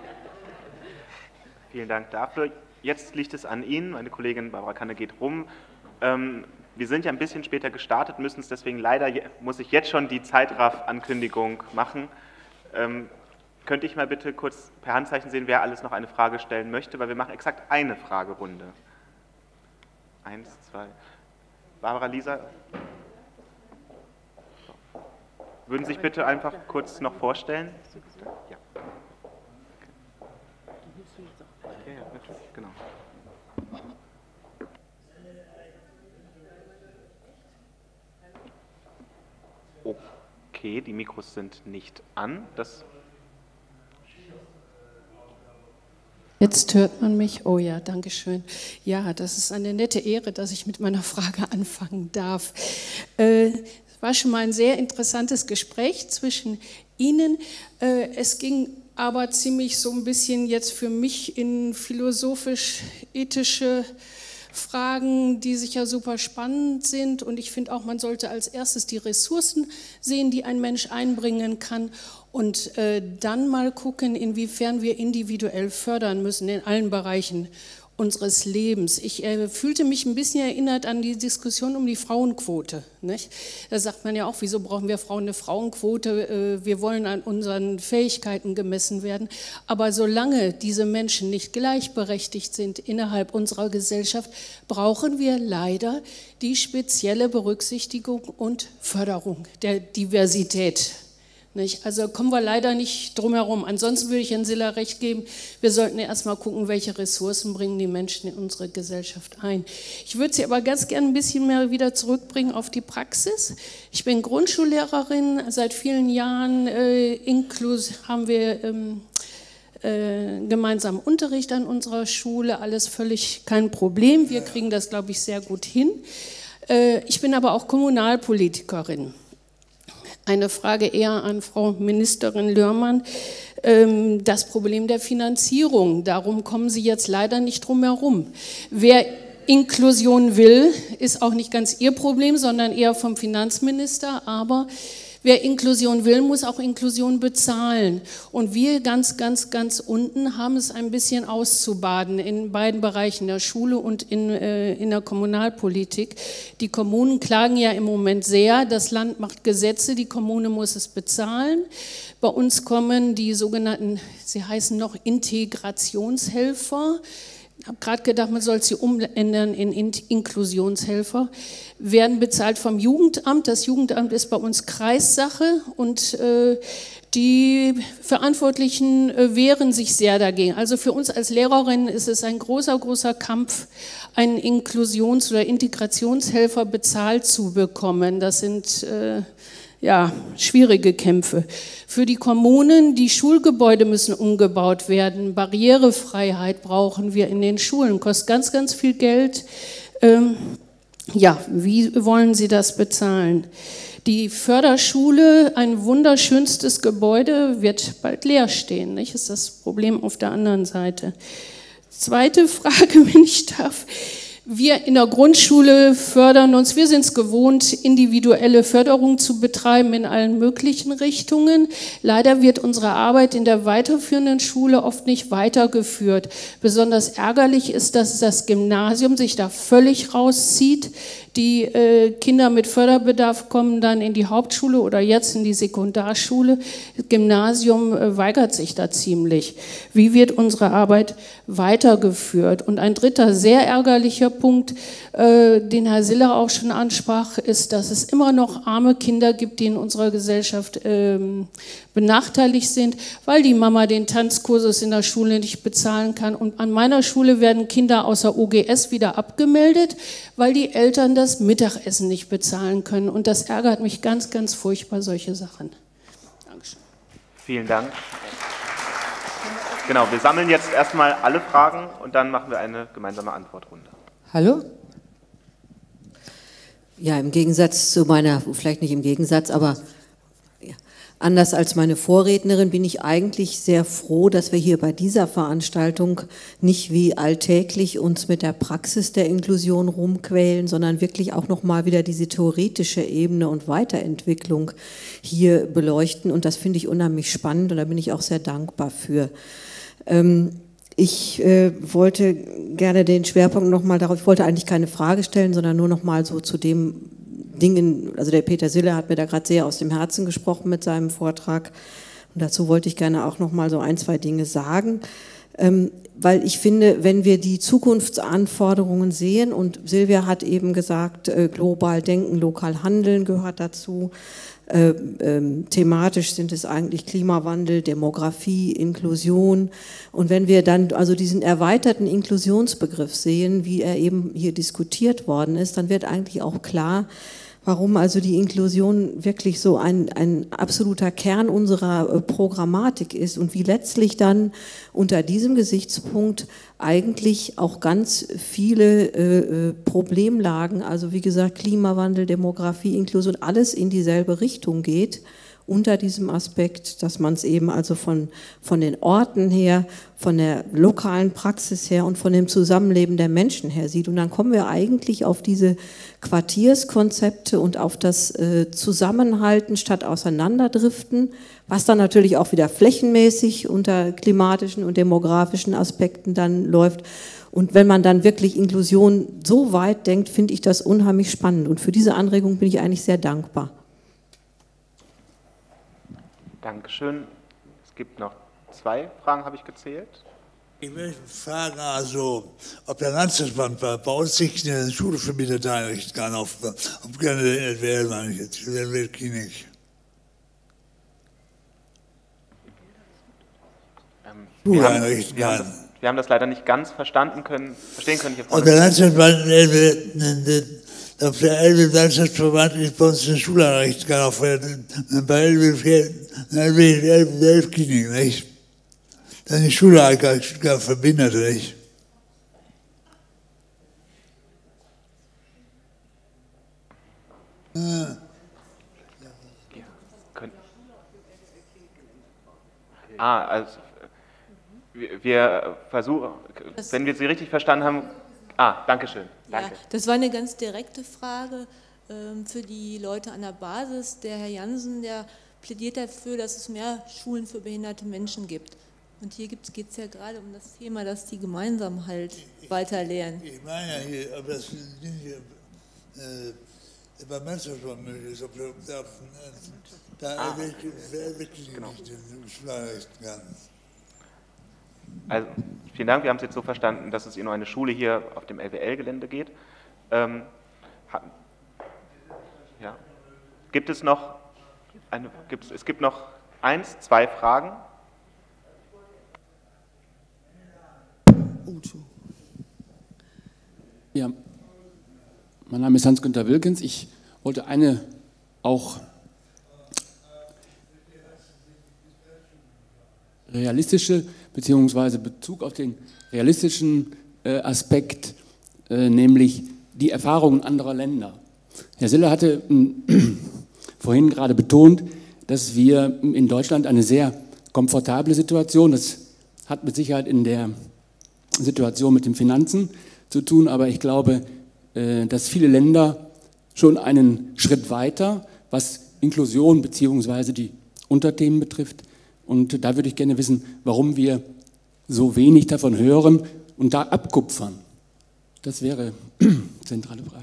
Vielen Dank dafür. Jetzt liegt es an Ihnen, meine Kollegin Barbara Kanne geht rum. Ähm, wir sind ja ein bisschen später gestartet, müssen es deswegen leider, muss ich jetzt schon die Zeitraff-Ankündigung machen. Ähm, könnte ich mal bitte kurz per Handzeichen sehen, wer alles noch eine Frage stellen möchte, weil wir machen exakt eine Fragerunde. Eins, zwei... Barbara, Lisa, würden Sie sich bitte einfach kurz noch vorstellen? Ja. Ja, ja, natürlich, genau. Okay, die Mikros sind nicht an. Das Jetzt hört man mich. Oh ja, danke schön. Ja, das ist eine nette Ehre, dass ich mit meiner Frage anfangen darf. Äh, es war schon mal ein sehr interessantes Gespräch zwischen Ihnen. Äh, es ging aber ziemlich so ein bisschen jetzt für mich in philosophisch-ethische Fragen, die sicher super spannend sind. Und ich finde auch, man sollte als erstes die Ressourcen sehen, die ein Mensch einbringen kann. Und äh, dann mal gucken, inwiefern wir individuell fördern müssen in allen Bereichen unseres Lebens. Ich äh, fühlte mich ein bisschen erinnert an die Diskussion um die Frauenquote. Nicht? Da sagt man ja auch, wieso brauchen wir Frauen eine Frauenquote? Äh, wir wollen an unseren Fähigkeiten gemessen werden. Aber solange diese Menschen nicht gleichberechtigt sind innerhalb unserer Gesellschaft, brauchen wir leider die spezielle Berücksichtigung und Förderung der Diversität. Nicht? Also kommen wir leider nicht drum herum. Ansonsten würde ich Herrn Siller recht geben, wir sollten erst mal gucken, welche Ressourcen bringen die Menschen in unsere Gesellschaft ein. Ich würde Sie aber ganz gerne ein bisschen mehr wieder zurückbringen auf die Praxis. Ich bin Grundschullehrerin, seit vielen Jahren äh, inklus haben wir ähm, äh, gemeinsamen Unterricht an unserer Schule, alles völlig kein Problem. Wir kriegen das, glaube ich, sehr gut hin. Äh, ich bin aber auch Kommunalpolitikerin. Eine Frage eher an Frau Ministerin Lörmann. Das Problem der Finanzierung, darum kommen Sie jetzt leider nicht drum herum. Wer Inklusion will, ist auch nicht ganz Ihr Problem, sondern eher vom Finanzminister, aber wer Inklusion will, muss auch Inklusion bezahlen. Und wir ganz, ganz, ganz unten haben es ein bisschen auszubaden in beiden Bereichen, der Schule und in, äh, in der Kommunalpolitik. Die Kommunen klagen ja im Moment sehr, das Land macht Gesetze, die Kommune muss es bezahlen. Bei uns kommen die sogenannten, sie heißen noch Integrationshelfer. Ich habe gerade gedacht, man soll sie umändern in Inklusionshelfer, werden bezahlt vom Jugendamt. Das Jugendamt ist bei uns Kreissache und äh, die Verantwortlichen äh, wehren sich sehr dagegen. Also für uns als Lehrerinnen ist es ein großer, großer Kampf, einen Inklusions- oder Integrationshelfer bezahlt zu bekommen. Das sind äh, ja, schwierige Kämpfe. Für die Kommunen, die Schulgebäude müssen umgebaut werden, Barrierefreiheit brauchen wir in den Schulen, kostet ganz, ganz viel Geld. Ähm, ja, wie wollen Sie das bezahlen? Die Förderschule, ein wunderschönstes Gebäude, wird bald leer stehen, nicht? Ist das Problem auf der anderen Seite. Zweite Frage, wenn ich darf. Wir in der Grundschule fördern uns, wir sind es gewohnt, individuelle Förderung zu betreiben in allen möglichen Richtungen. Leider wird unsere Arbeit in der weiterführenden Schule oft nicht weitergeführt. Besonders ärgerlich ist, dass das Gymnasium sich da völlig rauszieht. Die äh, Kinder mit Förderbedarf kommen dann in die Hauptschule oder jetzt in die Sekundarschule. Das Gymnasium äh, weigert sich da ziemlich. Wie wird unsere Arbeit weitergeführt? Und ein dritter sehr ärgerlicher Punkt, äh, den Herr Siller auch schon ansprach, ist, dass es immer noch arme Kinder gibt, die in unserer Gesellschaft äh, benachteiligt sind, weil die Mama den Tanzkursus in der Schule nicht bezahlen kann. Und an meiner Schule werden Kinder außer O G S wieder abgemeldet, weil die Eltern das Mittagessen nicht bezahlen können. Und das ärgert mich ganz, ganz furchtbar, solche Sachen. Dankeschön. Vielen Dank. Genau, wir sammeln jetzt erstmal alle Fragen und dann machen wir eine gemeinsame Antwortrunde. Hallo? Ja, im Gegensatz zu meiner, vielleicht nicht im Gegensatz, aber ja, anders als meine Vorrednerin bin ich eigentlich sehr froh, dass wir hier bei dieser Veranstaltung nicht wie alltäglich uns mit der Praxis der Inklusion rumquälen, sondern wirklich auch nochmal wieder diese theoretische Ebene und Weiterentwicklung hier beleuchten. Und das finde ich unheimlich spannend und da bin ich auch sehr dankbar für. Ähm, Ich äh, wollte gerne den Schwerpunkt nochmal darauf, ich wollte eigentlich keine Frage stellen, sondern nur nochmal so zu dem Dingen, also der Peter Siller hat mir da gerade sehr aus dem Herzen gesprochen mit seinem Vortrag und dazu wollte ich gerne auch nochmal so ein, zwei Dinge sagen, ähm, weil ich finde, wenn wir die Zukunftsanforderungen sehen und Silvia hat eben gesagt, äh, global denken, lokal handeln gehört dazu, Äh, äh, thematisch sind es eigentlich Klimawandel, Demografie, Inklusion. Und wenn wir dann also diesen erweiterten Inklusionsbegriff sehen, wie er eben hier diskutiert worden ist, dann wird eigentlich auch klar, warum also die Inklusion wirklich so ein, ein absoluter Kern unserer Programmatik ist und wie letztlich dann unter diesem Gesichtspunkt eigentlich auch ganz viele äh, Problemlagen, also wie gesagt Klimawandel, Demografie, Inklusion, alles in dieselbe Richtung geht, unter diesem Aspekt, dass man es eben also von, von den Orten her, von der lokalen Praxis her und von dem Zusammenleben der Menschen her sieht. Und dann kommen wir eigentlich auf diese Quartierskonzepte und auf das äh, Zusammenhalten statt Auseinanderdriften, was dann natürlich auch wieder flächenmäßig unter klimatischen und demografischen Aspekten dann läuft. Und wenn man dann wirklich Inklusion so weit denkt, finde ich das unheimlich spannend. Und für diese Anregung bin ich eigentlich sehr dankbar. Dankeschön. Es gibt noch zwei Fragen, habe ich gezählt. Ich möchte fragen, also, ob der Landesverband bei uns sich eine Schule für Behinderte einrichten kann, auf, auf gerne der L W L, meine ich jetzt, der Weltklinik. Ähm, Schule wir, haben, einrichten wir, haben kann. das, wir haben das leider nicht ganz verstanden können, verstehen können hier vorne. Und der Landesverband, auf der L W L-Landesverband ist bei uns eine Schule einrichten kann, auf der, bei L W L-Klinik, nicht? Dann die Schule eigentlich verbindet, nicht? Ah. Ja, können. Ah, also wir, wir versuchen, das wenn wir Sie richtig verstanden haben. Ah, danke schön. Danke. Ja, das war eine ganz direkte Frage ähm, für die Leute an der Basis. Der Herr Jansen, der plädiert dafür, dass es mehr Schulen für behinderte Menschen gibt. Und hier geht es ja gerade um das Thema, dass die gemeinsam halt weiter lernen. Ich meine ja hier, ob das hier, äh, beim Menschenschutz möglich ist, ob da, da ah, wirklich genau. nicht den Schule einrichten kann. Also, vielen Dank, wir haben es jetzt so verstanden, dass es um eine Schule hier auf dem L W L-Gelände geht. Ähm, ja. Gibt es noch, eine, gibt, es gibt noch eins, zwei Fragen. Ja, mein Name ist Hans-Günther Wilkens. Ich wollte eine auch realistische beziehungsweise Bezug auf den realistischen äh, Aspekt, äh, nämlich die Erfahrungen anderer Länder. Herr Siller hatte äh, vorhin gerade betont, dass wir in Deutschland eine sehr komfortable Situation, das hat mit Sicherheit in der Situation mit den Finanzen zu tun, aber ich glaube, äh, dass viele Länder schon einen Schritt weiter, was Inklusion beziehungsweise die Unterthemen betrifft. Und da würde ich gerne wissen, warum wir so wenig davon hören und da abkupfern. Das wäre eine zentrale Frage.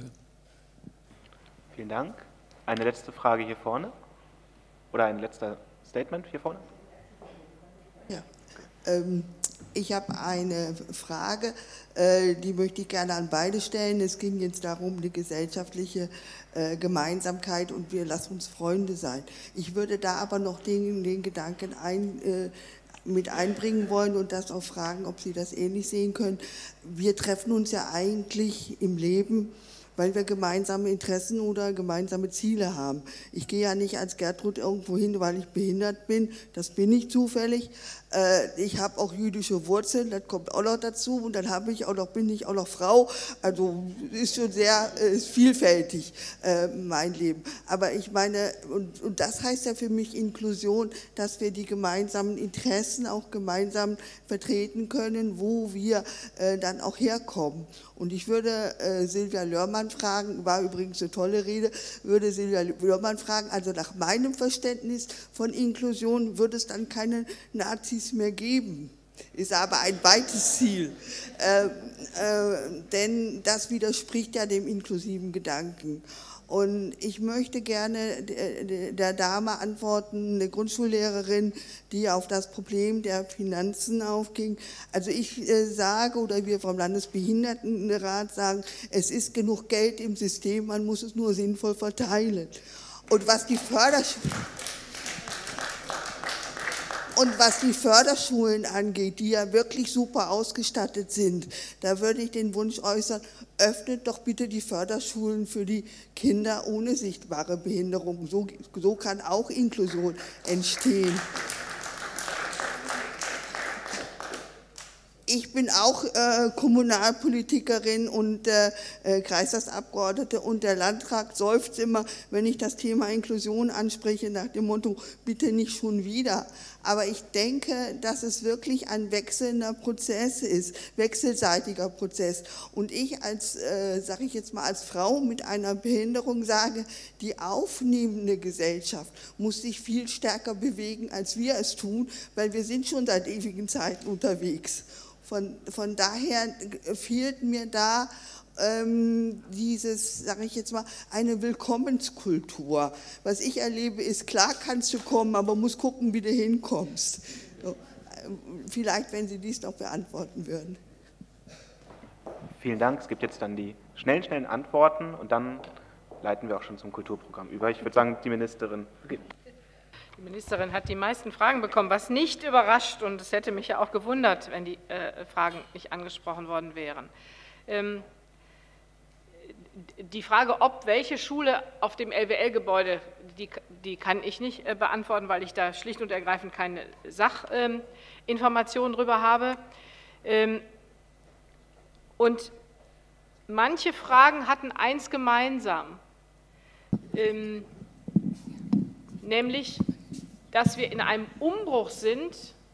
Vielen Dank. Eine letzte Frage hier vorne? Oder ein letzter Statement hier vorne? Ja, ähm, ich habe eine Frage, äh, die möchte ich gerne an beide stellen. Es ging jetzt darum, die gesellschaftliche äh, Gemeinsamkeit und wir lassen uns Freunde sein. Ich würde da aber noch den, den Gedanken ein, äh, mit einbringen wollen und das auch fragen, ob Sie das ähnlich sehen können. Wir treffen uns ja eigentlich im Leben, weil wir gemeinsame Interessen oder gemeinsame Ziele haben. Ich gehe ja nicht als Gertrud irgendwo hin, weil ich behindert bin, das bin ich zufällig. Ich habe auch jüdische Wurzeln, das kommt auch noch dazu und dann habe ich auch noch, bin ich auch noch Frau, also ist schon sehr ist vielfältig mein Leben. Aber ich meine, und, und das heißt ja für mich Inklusion, dass wir die gemeinsamen Interessen auch gemeinsam vertreten können, wo wir dann auch herkommen. Und ich würde äh, Silvia Lörmann fragen, war übrigens eine tolle Rede, würde Silvia Lörmann fragen, also nach meinem Verständnis von Inklusion würde es dann keine Nazis mehr geben. Ist aber ein weites Ziel, äh, äh, denn das widerspricht ja dem inklusiven Gedanken. Und ich möchte gerne der Dame antworten, eine Grundschullehrerin, die auf das Problem der Finanzen aufging. Also ich sage, oder wir vom Landesbehindertenrat sagen, es ist genug Geld im System, man muss es nur sinnvoll verteilen. Und was die Förderschule... Und was die Förderschulen angeht, die ja wirklich super ausgestattet sind, da würde ich den Wunsch äußern, öffnet doch bitte die Förderschulen für die Kinder ohne sichtbare Behinderung. So, so kann auch Inklusion entstehen. Ich bin auch äh, Kommunalpolitikerin und äh, äh, Kreistagsabgeordnete, und der Landtag seufzt immer, wenn ich das Thema Inklusion anspreche, nach dem Motto, bitte nicht schon wieder. Aber ich denke, dass es wirklich ein wechselnder Prozess ist, wechselseitiger Prozess. Und ich als, äh, sage ich jetzt mal, als Frau mit einer Behinderung sage, die aufnehmende Gesellschaft muss sich viel stärker bewegen, als wir es tun, weil wir sind schon seit ewigen Zeiten unterwegs. Von, von daher fehlt mir da ähm, dieses, sage ich jetzt mal, eine Willkommenskultur. Was ich erlebe ist, klar kannst du kommen, aber musst gucken, wie du hinkommst. So, vielleicht, wenn Sie dies noch beantworten würden. Vielen Dank. Es gibt jetzt dann die schnellen, schnellen Antworten und dann leiten wir auch schon zum Kulturprogramm über. Ich würde sagen, die Ministerin beginnt. Die Ministerin hat die meisten Fragen bekommen, was nicht überrascht, und es hätte mich ja auch gewundert, wenn die äh, Fragen nicht angesprochen worden wären. Ähm, die Frage, ob welche Schule auf dem L W L-Gebäude, die, die kann ich nicht äh, beantworten, weil ich da schlicht und ergreifend keine Sachinformationen ähm, drüber habe. Ähm, und manche Fragen hatten eins gemeinsam, ähm, nämlich, dass wir in einem Umbruch sind,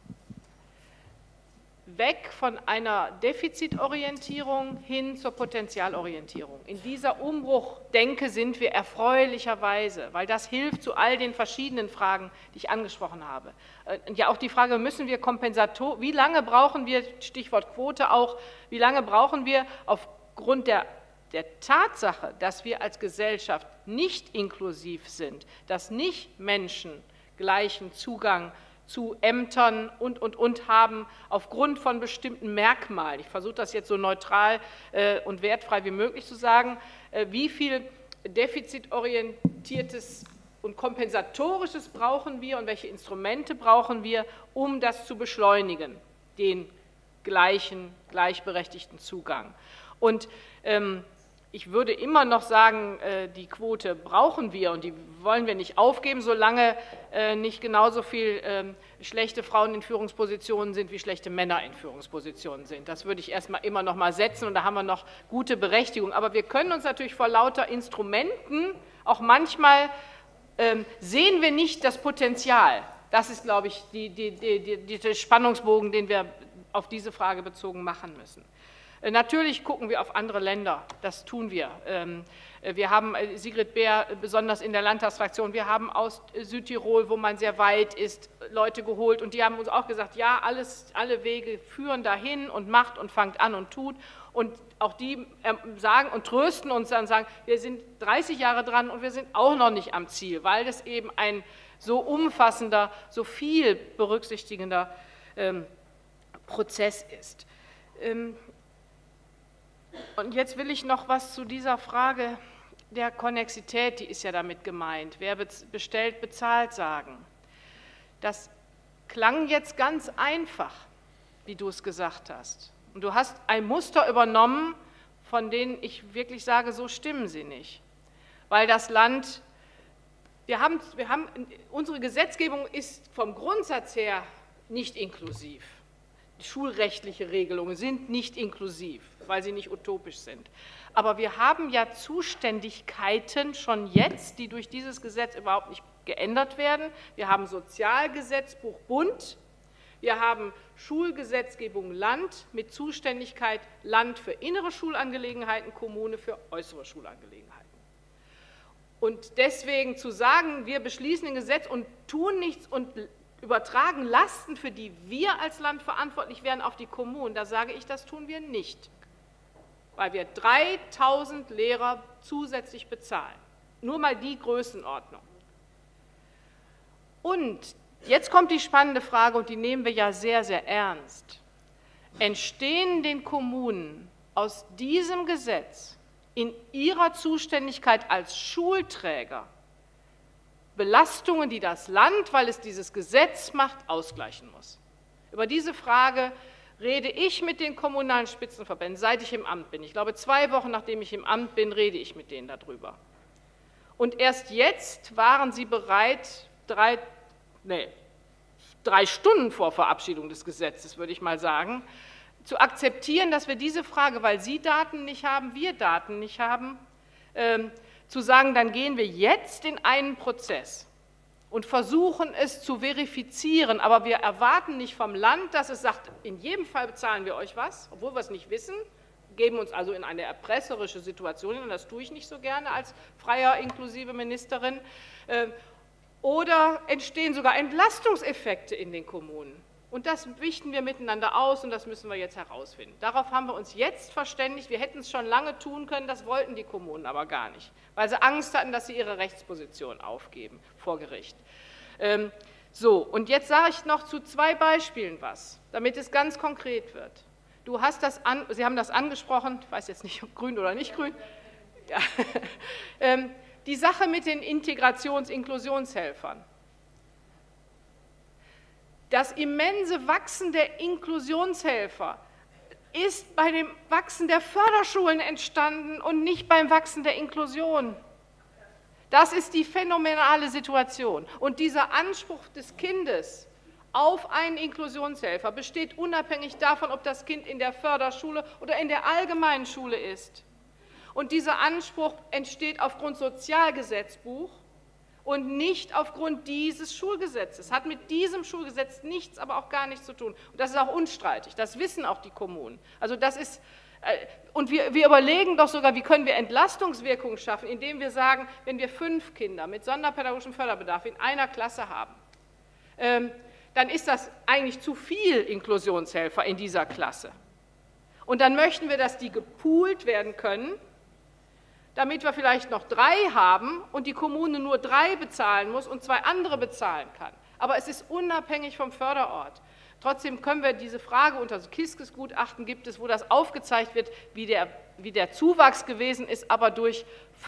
weg von einer Defizitorientierung hin zur Potenzialorientierung. In dieser Umbruchdenke sind wir erfreulicherweise, weil das hilft zu all den verschiedenen Fragen, die ich angesprochen habe. Und ja, auch die Frage, müssen wir Kompensator, wie lange brauchen wir, Stichwort Quote auch, wie lange brauchen wir aufgrund der der Tatsache, dass wir als Gesellschaft nicht inklusiv sind, dass nicht Menschen gleichen Zugang zu Ämtern und, und, und haben aufgrund von bestimmten Merkmalen. Ich versuche das jetzt so neutral äh, und wertfrei wie möglich zu sagen, äh, wie viel defizitorientiertes und kompensatorisches brauchen wir und welche Instrumente brauchen wir, um das zu beschleunigen, den gleichen, gleichberechtigten Zugang. Und ähm, ich würde immer noch sagen, die Quote brauchen wir und die wollen wir nicht aufgeben, solange nicht genauso viel schlechte Frauen in Führungspositionen sind, wie schlechte Männer in Führungspositionen sind. Das würde ich erstmal immer noch mal setzen, und da haben wir noch gute Berechtigung. Aber wir können uns natürlich vor lauter Instrumenten auch manchmal sehen wir nicht das Potenzial. Das ist, glaube ich, die, die, die, die, der Spannungsbogen, den wir auf diese Frage bezogen machen müssen. Natürlich gucken wir auf andere Länder, das tun wir. Wir haben, Sigrid Beer besonders in der Landtagsfraktion, wir haben aus Südtirol, wo man sehr weit ist, Leute geholt, und die haben uns auch gesagt, ja, alles, alle Wege führen dahin und macht und fangt an und tut. Und auch die sagen und trösten uns dann, sagen, wir sind dreißig Jahre dran und wir sind auch noch nicht am Ziel, weil das eben ein so umfassender, so viel berücksichtigender ähm, Prozess ist. Ähm, Und jetzt will ich noch was zu dieser Frage der Konnexität, die ist ja damit gemeint, wer bestellt, bezahlt, sagen. Das klang jetzt ganz einfach, wie du es gesagt hast. Und du hast ein Muster übernommen, von denen ich wirklich sage, so stimmen sie nicht. Weil das Land, wir haben, wir haben, unsere Gesetzgebung ist vom Grundsatz her nicht inklusiv. Schulrechtliche Regelungen sind nicht inklusiv, weil sie nicht utopisch sind. Aber wir haben ja Zuständigkeiten schon jetzt, die durch dieses Gesetz überhaupt nicht geändert werden. Wir haben Sozialgesetzbuch Bund, wir haben Schulgesetzgebung Land mit Zuständigkeit Land für innere Schulangelegenheiten, Kommune für äußere Schulangelegenheiten. Und deswegen zu sagen, wir beschließen ein Gesetz und tun nichts und übertragen Lasten, für die wir als Land verantwortlich wären, auf die Kommunen, da sage ich, das tun wir nicht, weil wir dreitausend Lehrer zusätzlich bezahlen. Nur mal die Größenordnung. Und jetzt kommt die spannende Frage, und die nehmen wir ja sehr, sehr ernst. Entstehen den Kommunen aus diesem Gesetz in ihrer Zuständigkeit als Schulträger Belastungen, die das Land, weil es dieses Gesetz macht, ausgleichen muss. Über diese Frage rede ich mit den kommunalen Spitzenverbänden, seit ich im Amt bin. Ich glaube, zwei Wochen nachdem ich im Amt bin, rede ich mit denen darüber. Und erst jetzt waren sie bereit, drei, nee, drei Stunden vor Verabschiedung des Gesetzes, würde ich mal sagen, zu akzeptieren, dass wir diese Frage, weil sie Daten nicht haben, wir Daten nicht haben, ähm, zu sagen, dann gehen wir jetzt in einen Prozess und versuchen es zu verifizieren, aber wir erwarten nicht vom Land, dass es sagt, in jedem Fall bezahlen wir euch was, obwohl wir es nicht wissen, geben uns also in eine erpresserische Situation, und das tue ich nicht so gerne als freier, inklusive Ministerin, oder entstehen sogar Entlastungseffekte in den Kommunen. Und das wichten wir miteinander aus, und das müssen wir jetzt herausfinden. Darauf haben wir uns jetzt verständigt. Wir hätten es schon lange tun können, das wollten die Kommunen aber gar nicht, weil sie Angst hatten, dass sie ihre Rechtsposition aufgeben vor Gericht. Ähm, so, und jetzt sage ich noch zu zwei Beispielen was, damit es ganz konkret wird. Du hast das an, Sie haben das angesprochen, ich weiß jetzt nicht, ob grün oder nicht grün. Ja. ähm, die Sache mit den Integrations-, Inklusionshelfern. Das immense Wachsen der Inklusionshelfer ist bei dem Wachsen der Förderschulen entstanden und nicht beim Wachsen der Inklusion. Das ist die phänomenale Situation. Und dieser Anspruch des Kindes auf einen Inklusionshelfer besteht unabhängig davon, ob das Kind in der Förderschule oder in der allgemeinen Schule ist. Und dieser Anspruch entsteht aufgrund Sozialgesetzbuch und nicht aufgrund dieses Schulgesetzes. Hat mit diesem Schulgesetz nichts, aber auch gar nichts zu tun. Und das ist auch unstreitig. Das wissen auch die Kommunen. Also das ist, und wir, wir überlegen doch sogar, wie können wir Entlastungswirkungen schaffen, indem wir sagen, wenn wir fünf Kinder mit sonderpädagogischem Förderbedarf in einer Klasse haben, ähm, dann ist das eigentlich zu viel Inklusionshelfer in dieser Klasse. Und dann möchten wir, dass die gepoolt werden können, damit wir vielleicht noch drei haben und die Kommune nur drei bezahlen muss und zwei andere bezahlen kann. Aber es ist unabhängig vom Förderort. Trotzdem können wir diese Frage unter so Kiskis-Gutachten gibt es, wo das aufgezeigt wird, wie der, wie der Zuwachs gewesen ist, aber durch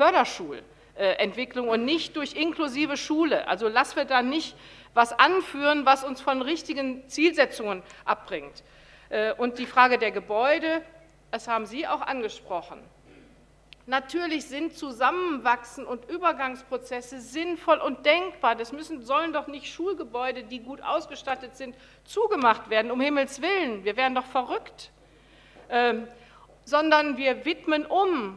Förderschulentwicklung und nicht durch inklusive Schule. Also lassen wir da nicht was anführen, was uns von richtigen Zielsetzungen abbringt. Und die Frage der Gebäude, das haben Sie auch angesprochen. Natürlich sind Zusammenwachsen und Übergangsprozesse sinnvoll und denkbar. Das müssen, sollen doch nicht Schulgebäude, die gut ausgestattet sind, zugemacht werden, um Himmels Willen. Wir wären doch verrückt. Ähm, sondern wir widmen um.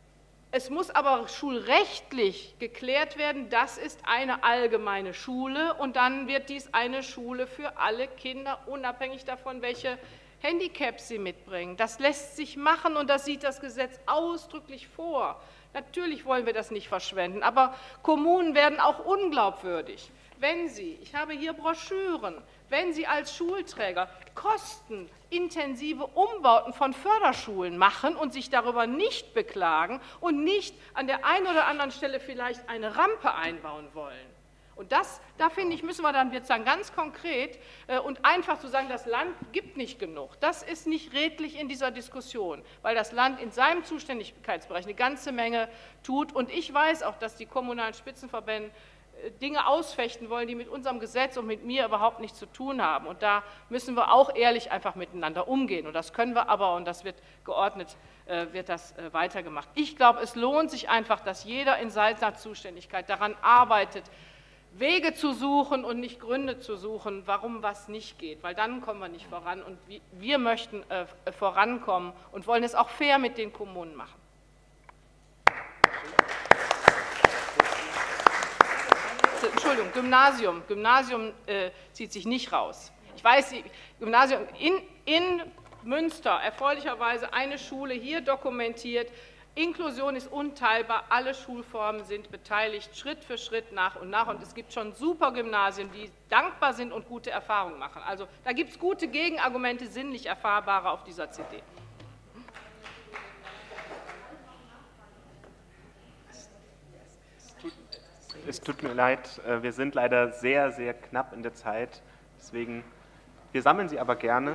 Es muss aber schulrechtlich geklärt werden, das ist eine allgemeine Schule und dann wird dies eine Schule für alle Kinder, unabhängig davon, welche Handicaps sie mitbringen. Das lässt sich machen und das sieht das Gesetz ausdrücklich vor. Natürlich wollen wir das nicht verschwenden, aber Kommunen werden auch unglaubwürdig, wenn sie, ich habe hier Broschüren, wenn sie als Schulträger kostenintensive Umbauten von Förderschulen machen und sich darüber nicht beklagen und nicht an der einen oder anderen Stelle vielleicht eine Rampe einbauen wollen. Und das, da finde ich, müssen wir dann jetzt sagen, ganz konkret äh, und einfach zu sagen, das Land gibt nicht genug. Das ist nicht redlich in dieser Diskussion, weil das Land in seinem Zuständigkeitsbereich eine ganze Menge tut. Und ich weiß auch, dass die kommunalen Spitzenverbände äh, Dinge ausfechten wollen, die mit unserem Gesetz und mit mir überhaupt nichts zu tun haben. Und da müssen wir auch ehrlich einfach miteinander umgehen. Und das können wir aber, und das wird geordnet, äh, wird das äh, weitergemacht. Ich glaube, es lohnt sich einfach, dass jeder in seiner Zuständigkeit daran arbeitet, Wege zu suchen und nicht Gründe zu suchen, warum was nicht geht, weil dann kommen wir nicht voran und wir möchten äh, vorankommen und wollen es auch fair mit den Kommunen machen. Entschuldigung, Gymnasium. Gymnasium äh, zieht sich nicht raus. Ich weiß, Gymnasium in, in Münster, erfreulicherweise eine Schule hier dokumentiert. Inklusion ist unteilbar, alle Schulformen sind beteiligt, Schritt für Schritt nach und nach. Und es gibt schon super Gymnasien, die dankbar sind und gute Erfahrungen machen. Also da gibt es gute Gegenargumente, sinnlich erfahrbare auf dieser C D. Es tut mir leid, wir sind leider sehr, sehr knapp in der Zeit. Deswegen, wir sammeln sie aber gerne.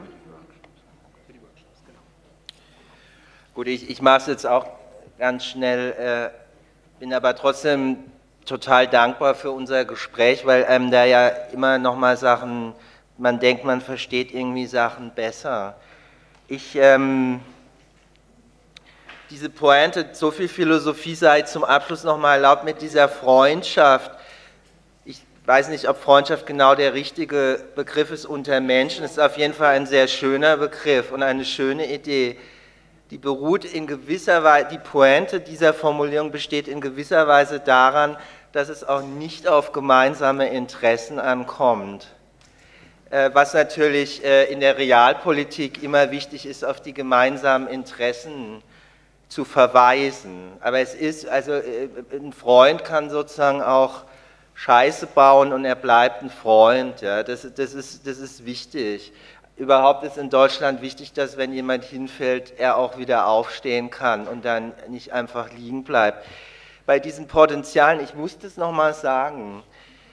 Gut, ich, ich mache es jetzt auch ganz schnell, äh, bin aber trotzdem total dankbar für unser Gespräch, weil einem da ja immer noch mal Sachen, man denkt, man versteht irgendwie Sachen besser. Ich, ähm, diese Pointe, so viel Philosophie sei zum Abschluss noch mal erlaubt mit dieser Freundschaft. Ich weiß nicht, ob Freundschaft genau der richtige Begriff ist unter Menschen. Es ist auf jeden Fall ein sehr schöner Begriff und eine schöne Idee. Die beruht in gewisser Weise, die Pointe dieser Formulierung besteht in gewisser Weise daran, dass es auch nicht auf gemeinsame Interessen ankommt. Was natürlich in der Realpolitik immer wichtig ist, auf die gemeinsamen Interessen zu verweisen. Aber es ist, also ein Freund kann sozusagen auch Scheiße bauen und er bleibt ein Freund. Ja, das, das, ist, das ist wichtig. Überhaupt ist in Deutschland wichtig, dass wenn jemand hinfällt, er auch wieder aufstehen kann und dann nicht einfach liegen bleibt. Bei diesen Potenzialen, ich muss das nochmal sagen,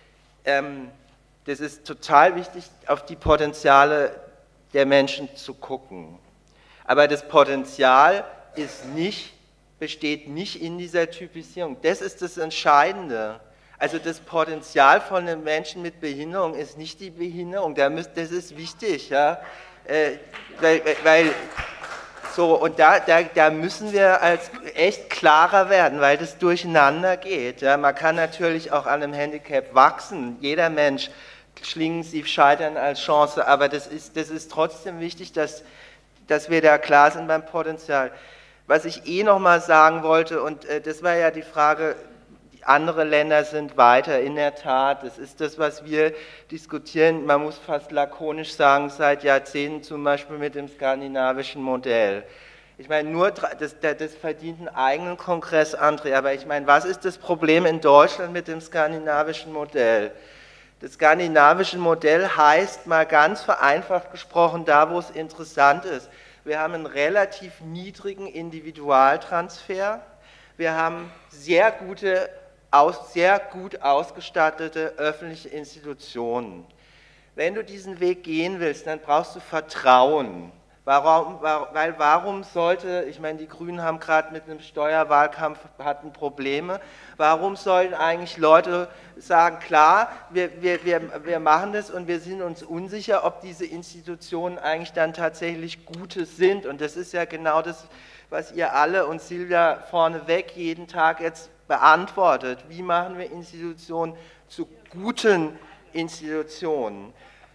ähm, das ist total wichtig, auf die Potenziale der Menschen zu gucken. Aber das Potenzial ist nicht, besteht nicht in dieser Typisierung. Das ist das Entscheidende. Also das Potenzial von einem Menschen mit Behinderung ist nicht die Behinderung. Das ist wichtig, ja, weil, weil so, und da, da, da müssen wir als echt klarer werden, weil das durcheinander geht. Ja. Man kann natürlich auch an einem Handicap wachsen. Jeder Mensch schlingensief scheitern als Chance, aber das ist, das ist trotzdem wichtig, dass, dass wir da klar sind beim Potenzial. Was ich eh noch mal sagen wollte, und äh, das war ja die Frage, andere Länder sind weiter, in der Tat, das ist das, was wir diskutieren, man muss fast lakonisch sagen, seit Jahrzehnten zum Beispiel mit dem skandinavischen Modell. Ich meine, nur, das, das verdient einen eigenen Kongress, André, aber ich meine, was ist das Problem in Deutschland mit dem skandinavischen Modell? Das skandinavische Modell heißt, mal ganz vereinfacht gesprochen, da wo es interessant ist, wir haben einen relativ niedrigen Individualtransfer, wir haben sehr gute, aus, sehr gut ausgestattete öffentliche Institutionen. Wenn du diesen Weg gehen willst, dann brauchst du Vertrauen. Warum, weil warum sollte, ich meine, die Grünen haben gerade mit einem Steuerwahlkampf, hatten Probleme, warum sollten eigentlich Leute sagen, klar, wir, wir, wir, wir machen das und wir sind uns unsicher, ob diese Institutionen eigentlich dann tatsächlich gute sind. Und das ist ja genau das, was ihr alle und Silvia vorneweg jeden Tag jetzt beantwortet. Wie machen wir Institutionen zu guten Institutionen?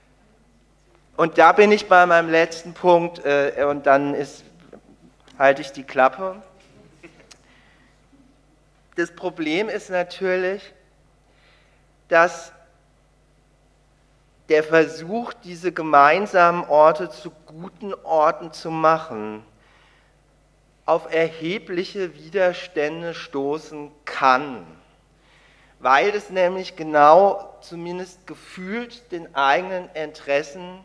Und da bin ich bei meinem letzten Punkt, äh, und dann ist, halte ich die Klappe. Das Problem ist natürlich, dass der Versuch, diese gemeinsamen Orte zu guten Orten zu machen, auf erhebliche Widerstände stoßen kann, weil es nämlich genau, zumindest gefühlt, den eigenen Interessen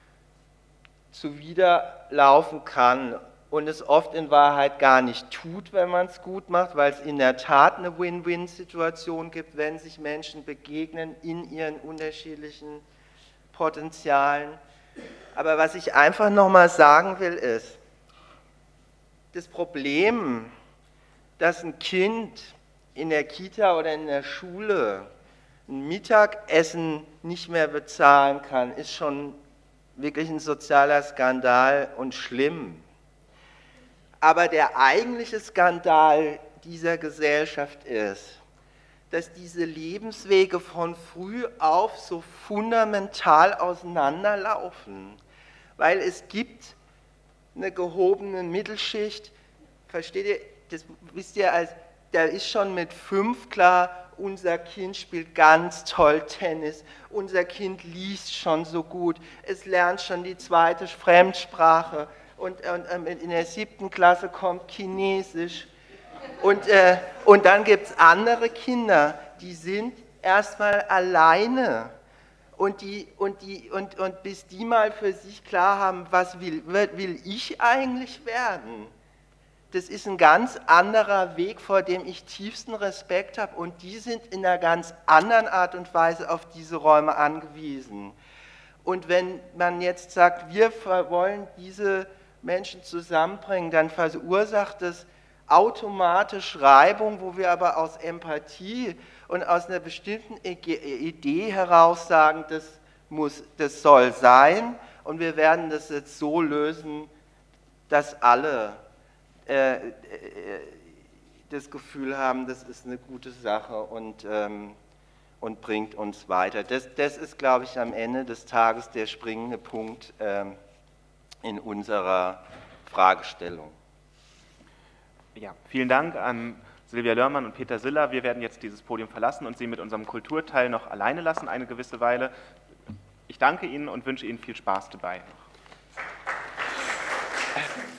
zuwiderlaufen kann und es oft in Wahrheit gar nicht tut, wenn man es gut macht, weil es in der Tat eine Win-Win-Situation gibt, wenn sich Menschen begegnen in ihren unterschiedlichen Potenzialen. Aber was ich einfach nochmal sagen will, ist, das Problem, dass ein Kind in der Kita oder in der Schule ein Mittagessen nicht mehr bezahlen kann, ist schon wirklich ein sozialer Skandal und schlimm. Aber der eigentliche Skandal dieser Gesellschaft ist, dass diese Lebenswege von früh auf so fundamental auseinanderlaufen, weil es gibt eine gehobene Mittelschicht, versteht ihr, das wisst ihr, als, da ist schon mit fünf klar, unser Kind spielt ganz toll Tennis, unser Kind liest schon so gut, es lernt schon die zweite Fremdsprache und, und in der siebten Klasse kommt Chinesisch und, äh, und dann gibt es andere Kinder, die sind erstmal alleine. Und, die, und, die, und, und bis die mal für sich klar haben, was will, will ich eigentlich werden, das ist ein ganz anderer Weg, vor dem ich tiefsten Respekt habe. Und die sind in einer ganz anderen Art und Weise auf diese Räume angewiesen. Und wenn man jetzt sagt, wir wollen diese Menschen zusammenbringen, dann verursacht es automatisch Reibung, wo wir aber aus Empathie und aus einer bestimmten Idee heraus sagen, das muss, das soll sein und wir werden das jetzt so lösen, dass alle äh, äh, das Gefühl haben, das ist eine gute Sache und, ähm, und bringt uns weiter. Das, das ist, glaube ich, am Ende des Tages der springende Punkt ähm, in unserer Fragestellung. Ja, vielen Dank an Silvia Lörmann und Peter Siller. Wir werden jetzt dieses Podium verlassen und Sie mit unserem Kulturteil noch alleine lassen, eine gewisse Weile. Ich danke Ihnen und wünsche Ihnen viel Spaß dabei.